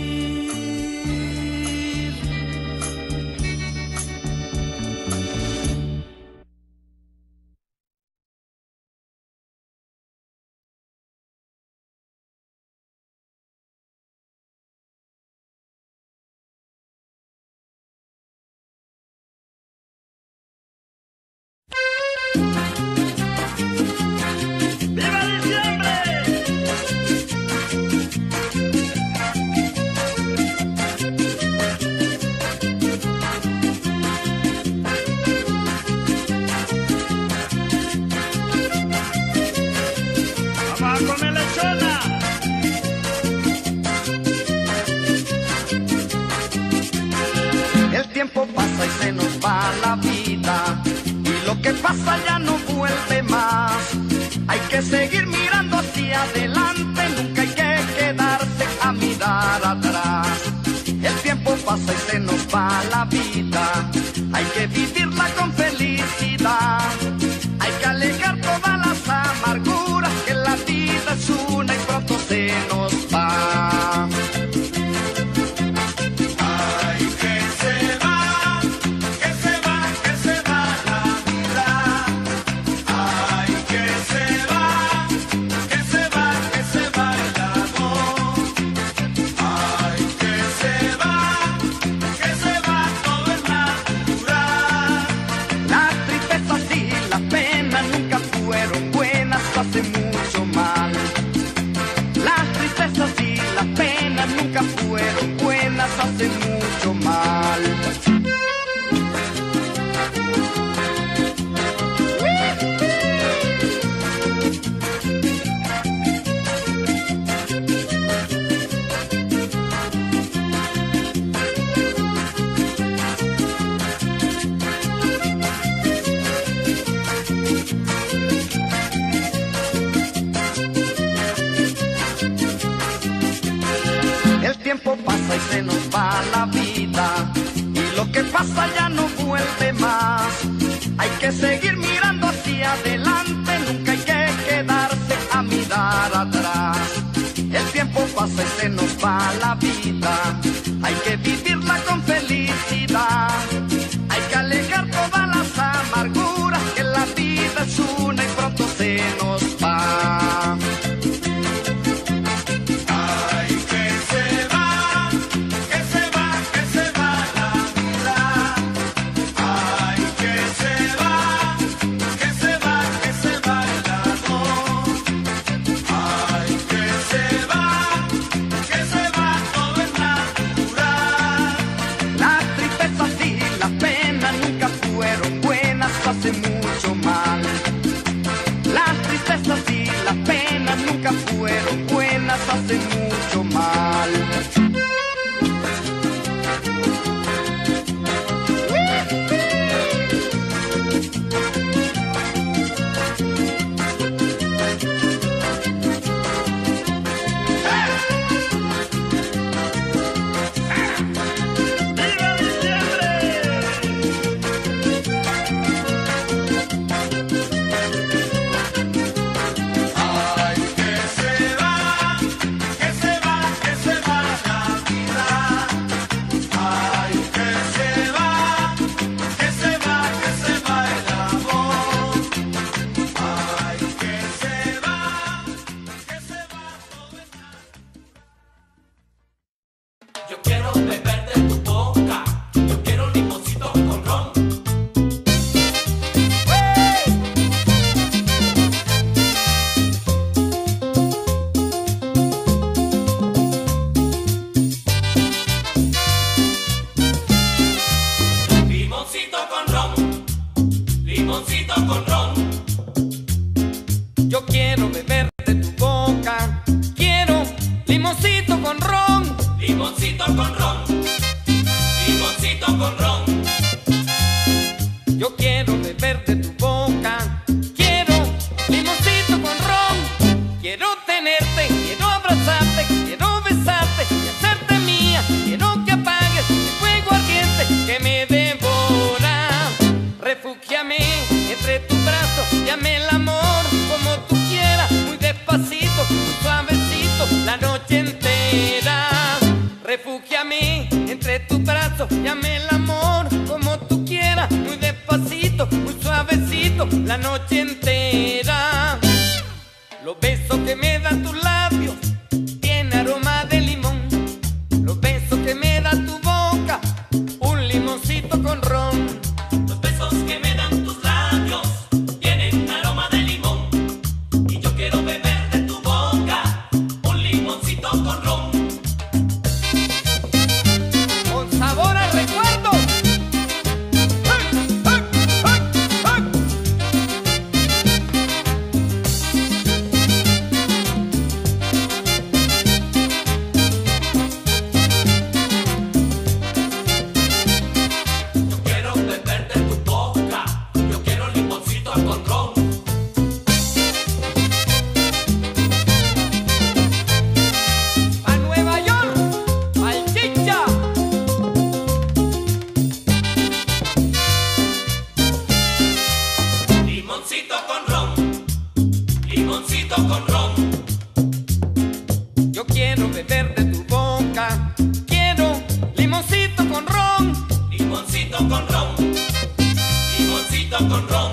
pasa ya no vuelve más. Hay que seguir mirando hacia adelante, nunca hay que quedarse a mirar atrás. El tiempo pasa y se nos va la vida, hay que vivirla con felicidad. Hay que alejar todas las amarguras, que la vida es una y pronto se nos va. Hace mucho mal. Las tristezas y las penas nunca fueron buenas, hace mucho mal. El tiempo pasa y se nos va la vida, y lo que pasa ya no vuelve más. Hay que seguir mirando hacia adelante, nunca hay que quedarse a mirar atrás. El tiempo pasa y se nos va la vida, hay que vivirla con felicidad. Hay que alejar todas las amarguras, que la vida es una y pronto se nos va. Hace mucho mal. Las tristezas y las penas nunca fueron buenas, hace mucho mal. con ron. Yo quiero beber de tu boca, quiero limoncito con ron. Limoncito con ron, limoncito con ron.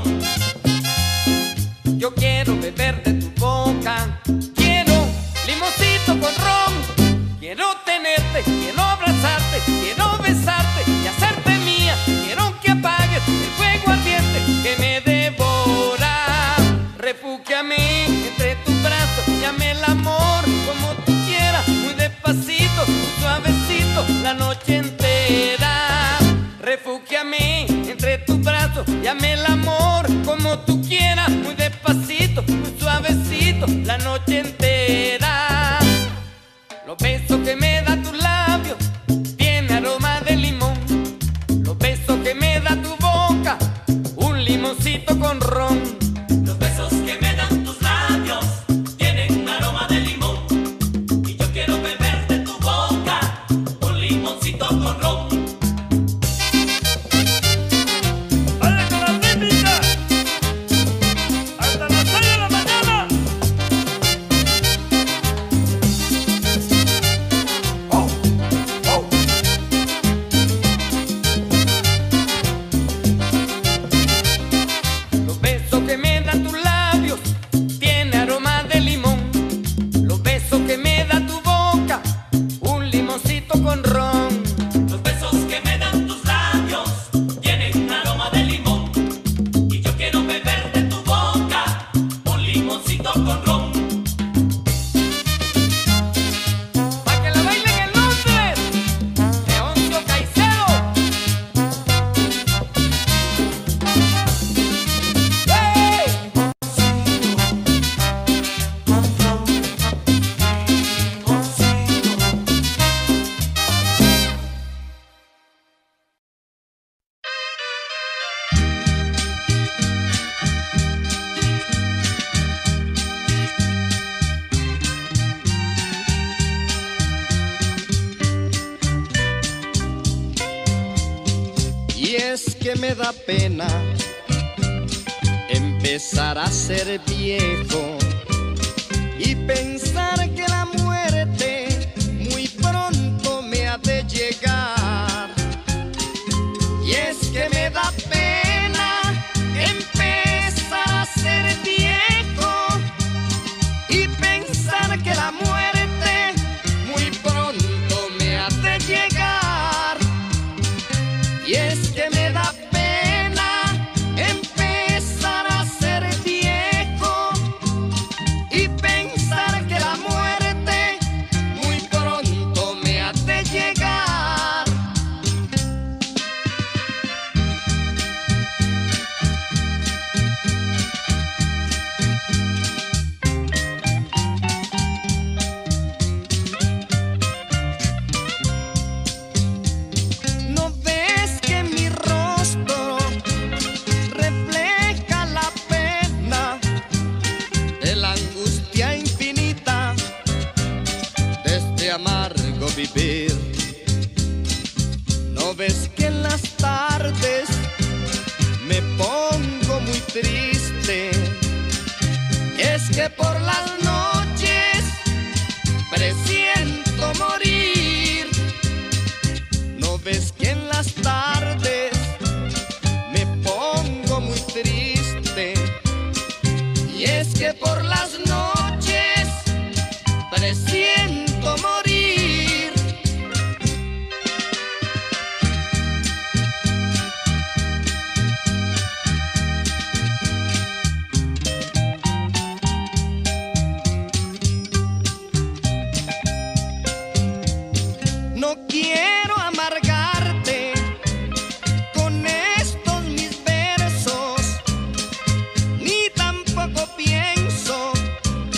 Yo quiero beber de tu boca, quiero limoncito con ron. Quiero tenerte, quiero abrazarte, quiero besarte y hacerte mía. Quiero que apagues el fuego ardiente que me devora. Refúgiame entre tus brazos, llame el amor como tú quieras, muy despacito, muy suavecito, la noche entera. Refúgiame entre tus brazos, llame el amor como tú quieras, muy despacito, muy suavecito, la noche entera. Los besos que me da tus labios tiene aroma de limón. Los besos que me da tu boca, un limoncito con ron. Los besos que me dan tus labios tienen un aroma de limón. Y yo quiero beber de tu boca un limoncito con ron. ¡Dale con la típica! ¡Hasta las seis de la mañana! Oh, oh. Los besos que me dan tus labios tiene aroma de limón. Los besos que me da tu boca, un limoncito con ron. Los besos que me dan tus labios tienen un aroma de limón. Y yo quiero beber de tu boca un limoncito con ron. Pa' que la bailen en Londres, Leoncio Caicedo. ¡Hey! Y es que me da pena empezar a ser viejo y pensar que la muerte muy pronto me ha de llegar. Y es que me da pena empezar a ser viejo y pensar que la muerte muy pronto me ha de llegar. Y es que me da pena empezar a ser viejo y pensar que la muerte muy pronto me ha de llegar. ¿No ves que mi rostro refleja la pena de la angustia infinita de este amargo vivir? ¿No ves que en las tardes me pongo muy triste? Es que por las noches presiento morir. ¿No ves que en las tardes me pongo muy triste? Y es que por las noches presiento morir. No quiero amargarte con estos mis versos, ni tampoco pienso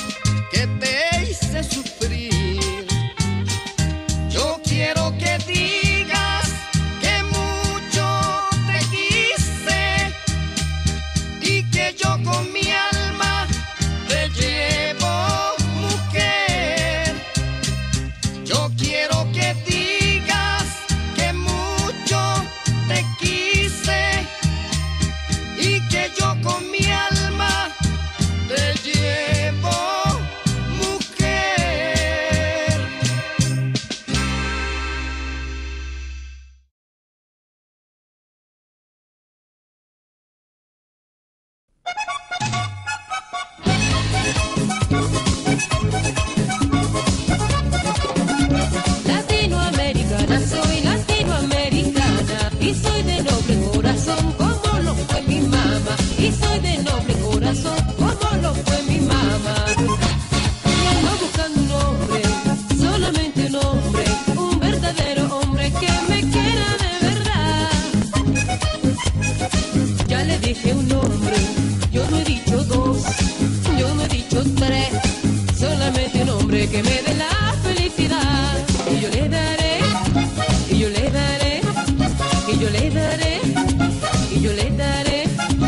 o tres, solamente un hombre que me dé la felicidad. Y yo le daré, y yo le daré, y yo le daré, y yo le daré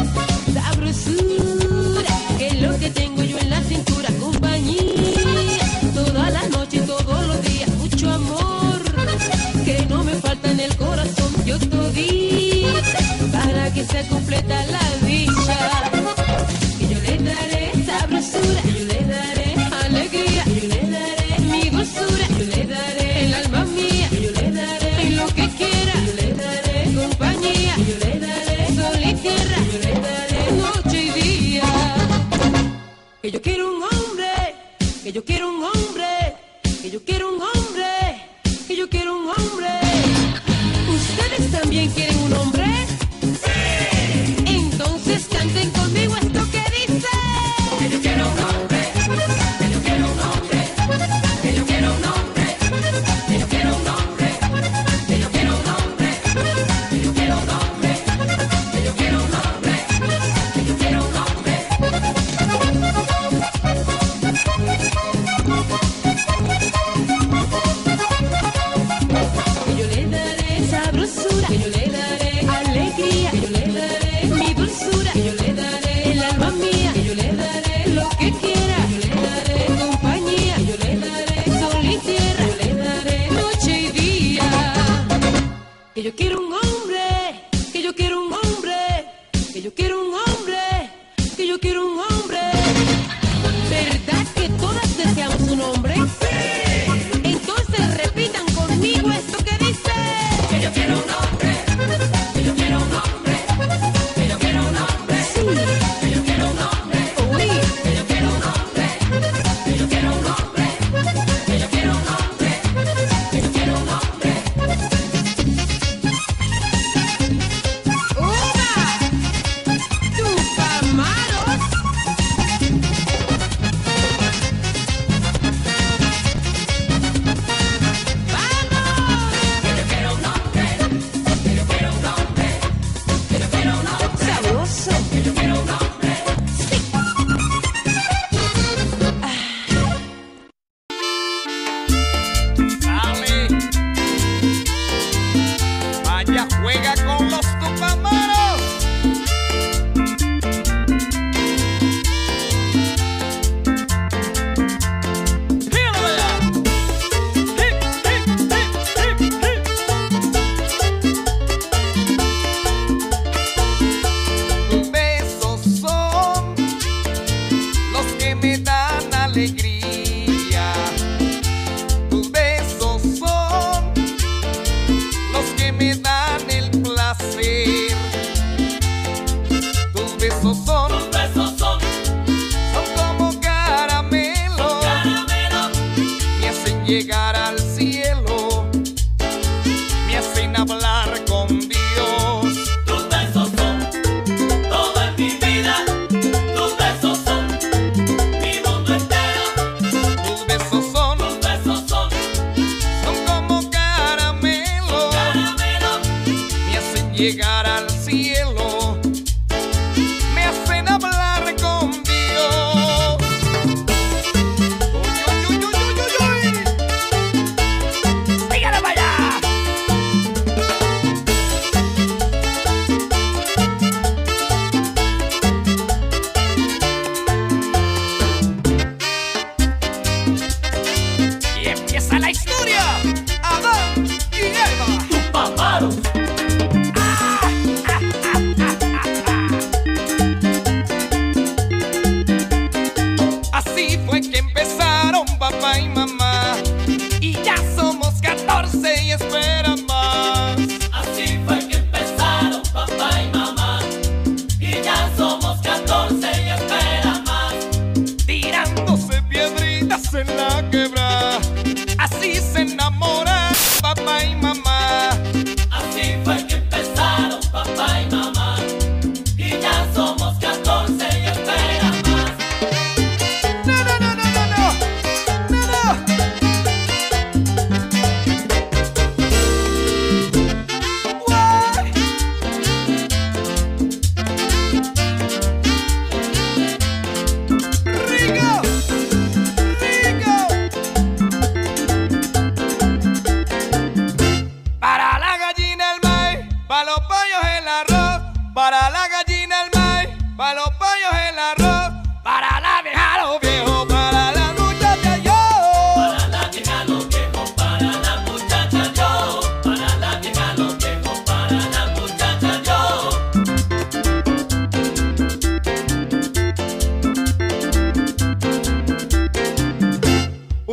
sabrosura, que es lo que tengo yo en la cintura. Compañía, todas las noches, todos los días, mucho amor, que no me falta en el corazón. Yo todita, para que sea completa la dicha. Y yo le daré sabrosura, yo le daré alegría, yo le daré mi dulzura, yo le daré el alma mía, yo le daré lo que quiera, yo le daré compañía, yo le daré sol y tierra, yo le daré noche y día. Que yo quiero un hombre, que yo quiero un hombre, que yo quiero un hombre, que yo quiero un hombre. ¿Ustedes también quieren un hombre? ¡Sí! Entonces canten conmigo esto que dice. Que yo quiero un hombre, que yo quiero un hombre, que yo quiero un hombre, que yo quiero un hombre, que yo quiero un hombre, que yo quiero un hombre, que yo quiero un hombre, que yo quiero un hombre. Que yo le daré sabrosura, que yo le daré alegría, que yo le daré mi dulzura, que yo le daré el alma mía, que yo le daré lo que quiera, que yo le daré compañía, que yo le daré sol y tierra, que yo le daré noche y día. Que yo quiero un hombre, que yo quiero un hombre, que yo quiero un hombre, que yo quiero un hombre. ¿Verdad que todas deseamos un hombre? Sí. Entonces repitan conmigo esto que dice. Que yo quiero un hombre, que yo quiero un hombre, que yo quiero un hombre. Sí. Que yo quiero un hombre. Uy. Que yo quiero un hombre, que yo quiero un hombre, que yo quiero un hombre, que yo quiero un hombre. ¡Uva! ¡Tupamaros! Sabroso. Que yo quiero un hombre. Sí. Dale. Vaya, juega con los tupamaros. Tus besos son los que me dan alegría. Tus besos son los que me dan el placer. Tus besos son, tus besos son, son como caramelo, caramelo. Me hacen llegar al cielo, me hacen hablar con Dios. Tus besos son todo en mi vida, tus besos son mi mundo entero. Tus besos son, tus besos son, son como caramelo, caramelo. Me hacen llegar al cielo, me hacen hablar con Dios. Uy, uy, uy, uy, uy, uy. Sígale para allá. Y empieza la historia. Adán y Eva. Tupamaros. Así fue que empezaron papá y mamá, y ya somos catorce y esperan más. Así fue que empezaron papá y mamá, y ya somos catorce y esperan más. Tirándose piedritas en la quebrada, así se enamoran papá y mamá. Así fue que empezaron papá y mamá, y ya somos catorce y esperan más.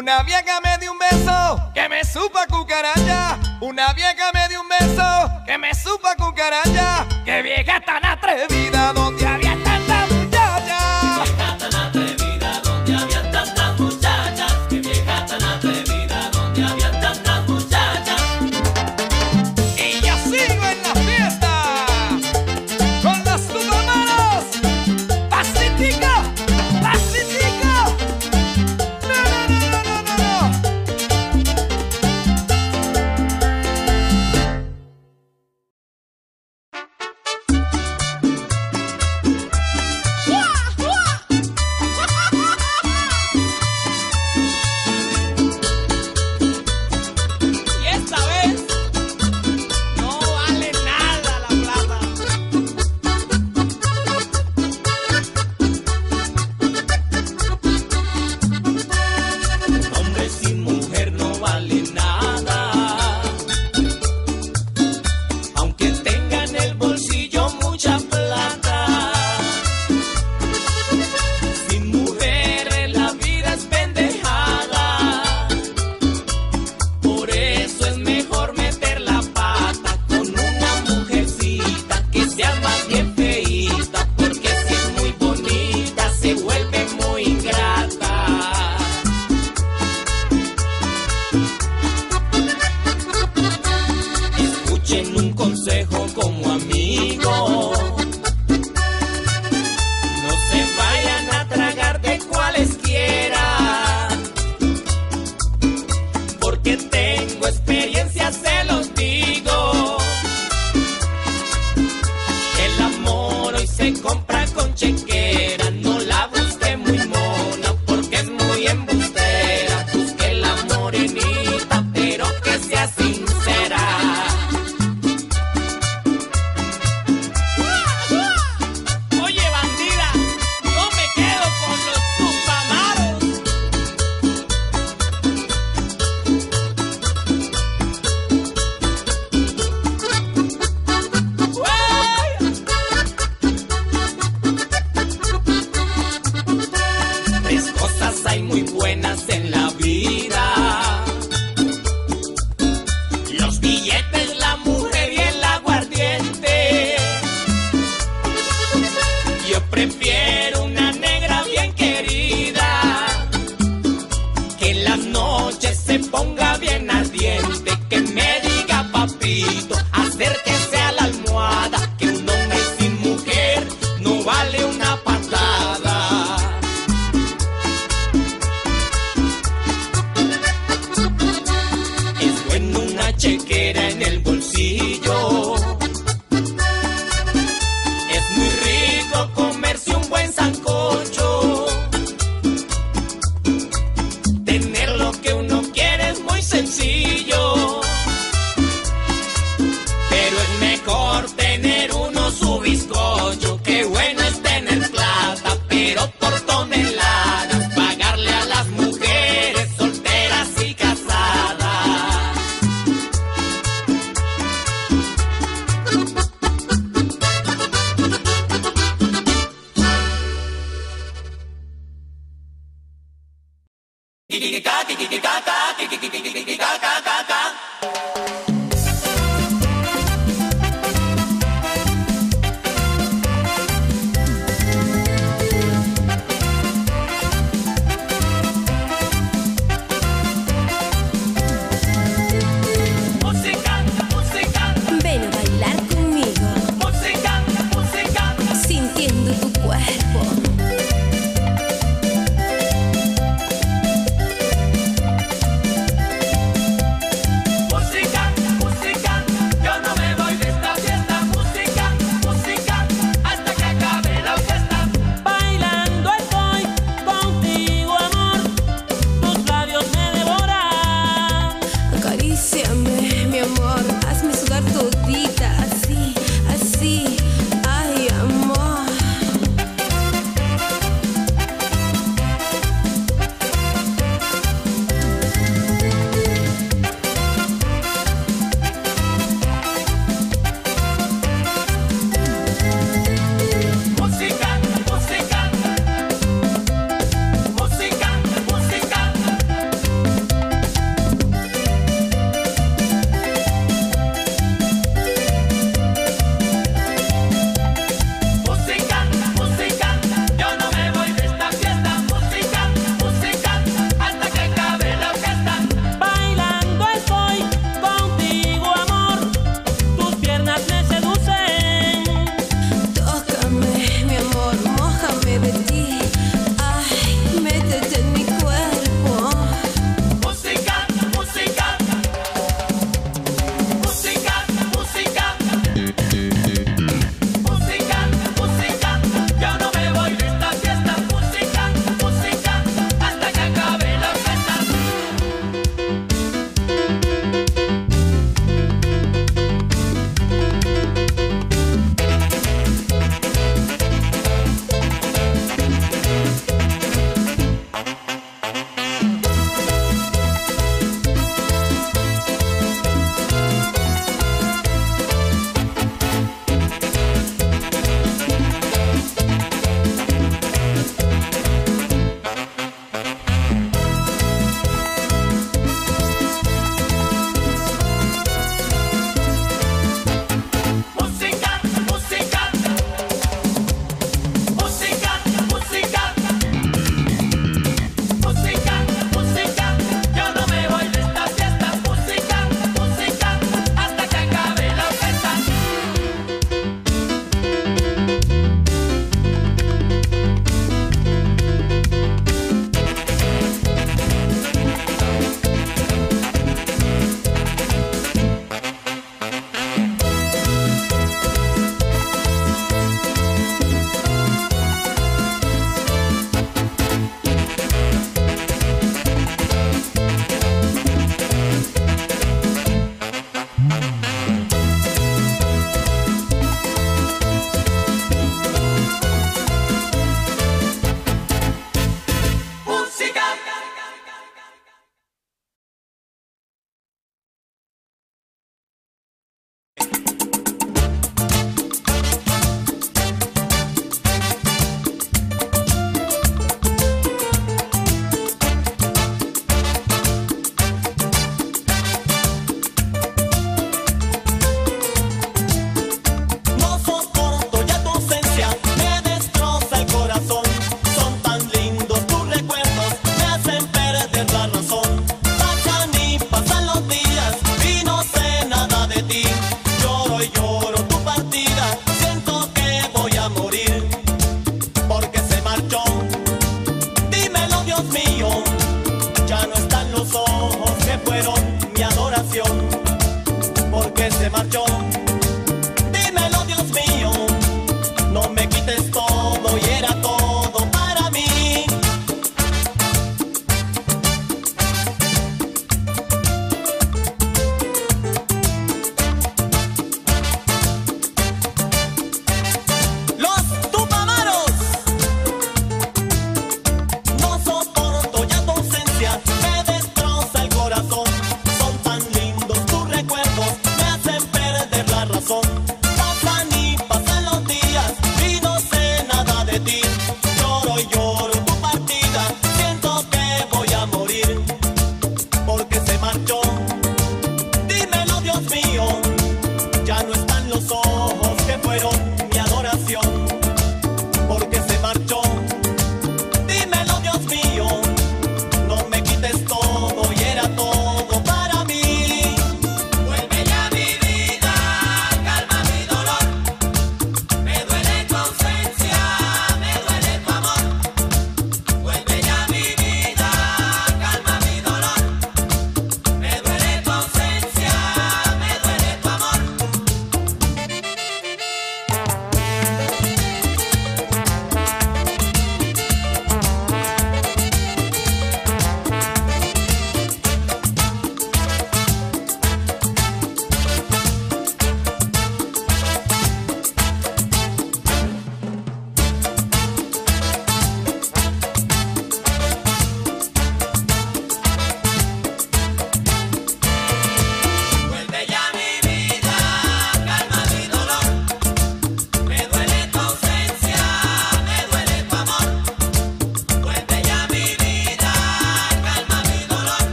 Una vieja me dio un beso que me supo a cucaracha. Una vieja me dio un beso que me supo a cucaracha. Qué vieja tan atrevida donde había tanta muchacha. Qué vieja tan atrevida donde había tantas muchachas. Qué vieja tan atrevida donde había tantas muchachas. Y ya sigo en la fiesta con los tupamaros. Pacífico, pacífico. No, no, no, no, no, no, no. Y esta vez no vale nada la plata. Hombre sin mujer no vale nada. Aunque tenga en el bolsillo mucha plata. Sin mujeres la vida es pendejada. Por eso es mejor meter la pata con una mujercita que sea más bien feíta. Porque si es muy bonita se vuelve muy ingrata. Escuchen un consejo como amigo. No se vayan a tragar de cualesquiera. Porque tengo experiencia, se los digo. El amor hoy se compra con chequera. No la busque muy mona porque es muy embustera. Busque la morenita pero que sea sincera. Oye, bandida, yo me quedo con los tupamaros. Tres cosas hay muy buenas en la vida: los billetes, la mujer y el aguardiente. Yo prefiero una negra bien querida, que en las noches se ponga bien ardiente, que me diga papito, acérquese a la almohada, que un hombre sin mujer no vale una patada. Es bueno una chequera en el bolsillo. Es muy rico comerse un buen sancocho. Tener lo que uno quiere es muy sencillo. Pero es mejor tener uno su bizcocho. Qué bueno es tener plata, pero por toneladas pagarle a las mujeres solteras y casadas. Música, música, Ven a bailar conmigo, música, música. sintiendo tu cuerpo. Música,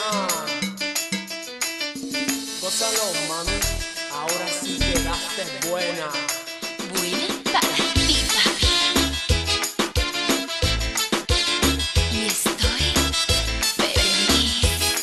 Gózalo, mami. Ahora sí quedaste buena. Buena para ti, papi. Y estoy feliz.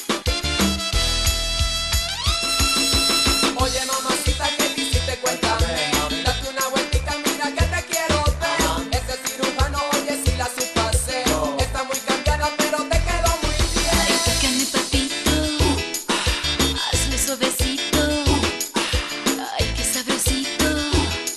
Oye, mamacita, ¿qué quisiste? Cuéntame. Date una vueltica, mira que te quiero ver. Ese cirujano, oye, si la supo hacer. Está muy cambiada, pero te quedó muy bien. Ay, tócame, papito. Hazme suavecito. Ay, qué sabrosito.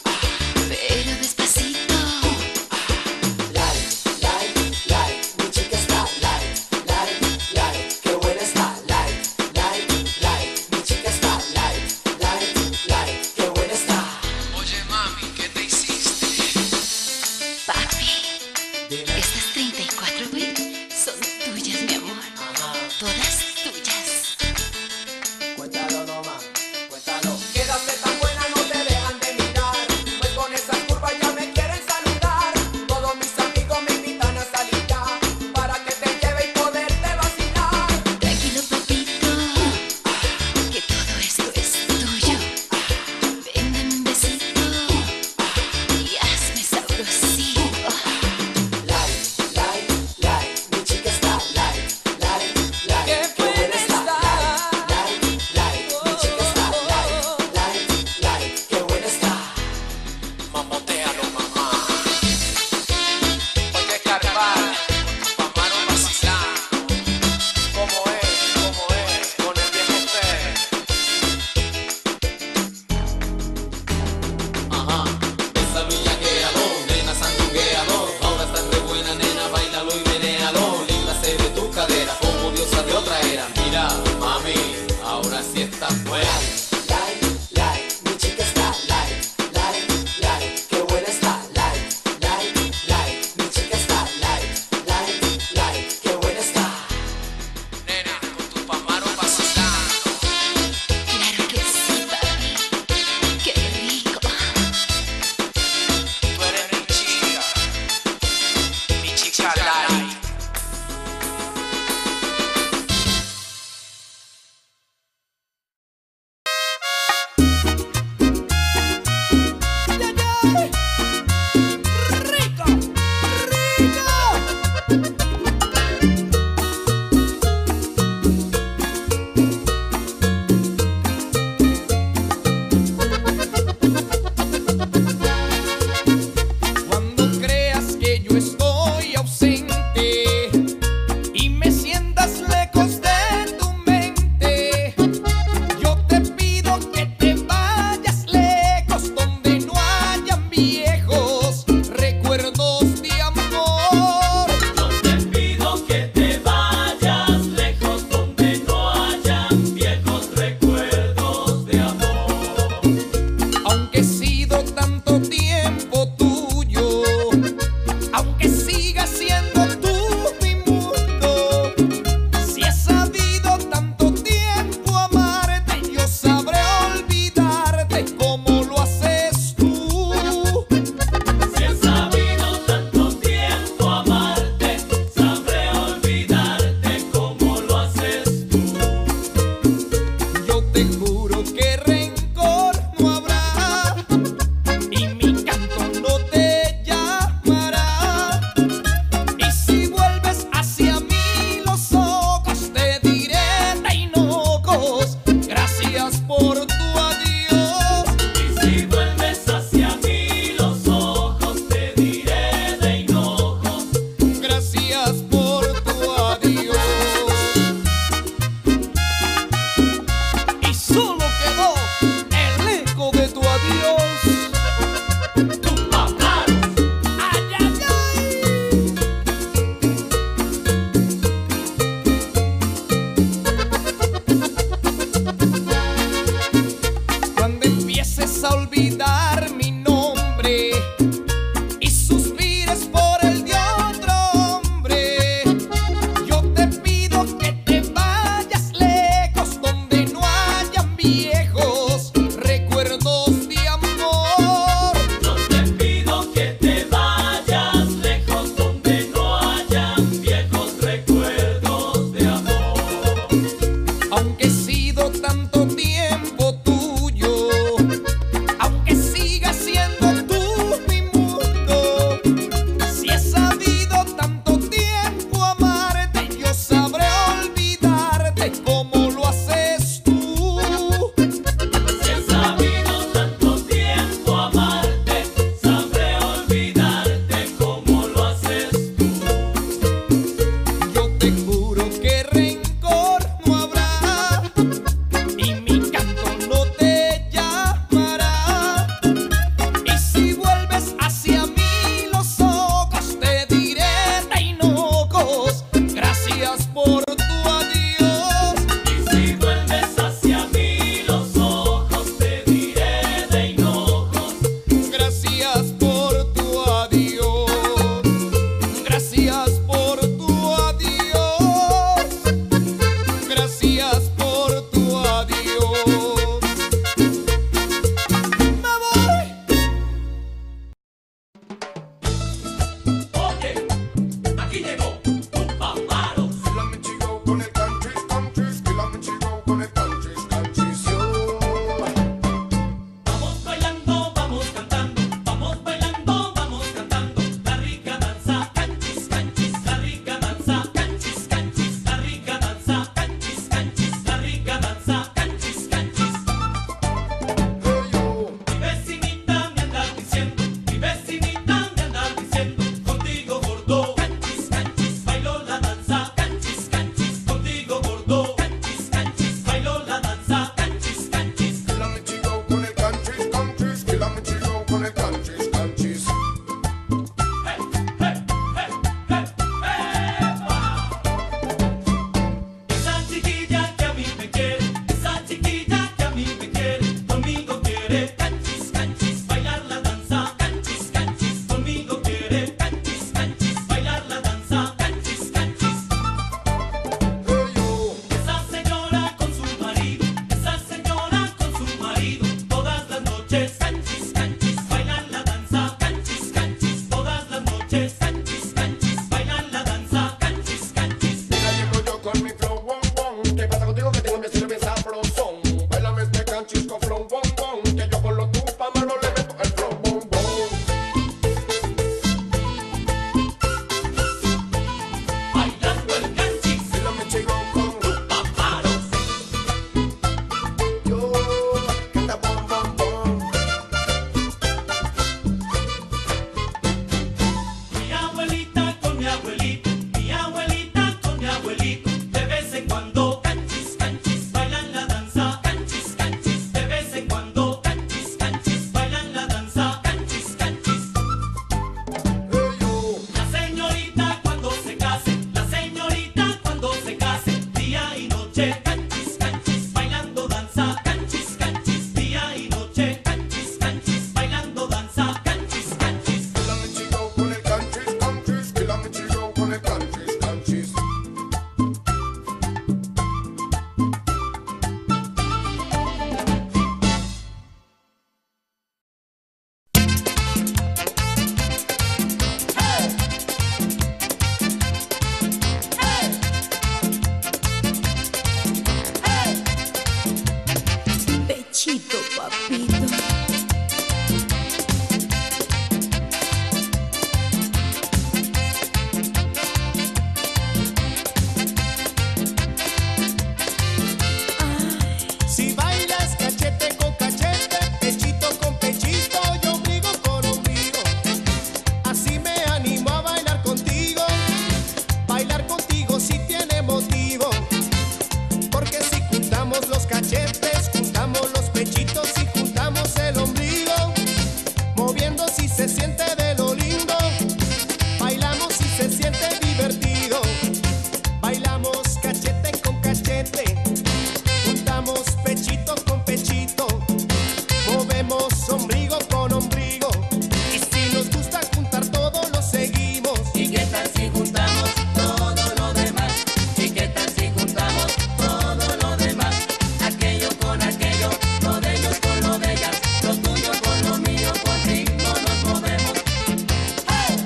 moviendo si se siente de lo lindo, bailamos si se siente divertido, bailamos cachete con cachete, juntamos pechito con pechito, movemos ombligo con ombligo, y si nos gusta juntar todo lo seguimos. ¿Y qué tal si juntamos todo lo demás? ¿Y qué tal si juntamos todo lo demás? Aquello con aquello, lo de ellos con lo de ellas, lo tuyo con lo mío, con ritmo nos movemos. ¡Hey!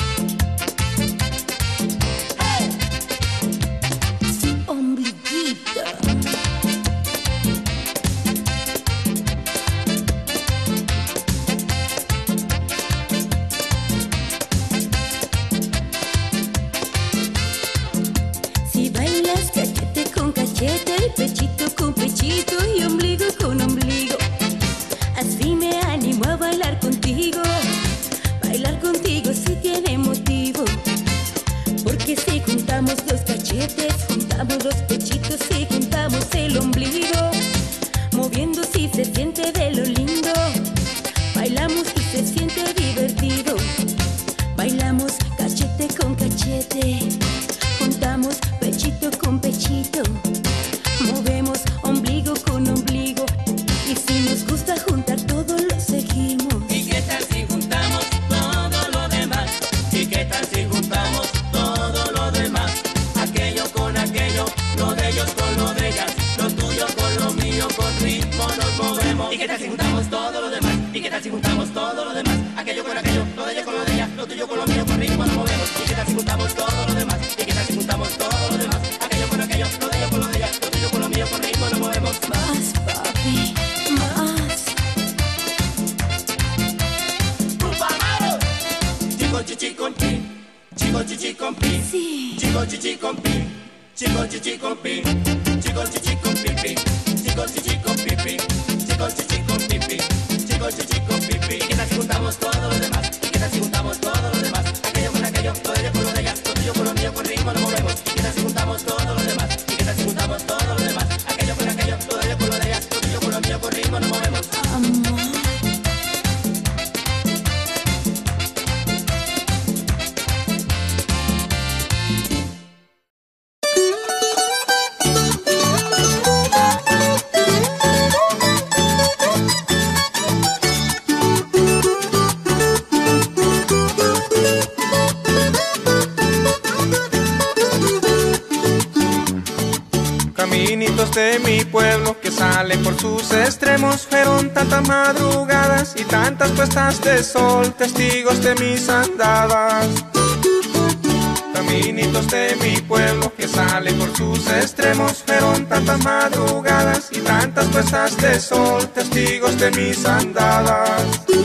¡Hey! Ombliguito. Si bailas cachete con cachete, pechito con pechito y ombligo con ombligo, así me animo a bailar contigo. Bailar contigo sí tiene motivo, porque si juntamos los cachetes, juntamos los pechitos y juntamos el ombligo, moviendo si se siente de lo lindo, bailamos y se siente divertido, bailamos cachete con cachete, juntamos pechito con pechito, movemos ombligo con ombligo, y si nos gusta juntar todo lo seguimos. ¿Y qué tal si juntamos todo lo demás? ¿Y qué tal si juntamos todo lo demás? Aquello con aquello, lo de ellos con lo de ellas, lo tuyo con lo mío, con ritmo nos movemos. ¿Y qué tal si juntamos todo lo demás? ¿Y qué tal si juntamos todo lo demás? Aquello con aquello, lo de ellos con lo de ellas, lo tuyo con lo mío, con ritmo nos movemos. ¿Y qué tal si juntamos todo lo demás? ¿Y qué tal si juntamos todo lo demás? Aquello con aquello, lo de ellos con lo de ellas, lo tuyo con lo mío, con ritmo nos movemos. Más, papi, más. Chico chichi con pi, chico chichi con pi, chico chichi con pi, chico chichi con pi, chico chichi con pipi, chico chichi con pipi, chico chichi con pipi, chico chichi con pipi. ¿Y qué tal si juntamos todo lo demás? ¿Y qué tal si juntamos todo lo demás? Aquello con aquello, lo de ellos con lo de ellas, lo tuyo con lo mío, con ritmo nos movemos. ¿Y qué tal si juntamos todo lo demás? ¿Y qué tal si juntamos todo lo demás? Aquello con aquello, lo de ellos con lo de ellas, lo tuyo con lo mío, con ritmo nos movemos. Caminitos de mi pueblo que salen por sus extremos, fueron tantas madrugadas y tantas puestas de sol, testigos de mis andadas. Caminitos de mi pueblo que salen por sus extremos, fueron tantas madrugadas y tantas puestas de sol, testigos de mis andadas.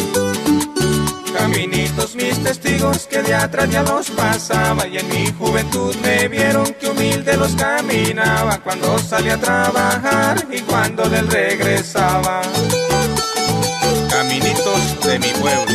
Caminitos mis testigos que de atrás ya los pasaba, y en mi juventud me vieron que humilde los caminaba, cuando salía a trabajar y cuando del regresaba. Caminitos de mi pueblo.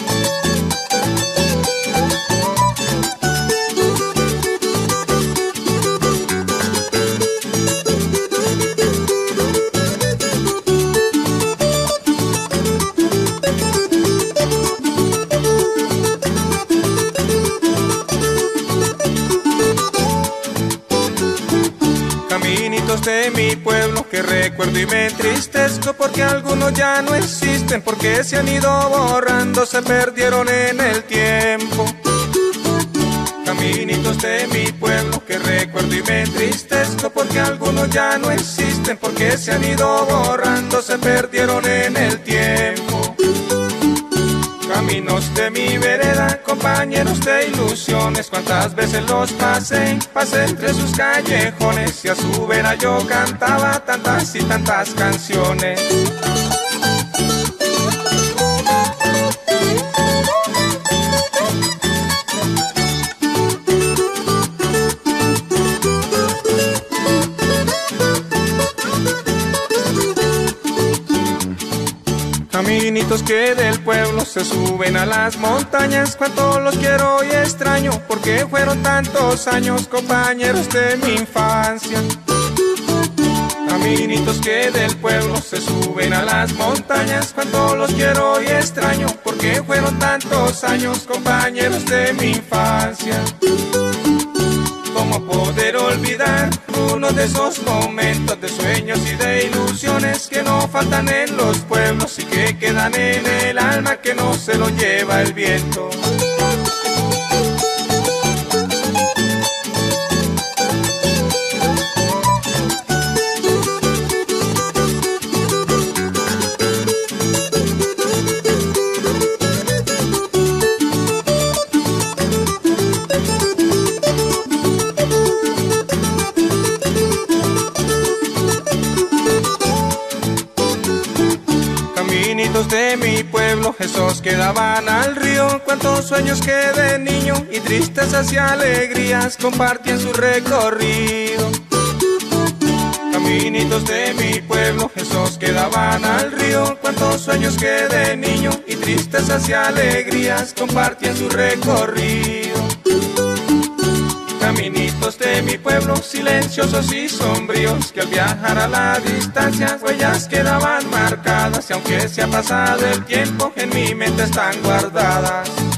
De mi pueblo que recuerdo y me entristezco, porque algunos ya no existen, porque se han ido borrando, se perdieron en el tiempo. Caminitos de mi pueblo que recuerdo y me entristezco, porque algunos ya no existen, porque se han ido borrando, se perdieron en el tiempo. Caminos de mi vereda, compañeros de ilusiones, cuántas veces los pasé, pasé entre sus callejones, y a su vera yo cantaba tantas y tantas canciones. Caminitos que del pueblo se suben a las montañas, cuánto los quiero y extraño, porque fueron tantos años compañeros de mi infancia. Caminitos que del pueblo se suben a las montañas, cuando los quiero y extraño, porque fueron tantos años compañeros de mi infancia. ¿Cómo poder olvidar uno de esos momentos de sueños y de ilusiones que no faltan en los pueblos y que quedan en el alma, que no se lo lleva el viento? Caminitos de mi pueblo, esos que daban al río, cuántos sueños que de niño y tristezas y alegrías compartí en su recorrido. Caminitos de mi pueblo, esos que daban al río, cuántos sueños que de niño y tristezas y alegrías compartí en su recorrido. Caminitos de mi pueblo, silenciosos y sombríos, que al viajar a la distancia huellas quedaban marcadas, y aunque se ha pasado el tiempo, en mi mente están guardadas.